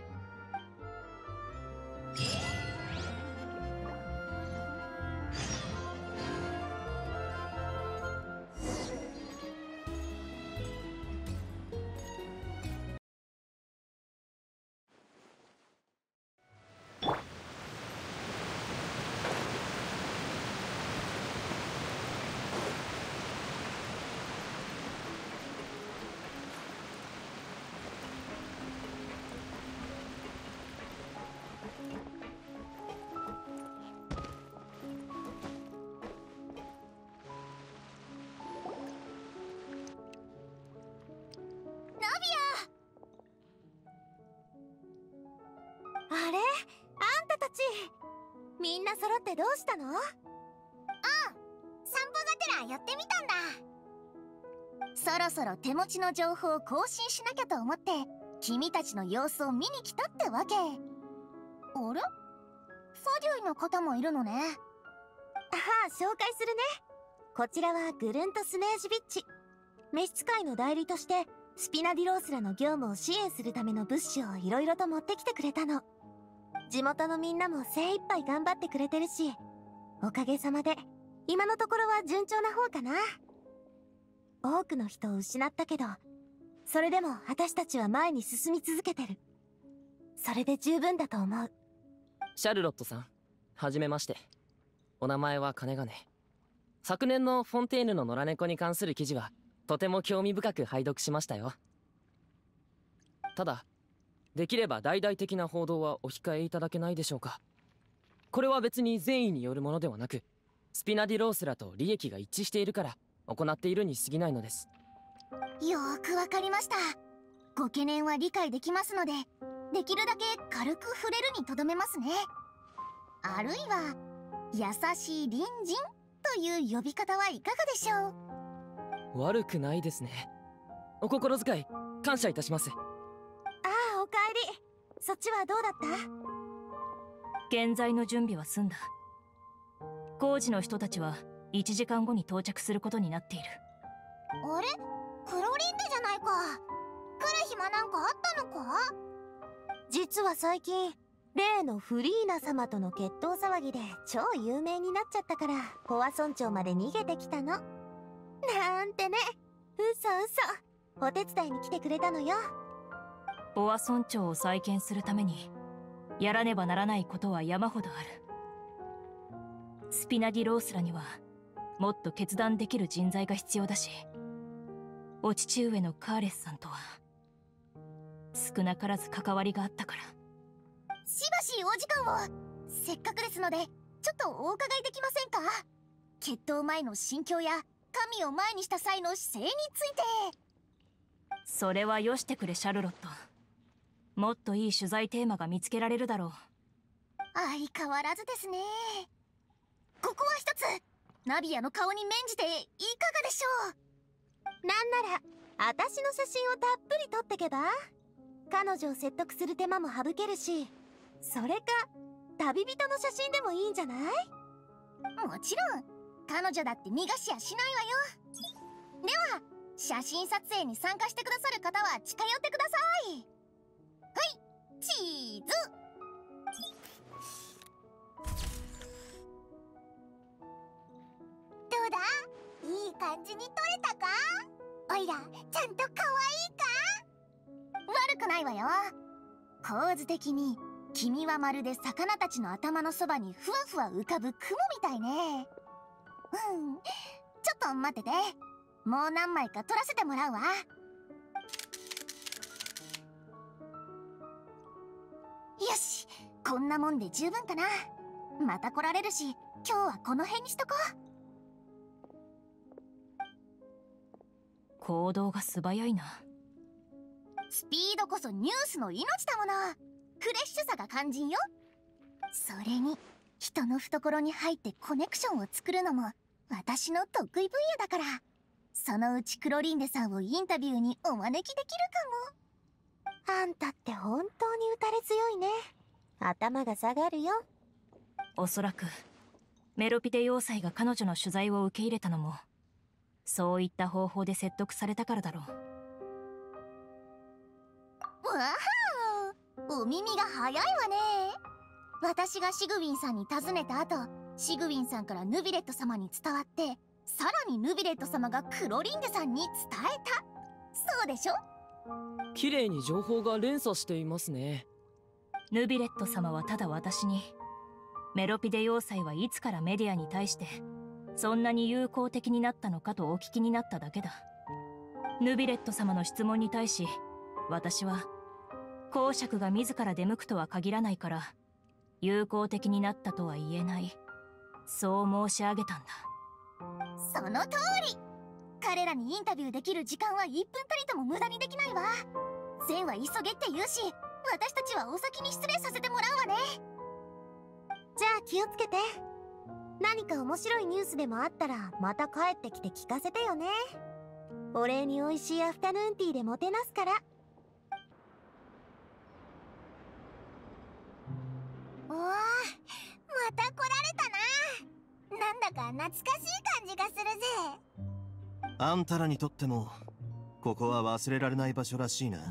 あれ、あんたたちみんな揃ってどうしたの？ 散歩がてら寄ってみたんだ。 そろそろ手持ちの情報を更新しなきゃと思って君たちの様子を見に来たってわけ。あれ？ファデュイの方もいるのね。 ああ、紹介するね。こちらはグルント・スネージビッチ。召使いの代理としてスピナディロースらの業務を支援するための物資をいろいろと持ってきてくれたの。地元のみんなも精一杯頑張ってくれてるし、おかげさまで今のところは順調な方かな。多くの人を失ったけど、それでも私たちは前に進み続けてる。それで十分だと思う。 シャルロットさん、はじめまして。お名前は金金。昨年のフォンテーヌの野良猫に関する記事はとても興味深く拝読しましたよ。ただできれば大々的な報道はお控えいただけないでしょうか。これは別に善意によるものではなく、スピナディロースらと利益が一致しているから行っているに過ぎないのです。 よーくわかりました。ご懸念は理解できますので、できるだけ軽く触れるにとどめますね。あるいは優しい隣人という呼び方はいかがでしょう。 悪くないですね。お心遣い感謝いたします。 ああ、おかえり。そっちはどうだった？ 現在の準備は済んだ。工事の人たちは1時間後に到着することになっている。 あれ？クロリンデじゃないか。来る暇なんかあったのか？ 実は最近例のフリーナ様との決闘騒ぎで超有名になっちゃったから、ポワ村長まで逃げてきたの。なんてね。嘘嘘、お手伝いに来てくれたのよ。 ポワ村長を再建するためにやらねばならないことは山ほどある。スピナディロースらにはもっと決断できる人材が必要だし、お父上のカーレスさんとは少なからず関わりがあったから。 しばしお時間を。せっかくですのでちょっとお伺いできませんか？決闘前の心境や神を前にした際の姿勢について。 それはよしてくれシャルロット。もっといい取材テーマが見つけられるだろう。 相変わらずですね。ここは一つナビアの顔に免じていかがでしょう。なんなら私の写真をたっぷり撮ってけば、彼女を説得する手間も省けるし、それか旅人の写真でもいいんじゃない？ もちろん彼女だって逃がしやしないわよ。では写真撮影に参加してくださる方は近寄ってください。はい、チーズ。 どうだ？いい感じに撮れたか？おいらちゃんと可愛いか？ 悪くないわよ。構図的に君はまるで魚たちの頭のそばにふわふわ浮かぶ雲みたいね。ちょっと待ってて。もう何枚か撮らせてもらうわ。よし、こんなもんで十分かな。 また来られるし、今日はこの辺にしとこう。 行動が素早いな。 スピードこそニュースの命だもの。フレッシュさが肝心よ。それに人の懐に入ってコネクションを作るのも私の得意分野だから、そのうちクロリンデさんをインタビューにお招きできるかも。 あんたって本当に打たれ強いね。頭が下がるよ。 おそらくメロピデ要塞が彼女の取材を受け入れたのもそういった方法で説得されたからだろう。 わあ、お耳が早いわね。私がシグウィンさんに尋ねた後、シグウィンさんからヌビレット様に伝わって、さらにヌビレット様がクロリンデさんに伝えた。そうでしょ？ 綺麗に情報が連鎖していますね。 ヌビレット様はただ私に、メロピデ要塞はいつからメディアに対してそんなに友好的になったのかとお聞きになっただけだ。ヌビレット様の質問に対し、私は公爵が自ら出向くとは限らないから友好的になったとは言えない、そう申し上げたんだ。 その通り。彼らにインタビューできる時間は1分たりとも無駄にできないわ。善は急げって言うし、私たちはお先に失礼させてもらうわね。 じゃあ気をつけて。何か面白いニュースでもあったらまた帰ってきて聞かせてよね。お礼に美味しいアフタヌーンティーでもてなすから。 わあ、また来られたな。なんだか懐かしい感じがするぜ。 あんたらにとってもここは忘れられない場所らしいな。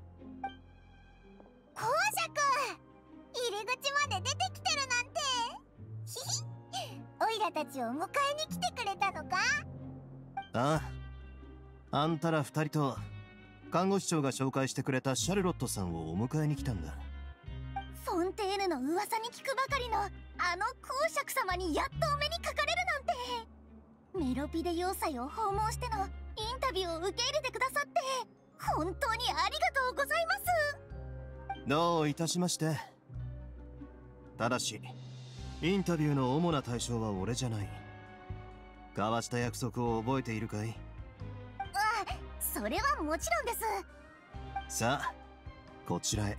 公爵、入り口まで出てきてるなんて。ひひ、オイラたちを迎えに来てくれたのか？ ああ、あんたら二人と看護師長が紹介してくれたシャルロットさんをお迎えに来たんだ。 フォンテーヌの噂に聞くばかりのあの公爵様にやっとお目にかかれるなんて。メロピデ要塞を訪問してのインタビューを受け入れてくださって本当にありがとうございます。 どういたしまして。ただしインタビューの主な対象は俺じゃない。交わした約束を覚えているかい？ あ、それはもちろんです。 さあこちらへ。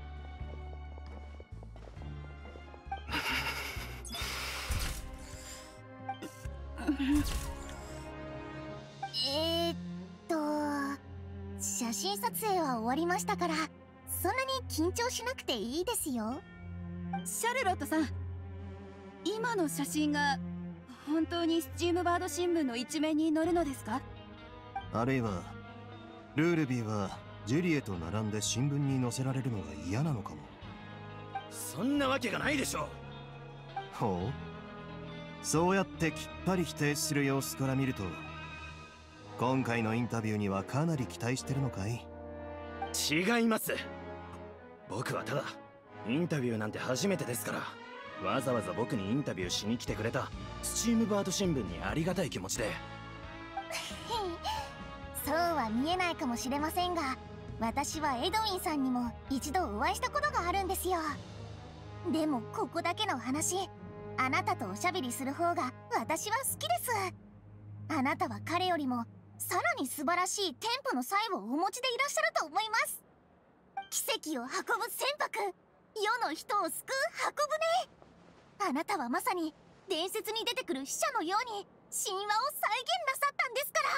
写真撮影は終わりましたから、そんなに緊張しなくていいですよ。 シャルロットさん、今の写真が本当にスチームバード新聞の一面に載るのですか？ あるいはルールビーはジュリエと並んで新聞に載せられるのが嫌なのかも。 そんなわけがないでしょう。 ほう、そうやってきっぱり否定する様子から見ると今回のインタビューにはかなり期待してるのかい？ 違います。僕はただインタビューなんて初めてですから、わざわざ僕にインタビューしに来てくれたスチームバード新聞にありがたい気持ちで。 そうは見えないかもしれませんが、私はエドウィンさんにも一度お会いしたことがあるんですよ。でもここだけの話、あなたとおしゃべりする方が私は好きです。あなたは彼よりもさらに素晴らしいテンポの際をお持ちでいらっしゃると思います。奇跡を運ぶ船舶、世の人を救う箱舟。あなたはまさに伝説に出てくる死者のように神話を再現なさったんですから。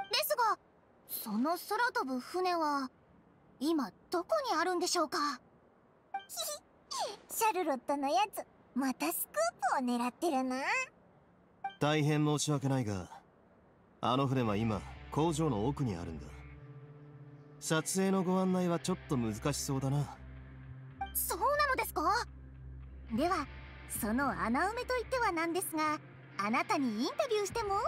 ですが、その空飛ぶ船は今どこにあるんでしょうか？ ひひ、シャルロットのやつまたスクープを狙ってるな。 大変申し訳ないが、あの船は今工場の奥にあるんだ。撮影のご案内はちょっと難しそうだな。 そうなのですか？ではその穴埋めといってはなんですが、あなたにインタビューしても？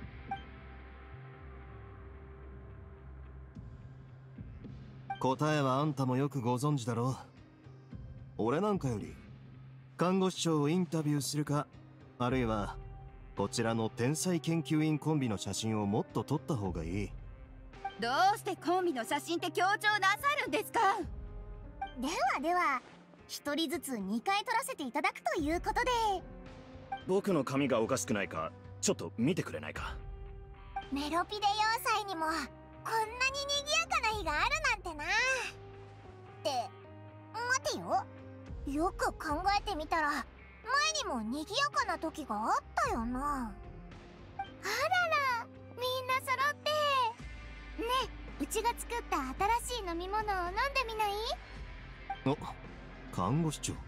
答えはあんたもよくご存知だろう。俺なんかより看護師長をインタビューするか、あるいはこちらの天才研究員コンビの写真をもっと撮った方がいい。 どうしてコンビの写真って強調なさるんですか？ では一人ずつ2回取らせていただくということで。 僕の髪がおかしくないかちょっと見てくれないか。 メロピデ要塞にもこんなに賑やかな日があるなんてな。って待てよ、よく考えてみたら前にも賑やかな時があったよな。あらら、みんな揃って。ねえ、うちが作った新しい飲み物を飲んでみない？ お、看護師長。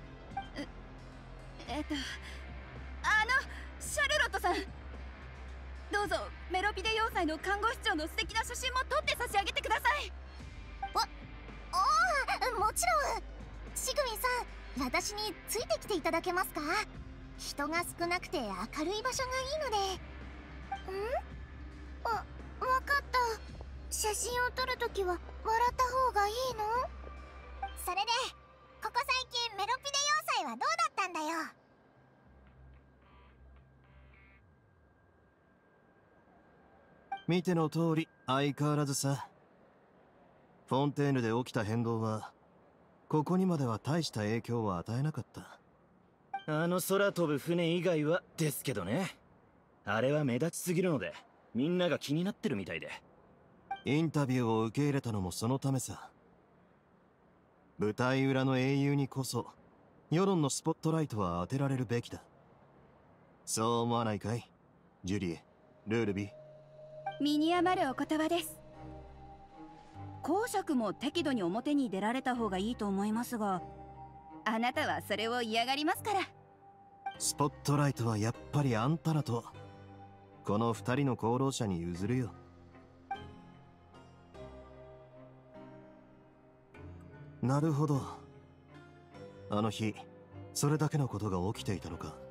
シャルロットさん、どうぞメロピデ要塞の看護師長の素敵な写真も撮って差し上げてください。 もちろん。しぐみさん、私についてきていただけますか？人が少なくて明るい場所がいいので。わかった。写真を撮るときは笑った方がいいの？ それでここ最近メロピデ要塞はどうだったんだよ。 見ての通り相変わらずさ。フォンテーヌで起きた変動はここにまでは大した影響を与えなかった。 あの空飛ぶ船以外はですけどね。あれは目立ちすぎるのでみんなが気になってるみたいで。 インタビューを受け入れたのもそのためさ。舞台裏の英雄にこそ世論のスポットライトは当てられるべきだ。そう思わないかいジュリエ、ルールビー。 身に余るお言葉です。公爵も適度に表に出られた方がいいと思いますが、あなたはそれを嫌がりますから。 スポットライトはやっぱりあんたらとこの2人の功労者に譲るよ。なるほど。あの日それだけのことが起きていたのか。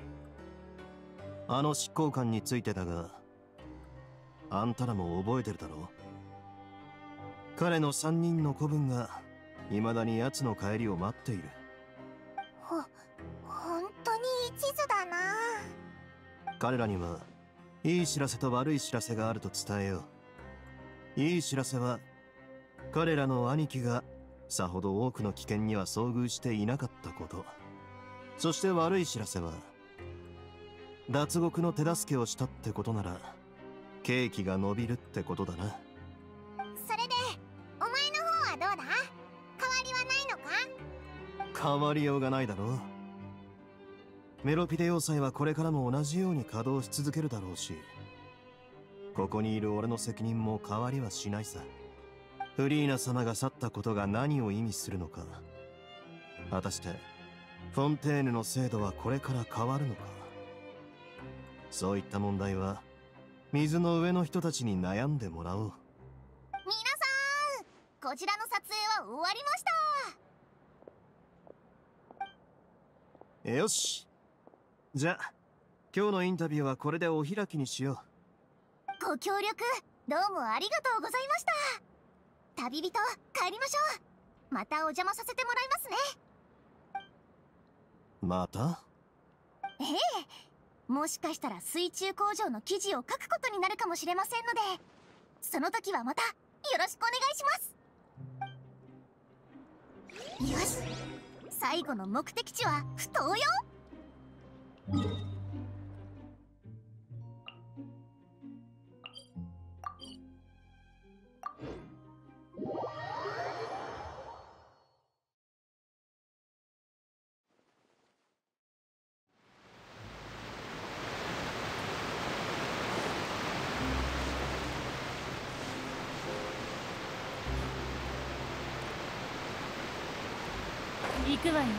あの執行官についてだが、あんたらも覚えてるだろう。彼の3人の子分が未だに奴の帰りを待っている。 本当に一途だな。 彼らにはいい知らせと悪い知らせがあると伝えよう。いい知らせは彼らの兄貴がさほど多くの危険には遭遇していなかったこと。そして悪い知らせは脱獄の手助けをしたってことなら刑期が伸びるってことだな。 それでお前の方はどうだ？変わりはないのか？ 変わりようがないだろう。メロピデ要塞はこれからも同じように稼働し続けるだろうし、ここにいる俺の責任も変わりはしないさ。フリーナ様が去ったことが何を意味するのか、果たしてフォンテーヌの制度はこれから変わるのか。そういった問題は水の上の人たちに悩んでもらおう。 皆さん、こちらの撮影は終わりました。 よし、じゃあ今日のインタビューはこれでお開きにしよう。ご協力どうもありがとうございました。旅人、帰りましょう。またお邪魔させてもらいますね。 また？ ええ、もしかしたら水中工場の記事を書くことになるかもしれませんので、その時はまたよろしくお願いします。よし、最後の目的地は埠頭よ。 行くわよ。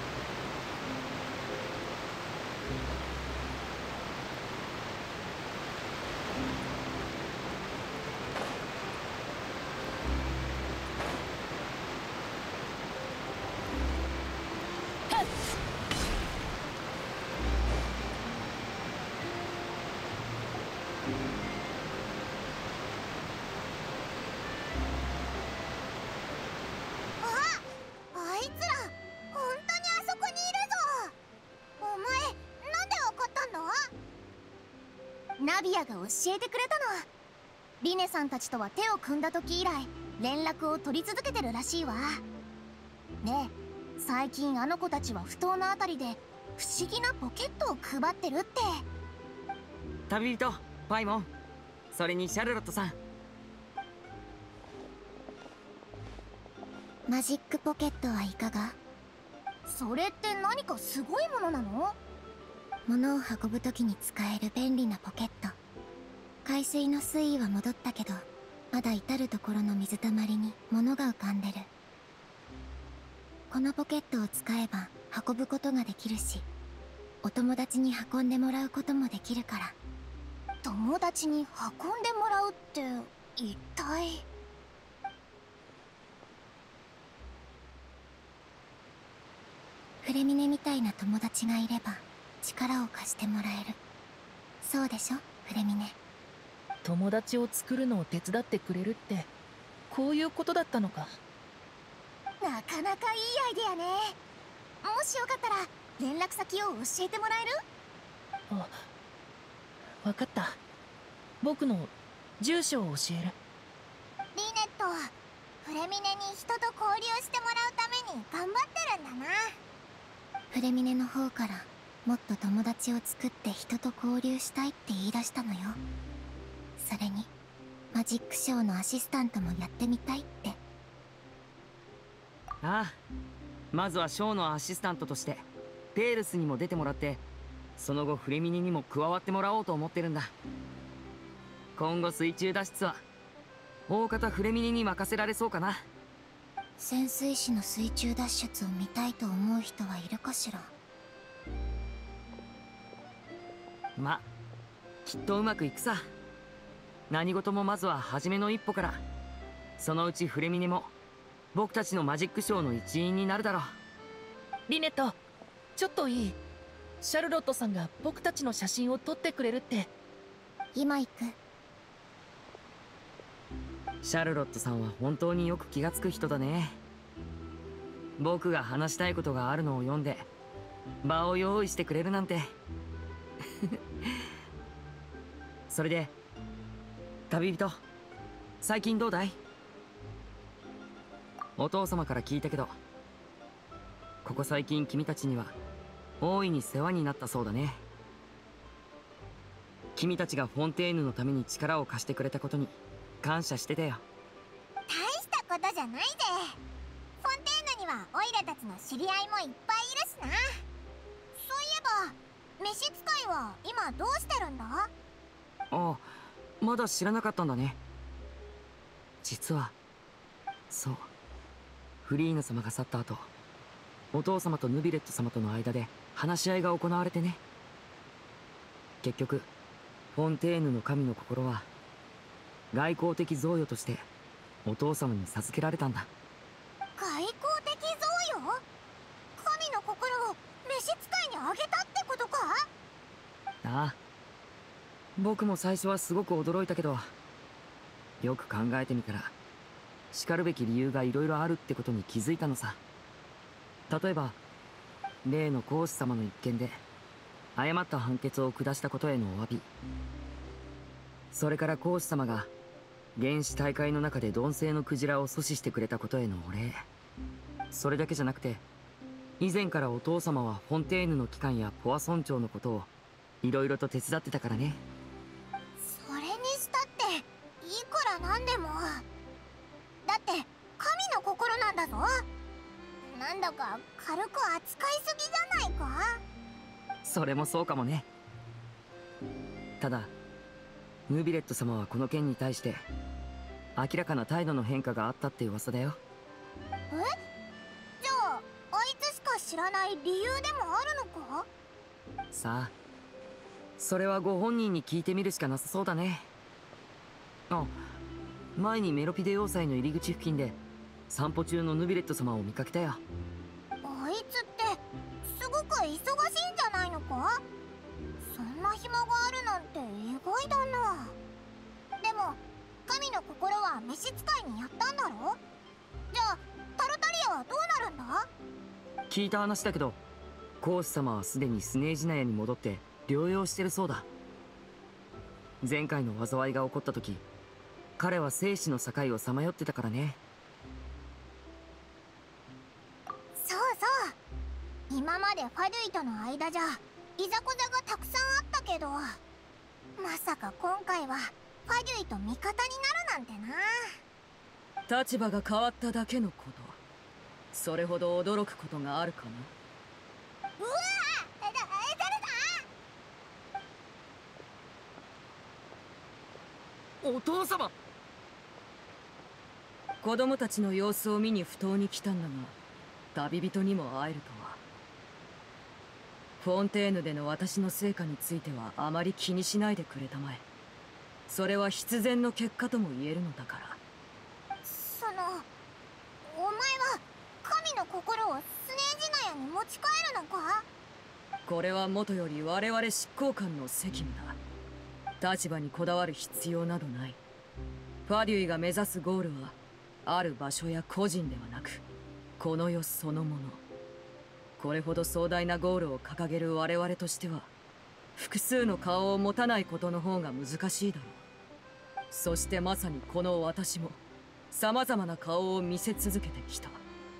あいつら本当にあそこにいるぞ。お前なんでわかったんだ？ ナビアが教えてくれたの。リネさんたちとは手を組んだ時以来連絡を取り続けてるらしいわ。ねえ、 最近あの子たちは埠頭のあたりで不思議なポケットを配ってるって。 旅人パイモン、それにシャルロットさん。 マジックポケットはいかが？それって何かすごいものなの？物を運ぶときに使える便利なポケット。海水の水位は戻ったけど、まだ至る所の水たまりに物が浮かんでる。このポケットを使えば運ぶことができるし、お友達に運んでもらうこともできるから。友達に運んでもらうって一体。フレミネみたいな友達がいれば力を貸してもらえる。そうでしょフレミネ。 友達を作るのを手伝ってくれるってこういうことだったのか。 なかなかいいアイデアね。もしよかったら連絡先を教えてもらえる？ あ、分かった。僕の住所を教える。 リネット、フレミネに人と交流してもらうために頑張ってるんだな。 フレミネの方からもっと友達を作って人と交流したいって言い出したのよ。それにマジックショーのアシスタントもやってみたいって。 ああ、まずはショーのアシスタントとしてペールスにも出てもらって、その後フレミネにも加わってもらおうと思ってるんだ。今後水中脱出は大方フレミネに任せられそうかな。 潜水士の水中脱出を見たいと思う人はいるかしら。 ま、きっとうまくいくさ。何事もまずは初めの一歩から。そのうちフレミネも僕たちのマジックショーの一員になるだろう。 リネット、ちょっといい？シャルロットさんが僕たちの写真を撮ってくれるって。 今行く。 シャルロットさんは本当によく気がつく人だね。僕が話したいことがあるのを読んで場を用意してくれるなんてそれで旅人、最近どうだい？お父様から聞いたけど、ここ最近君たちには大いに世話になったそうだね。君たちがフォンテーヌのために力を貸してくれたことに感謝してたよ。 大したことじゃないぜ。フォンテーヌにはオイラたちの知り合いもいっぱいいるしな。そういえば召使いは今どうしてるんだ？ ああ、まだ知らなかったんだね。実はそう、フリーナ様が去った後、お父様とヌビレット様との間で話し合いが行われてね。結局フォンテーヌの神の心は外交的贈与としてお父様に授けられたんだ。 外交的贈与？神の心を召使いにあげたってことか？ ああ、僕も最初はすごく驚いたけど、よく考えてみたらしかるべき理由がいろいろあるってことに気づいたのさ。例えば例の皇子様の一件で誤った判決を下したことへのお詫び、それから皇子様が原始大会の中で鈍性のクジラを阻止してくれたことへのお礼。それだけじゃなくて、以前からお父様はフォンテーヌの機関やポワ村長のことをいろいろと手伝ってたからね。 それにしたっていくらなんでも、だって神の心なんだぞ。なんだか軽く扱いすぎじゃないか？ それもそうかもね。ただヌビレット様はこの件に対して明らかな態度の変化があったって噂だよ。 え？じゃああいつしか知らない理由でもあるのか？ さあ、それはご本人に聞いてみるしかなさそうだね。あ、前にメロピデ要塞の入り口付近で散歩中のヌビレット様を見かけたよ。 あいつってすごく忙しいんじゃないのか？そんな暇があるなんて意外だな。でも神の心は召使いにやったんだろ？じゃあタルタリアはどうなるんだ？ 聞いた話だけど、皇子様はすでにスネージナヤに戻って療養してるそうだ。前回の災いが起こった時、彼は生死の境をさまよってたからね。 そうそう、 の間じゃいざこざがたくさんあったけど、まさか今回はファデュイと味方になるなんてな。 立場が変わっただけのこと、それほど驚くことがあるかな。 うわ誰だ。お父様。 子供たちの様子を見に埠頭に来たんだが、旅人にも会えるとは。フォンテーヌでの私の成果についてはあまり気にしないでくれたまえ。それは必然の結果とも言えるのだから。 その、お前は神の心をスネージナヤに持ち帰るのか？ これはもとより我々執行官の責務だ。立場にこだわる必要などない。ファデュイが目指すゴールはある場所や個人ではなく、この世そのもの。これほど壮大なゴールを掲げる我々としては、複数の顔を持たないことの方が難しいだろう。そしてまさにこの私も様々な顔を見せ続けてきた。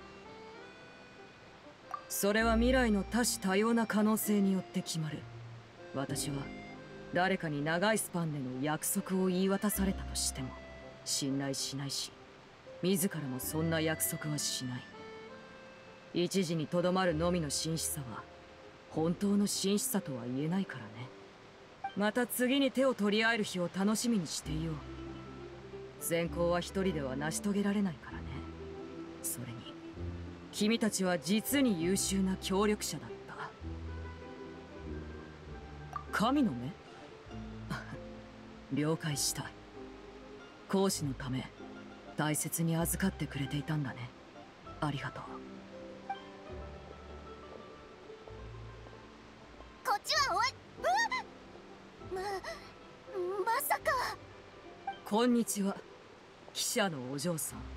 それは未来の多種多様な可能性によって決まる。私は誰かに長いスパンでの約束を言い渡されたとしても信頼しないし、自らもそんな約束はしない。一時にとどまるのみの真摯さは本当の真摯さとは言えないからね。また次に手を取り合える日を楽しみにしていよう。善行は一人では成し遂げられないからね。それに君たちは実に優秀な協力者だった。神の目了解した。講師のため大切に預かってくれていたんだね。ありがとう。 こっちはまさか。 こんにちは、記者のお嬢さん。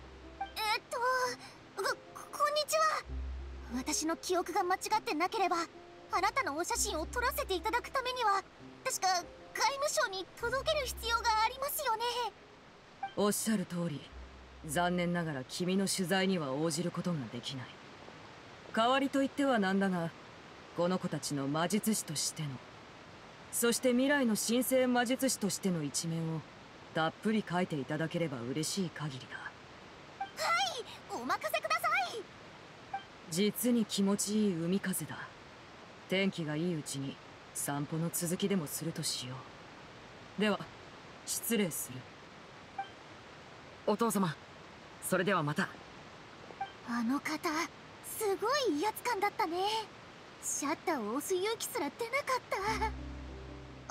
こんにちは。私の記憶が間違ってなければ、あなたのお写真を撮らせていただくためには確か外務省に届ける必要がありますよね。 おっしゃる通り、残念ながら君の取材には応じることができない。代わりと言ってはなんだが、この子たちの魔術師としての、そして未来の神聖魔術師としての一面をたっぷり書いていただければ嬉しい限りだ。 はい、お任せください。 実に気持ちいい海風だ。天気がいいうちに散歩の続きでもするとしよう。では失礼する。 お父様、それではまた。 あの方、すごい威圧感だったね。シャッターを押す勇気すら出なかった。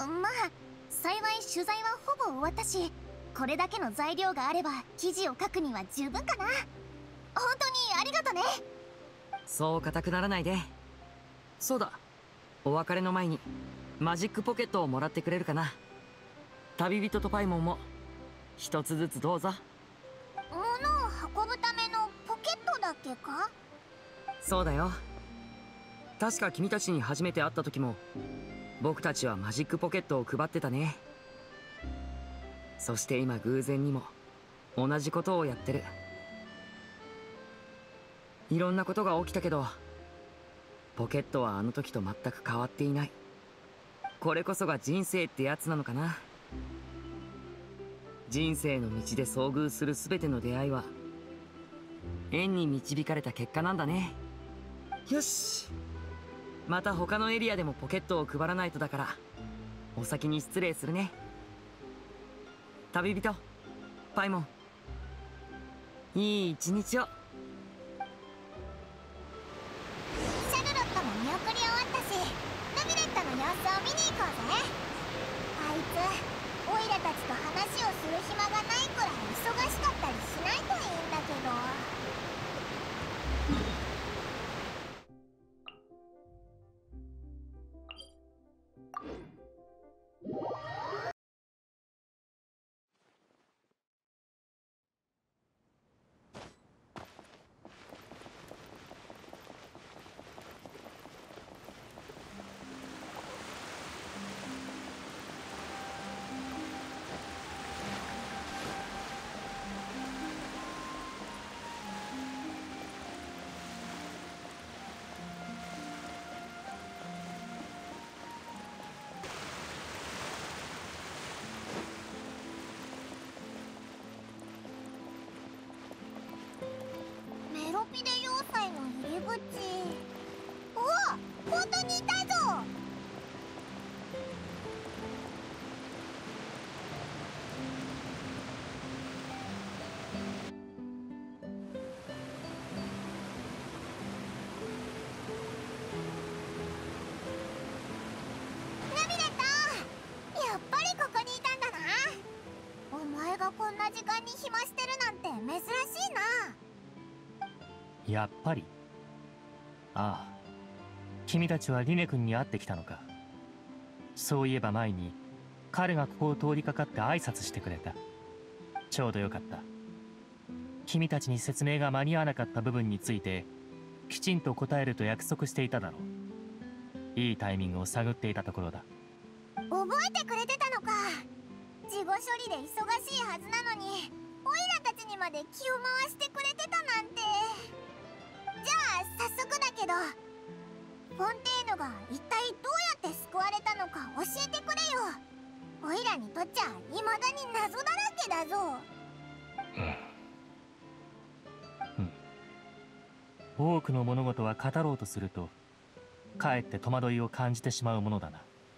まあ幸い取材はほぼ終わったし、これだけの材料があれば記事を書くには十分かな。本当にありがとね。 そう固くならないで。そうだ、お別れの前にマジックポケットをもらってくれるかな。旅人とパイモンも一つずつどうぞ。 物を運ぶためのポケットだっけか？ そうだよ。確か君たちに初めて会った時も僕たちはマジックポケットを配ってたね。そして今偶然にも同じことをやってる。いろんなことが起きたけど、ポケットはあの時と全く変わっていない。これこそが人生ってやつなのかな。人生の道で遭遇する全ての出会いは縁に導かれた結果なんだね。よし、また他のエリアでもポケットを配らないとだから、お先に失礼するね。旅人パイモン、いい一日を。 シャルロットも見送り終わったし、ルミネットの様子を見に行こうぜ。あいつオイラたちと話をする暇がないくらい忙しかったりしないといいんだけど。 お、本当にいたぞ。ナビレット、やっぱりここにいたんだな。お前がこんな時間に暇してるなんて珍しいな。 やっぱり。ああ、君たちはリネ君に会ってきたのか。そういえば前に彼がここを通りかかって挨拶してくれた。ちょうどよかった。君たちに説明が間に合わなかった部分についてきちんと答えると約束していただろう。いいタイミングを探っていたところだ。 覚えてくれてたのか。事後処理で忙しいはずなのにオイラたちにまで気を回してくれてたなんて。じゃあ早速だけど、フォンテーヌが一体どうやって救われたのか教えてくれよ。オイラにとっちゃ未だに謎だらけだぞ。 多くの物事は語ろうとするとかえって戸惑いを感じてしまうものだな。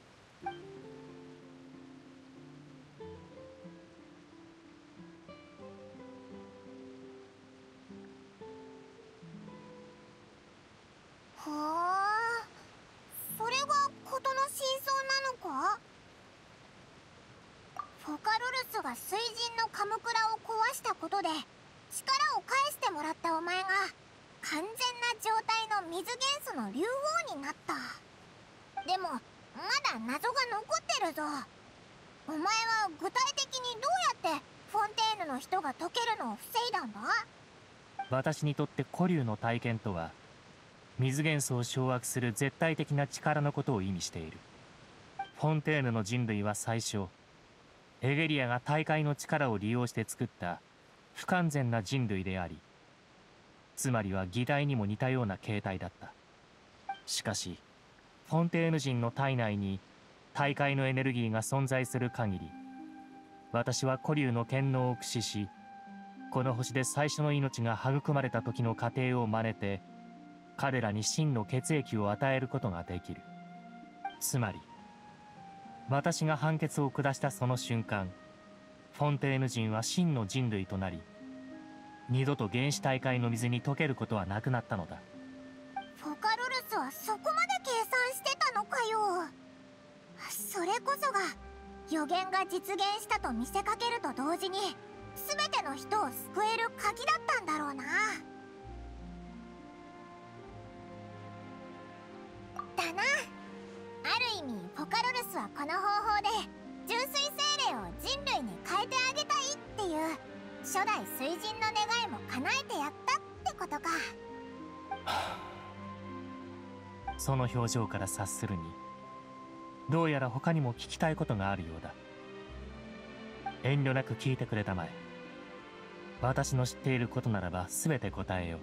はあ、それが事の真相なのか。フォカロルスが水神のカムクラを壊したことで力を返してもらったお前が完全な状態の水元素の竜王になった。でもまだ謎が残ってるぞ。お前は具体的にどうやってフォンテーヌの人が解けるのを防いだんだ。 私にとって古竜の体験とは水元素を掌握する絶対的な力のことを意味している。フォンテーヌの人類は最初エゲリアが大海の力を利用して作った不完全な人類であり、つまりは擬態にも似たような形態だった。しかしフォンテーヌ人の体内に大海のエネルギーが存在する限り、私は古竜の権能を駆使し、この星で最初の命が育まれた時の過程を真似て彼らに真の血液を与えることができる。つまり私が判決を下したその瞬間、フォンテーヌ人は真の人類となり、二度と原始大海の水に溶けることはなくなったのだ。 フォカロルスはそこまで計算してたのかよ。それこそが予言が実現したと見せかけると同時に全ての人を救える鍵だったんだろうな。だな。ある意味フォカロルスはこの方法で純粋精霊を人類に変えてあげたいっていう初代水神の願いも叶えてやったってことか。 その表情から察するに、どうやら他にも聞きたいことがあるようだ。遠慮なく聞いてくれたまえ。私の知っていることならば全て答えよう。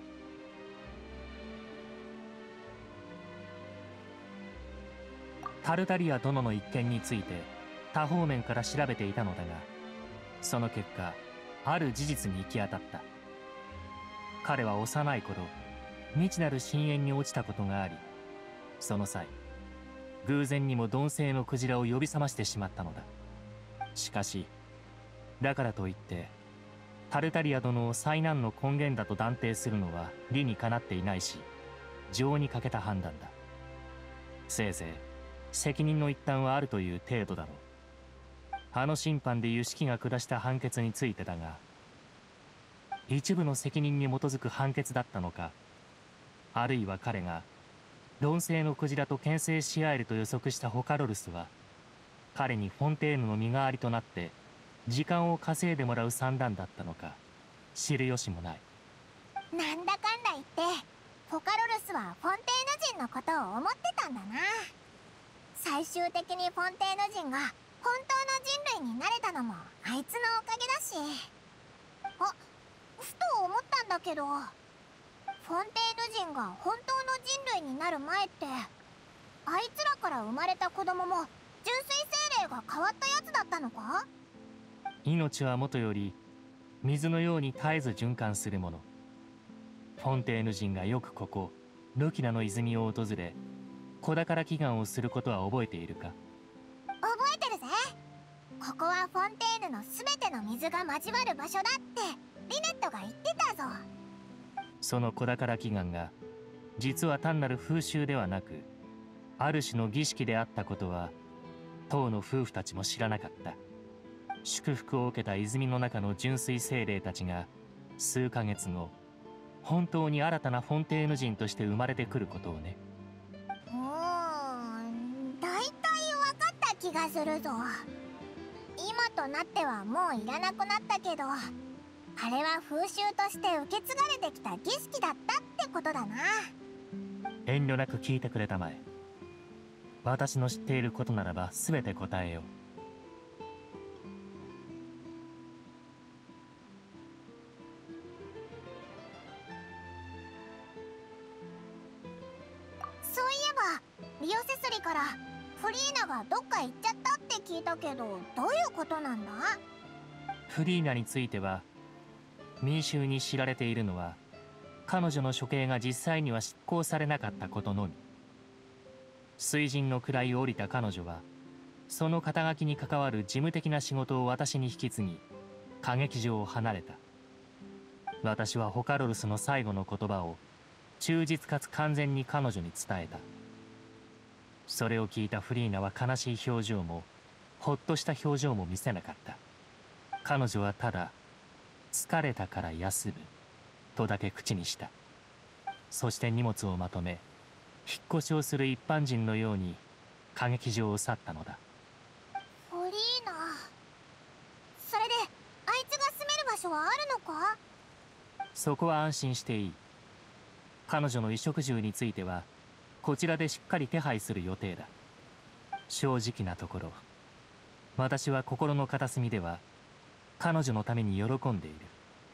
タルタリア殿の一件について多方面から調べていたのだが、その結果ある事実に行き当たった。彼は幼い頃未知なる深淵に落ちたことがあり、その際偶然にも鈍性のクジラを呼び覚ましてしまったのだ。しかしだからといってタルタリア殿を災難の根源だと断定するのは理にかなっていないし、情に欠けた判断だ。せいぜい責任の一端はあるという程度だろう。あの審判で諭式が下した判決についてだが、一部の責任に基づく判決だったのか、あるいは彼が鈍性のクジラと牽制し合えると予測したホカロルスは彼にフォンテーヌの身代わりとなって時間を稼いでもらう算段だったのか知る由もない。 なんだかんだ言ってフォカロルスはフォンテーヌ人のことを思ってたんだな。最終的にフォンテーヌ人が本当の人類になれたのもあいつのおかげだし。ふと思ったんだけど、フォンテーヌ人が本当の人類になる前ってあいつらから生まれた子供も純粋精霊が変わったやつだったのか。 命はもとより水のように絶えず循環するもの。フフォンテーヌ人がよくここルキナの泉を訪れ子宝祈願をすることは覚えているか？ 覚えてるぜ。ここはフォンテーヌのすべての水が交わる場所だってリネットが言ってたぞ。 その子宝祈願が実は単なる風習ではなくある種の儀式であったことは当の夫婦たちも知らなかった。祝福を受けた泉の中の純粋精霊たちが数ヶ月後本当に新たなフォンテーヌ人として生まれてくることをね。 だいたい分かった気がするぞ。今となってはもういらなくなったけど、あれは風習として受け継がれてきた儀式だったってことだな。 遠慮なく聞いてくれたまえ。私の知っていることならば全て答えよう。 そういえばリオセスリからフリーナがどっか行っちゃったって聞いたけど、どういうことなんだ？ フリーナについては民衆に知られているのは彼女の処刑が実際には執行されなかったことのみ。水神の位を降りた彼女はその肩書きに関わる事務的な仕事を私に引き継ぎ歌劇場を離れた。私はホカロルスの最後の言葉を忠実かつ完全に彼女に伝えた。それを聞いたフリーナは悲しい表情もほっとした表情も見せなかった。彼女はただ疲れたから休むとだけ口にした。そして荷物をまとめ引っ越しをする一般人のように歌劇場を去ったのだ。 フリーナ、それであいつが住める場所はあるのか？ そこは安心していい。彼女の衣食住についてはこちらでしっかり手配する予定だ。正直なところ私は心の片隅では彼女のために喜んでいる。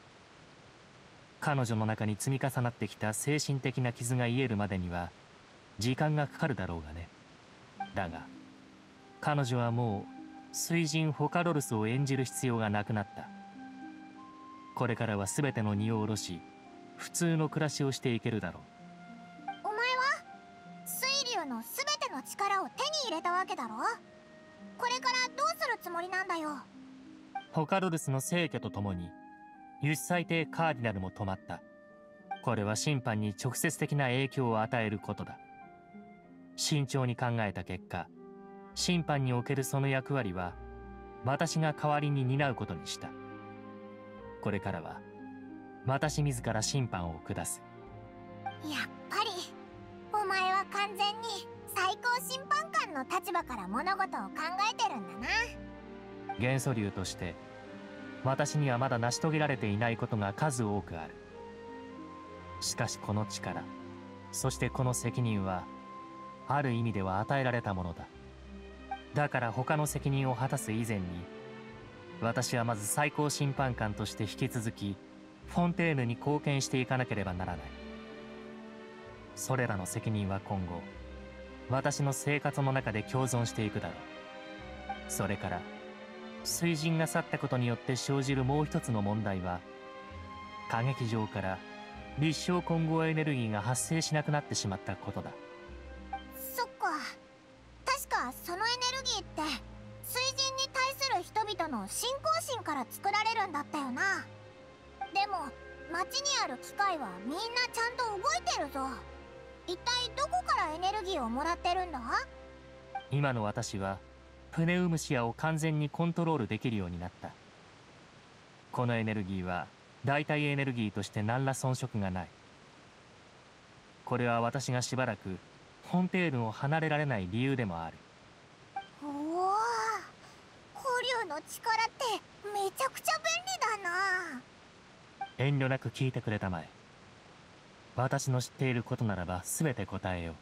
彼女の中に積み重なってきた精神的な傷が癒えるまでには時間がかかるだろうがね。だが彼女はもう水神ホカロルスを演じる必要がなくなった。これからは全ての荷を下ろし普通の暮らしをしていけるだろう。 お前は水流のすべての力を手に入れたわけだろ。これからどうするつもりなんだよ。 ホカロルスの聖居とともにユシ祭帝カーディナルも止まった。これは審判に直接的な影響を与えることだ。慎重に考えた結果審判におけるその役割は私が代わりに担うことにした。これからは私自ら審判を下す。 やっぱりお前は完全に最高審判官の立場から物事を考えてるんだな。 元素流として私にはまだ成し遂げられていないことが数多くある。しかしこの力そしてこの責任はある意味では与えられたものだ。だから他の責任を果たす以前に私はまず最高審判官として引き続きフォンテーヌに貢献していかなければならない。それらの責任は今後私の生活の中で共存していくだろう。それから水神が去ったことによって生じるもう一つの問題は歌劇場から立証混合エネルギーが発生しなくなってしまったことだ。 そっか、確かそのエネルギーって水神に対する人々の信仰心から作られるんだったよな。でも町にある機械はみんなちゃんと動いてるぞ。一体どこからエネルギーをもらってるんだ？ 今の私はプネウムシアを完全にコントロールできるようになった。このエネルギーは代替エネルギーとして何ら遜色がない。これは私がしばらくフォンテーヌを離れられない理由でもある。 おお、古竜の力ってめちゃくちゃ便利だな。 遠慮なく聞いてくれたまえ。私の知っていることならば全て答えよう。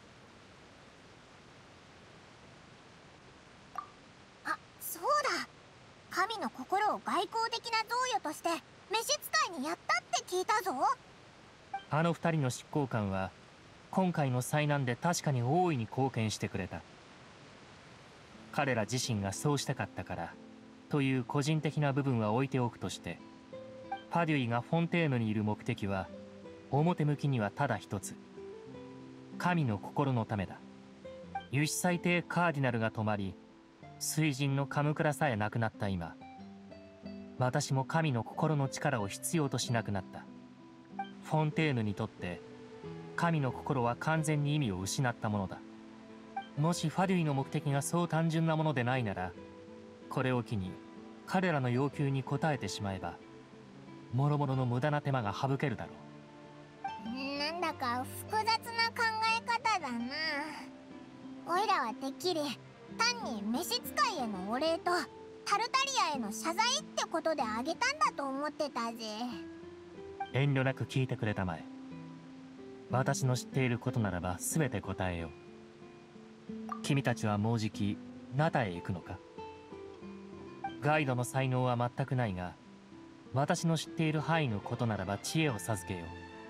あ、そうだ。神の心を外交的な贈与として召使いにやったって聞いたぞ。 あの二人の執行官は今回の災難で確かに大いに貢献してくれた。彼ら自身がそうしたかったからという個人的な部分は置いておくとして、パデュイがフォンテーヌにいる目的は表向きにはただ一つ、神の心のためだ。油脂祭帝カーディナルが止まり、水神のカムクラさえなくなった今、私も神の心の力を必要としなくなった。フォンテーヌにとって神の心は完全に意味を失ったものだ。もしファデュイの目的がそう単純なものでないなら、これを機に彼らの要求に応えてしまえば、諸々の無駄な手間が省けるだろう。 なんだか複雑な考え方だな。オイラはてっきり単に召使いへのお礼とタルタリアへの謝罪ってことであげたんだと思ってたぜ。 遠慮なく聞いてくれたまえ。私の知っていることならば全て答えよう。君たちはもうじきナタへ行くのか？ガイドの才能は全くないが、私の知っている範囲のことならば知恵を授けよう。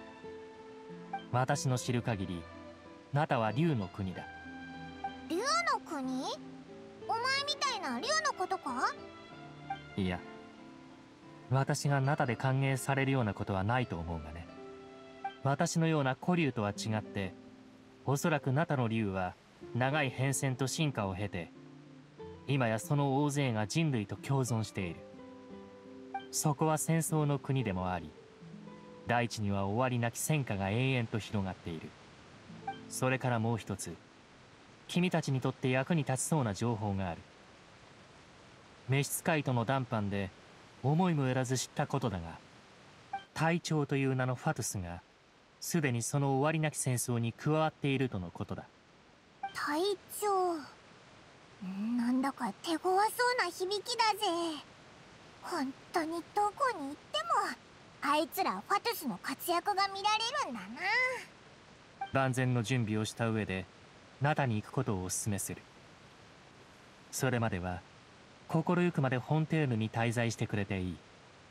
私の知る限り、ナタは竜の国だ。 竜の国？お前みたいな竜のことか？ いや、私がナタで歓迎されるようなことはないと思うがね。私のような古竜とは違って、おそらくナタの竜は長い変遷と進化を経て、今やその大勢が人類と共存している。そこは戦争の国でもあり、大地には終わりなき戦火が永遠と広がっている。それからもう一つ、君たちにとって役に立ちそうな情報がある。召使いとの談判で思いもよらず知ったことだが、隊長という名のファトゥスがすでにその終わりなき戦争に加わっているとのことだ。 隊長、なんだか手強そうな響きだぜ。本当にどこに行ってもあいつらファトゥスの活躍が見られるんだな。 万全の準備をした上でナタに行くことをお勧めする。それまでは心ゆくまでフォンテーヌに滞在してくれていい。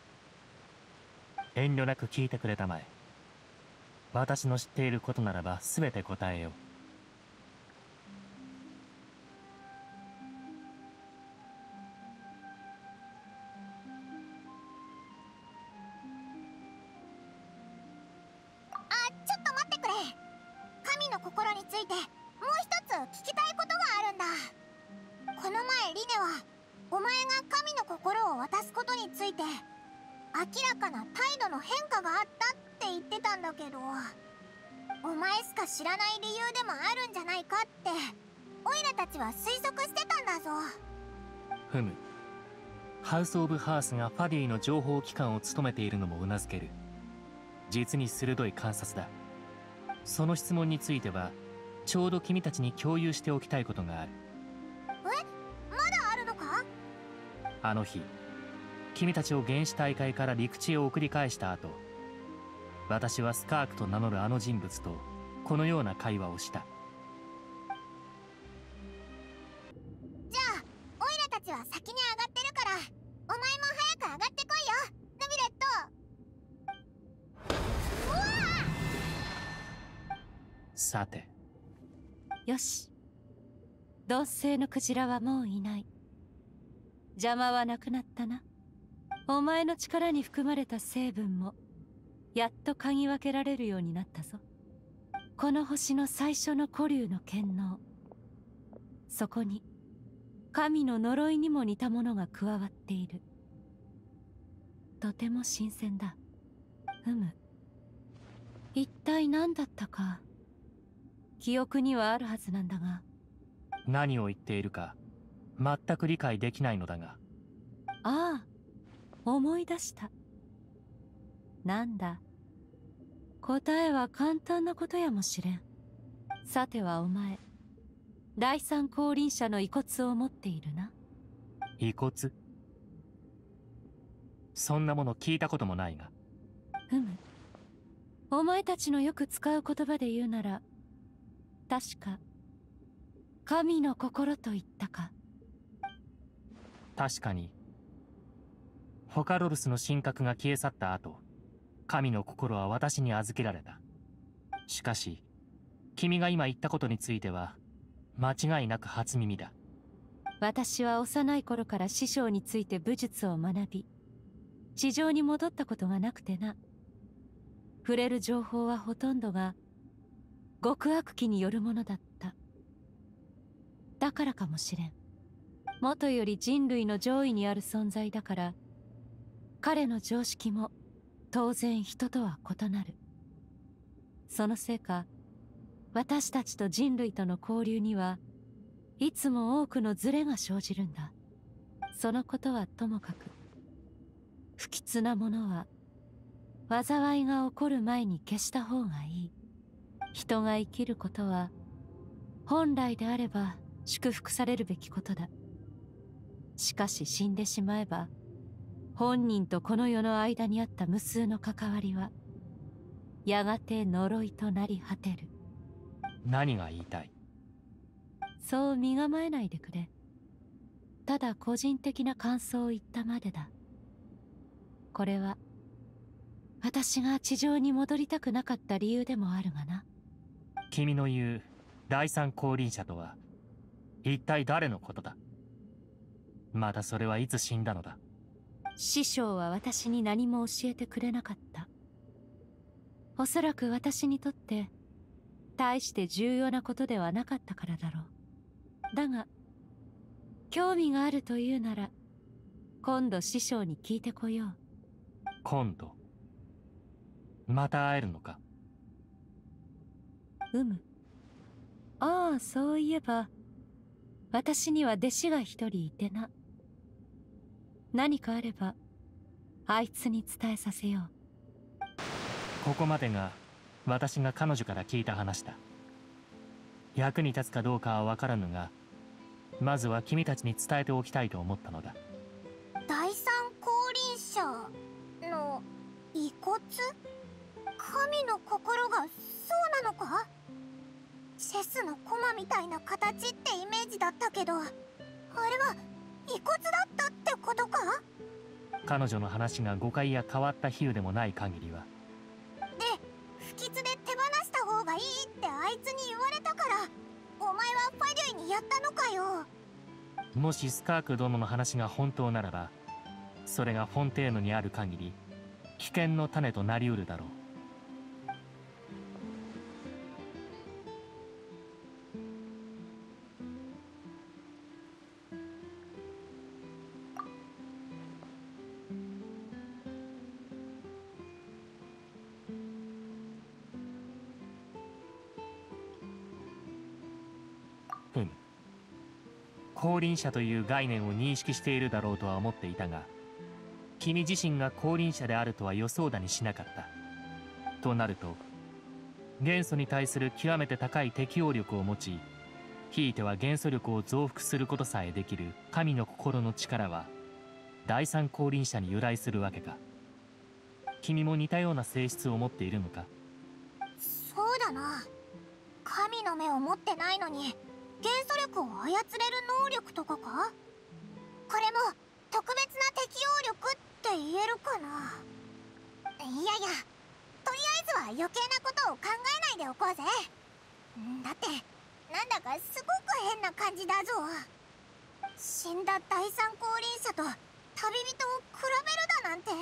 遠慮なく聞いてくれたまえ。私の知っていることならば全て答えよう。 ちょっと待ってくれ。神の心についてもう一つ聞きたいことがあるんだ。この前リネはお前が神の心を渡すことについて明らかな態度の変化があったって言ってたんだけど、お前しか知らない理由でもあるんじゃないかってオイラたちは推測してたんだぞ。 ふむ。ハウス・オブ・ハースがファデュイの情報機関を務めているのもうなずける。実に鋭い観察だ。その質問についてはちょうど君たちに共有しておきたいことがある。 まだあるのか？ あの日、君たちを原始大会から陸地へ送り返した後、私はスカークと名乗るあの人物とこのような会話をした。 じゃあオイラたちは先に上がってるから、お前も早く上がってこいよ、ヌビレット。 さて、 よし。同性のクジラはもういない。邪魔はなくなったな。お前の力に含まれた成分もやっと嗅ぎ分けられるようになったぞ。この星の最初の古竜の権能、そこに神の呪いにも似たものが加わっている。とても新鮮だ。一体何だったか記憶にはあるはずなんだが。 何を言っているか全く理解できないのだが。 ああ、思い出した。なんだ、答えは簡単なことやもしれん。さてはお前、第三降臨者の遺骨を持っているな。 遺骨？そんなもの聞いたこともないが。 お前たちのよく使う言葉で言うなら、確か神の心と言ったか。 確かにフォカロルスの神格が消え去った後、神の心は私に預けられた。しかし君が今言ったことについては間違いなく初耳だ。 私は幼い頃から師匠について武術を学び、地上に戻ったことがなくてな。 くれる情報はほとんどが極悪鬼によるものだった。だからかもしれん。もとより人類の上位にある存在だから、彼の常識も当然人とは異なる。そのせいか、私たちと人類との交流にはいつも多くのズレが生じるんだ。そのことはともかく、不吉なものは災いが起こる前に消した方がいい。人が生きることは本来であれば祝福されるべきことだ。しかし死んでしまえば、本人とこの世の間にあった無数の関わりはやがて呪いとなり果てる。 何が言いたい？ そう身構えないでくれ。ただ個人的な感想を言ったまでだ。これは私が地上に戻りたくなかった理由でもあるがな。 君の言う第三降臨者とは一体誰のことだ？またそれはいつ死んだのだ？ 師匠は私に何も教えてくれなかった。おそらく私にとって大して重要なことではなかったからだろう。だが興味があるというなら今度師匠に聞いてこよう。 今度また会えるのか？ ああ、そういえば私には弟子が一人いてな。何かあればあいつに伝えさせよう。 ここまでが私が彼女から聞いた話だ。役に立つかどうかは分からぬが、まずは君たちに伝えておきたいと思ったのだ。 第三降臨者の遺骨？神の心がそうなのか？チェスの駒みたいな形ってイメージだったけど、あれは遺骨だったってことか？ 彼女の話が誤解や変わった比喩でもない限りは。 で、不吉で手放した方がいいってあいつに言われたから、お前はファリュイにやったのかよ。 もしスカーク殿の話が本当ならば、それがフォンテーヌにある限り危険の種となりうるだろう。降臨者という概念を認識しているだろうとは思っていたが、君自身が降臨者であるとは予想だにしなかった。となると、元素に対する極めて高い適応力を持ち、ひいては元素力を増幅することさえできる神の心の力は、第三降臨者に由来するわけか。君も似たような性質を持っているのか？ そうだな。神の目を持ってないのに元素力を操れる能力とかか？これも特別な適応力って言えるかな？いやいや、とりあえずは余計なことを考えないでおこうぜ。だってなんだかすごく変な感じだぞ。死んだ第三降臨者と旅人を比べるだなんて。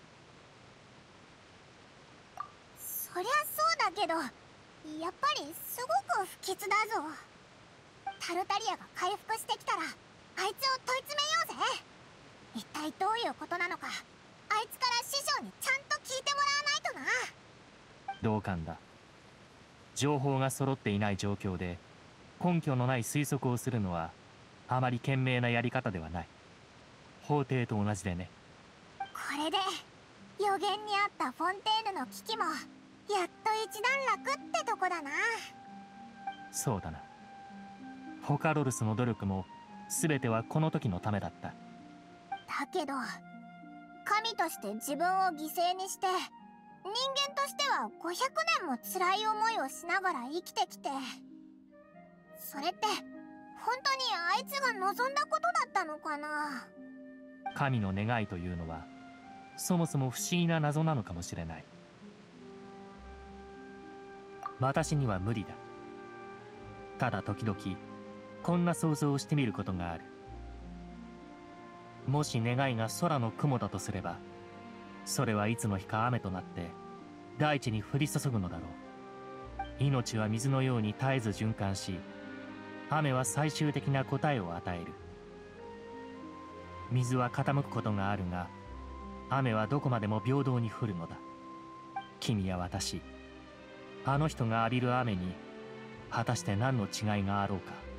そりゃそうだけど、やっぱりすごく不吉だぞ。タルタリアが回復してきたらあいつを問い詰めようぜ。一体どういうことなのか、あいつから師匠にちゃんと聞いてもらわないとな。 同感だ。情報が揃っていない状況で根拠のない推測をするのはあまり賢明なやり方ではない。法廷と同じでね。 これで予言にあったフォンテーヌの危機もやっと一段落ってとこだな。 そうだな。ホカロルスの努力も全てはこの時のためだった。 だけど神として自分を犠牲にして、人間としては500年も辛い思いをしながら生きてきて、それって本当にあいつが望んだことだったのかな。 神の願いというのはそもそも不思議な謎なのかもしれない。私には無理だ。ただ時々こんな想像をしてみることがある。もし願いが空の雲だとすれば、それはいつの日か雨となって大地に降り注ぐのだろう。命は水のように絶えず循環し、雨は最終的な答えを与える。水は傾くことがあるが、雨はどこまでも平等に降るのだ。君や私、あの人が浴びる雨に果たして何の違いがあろうか。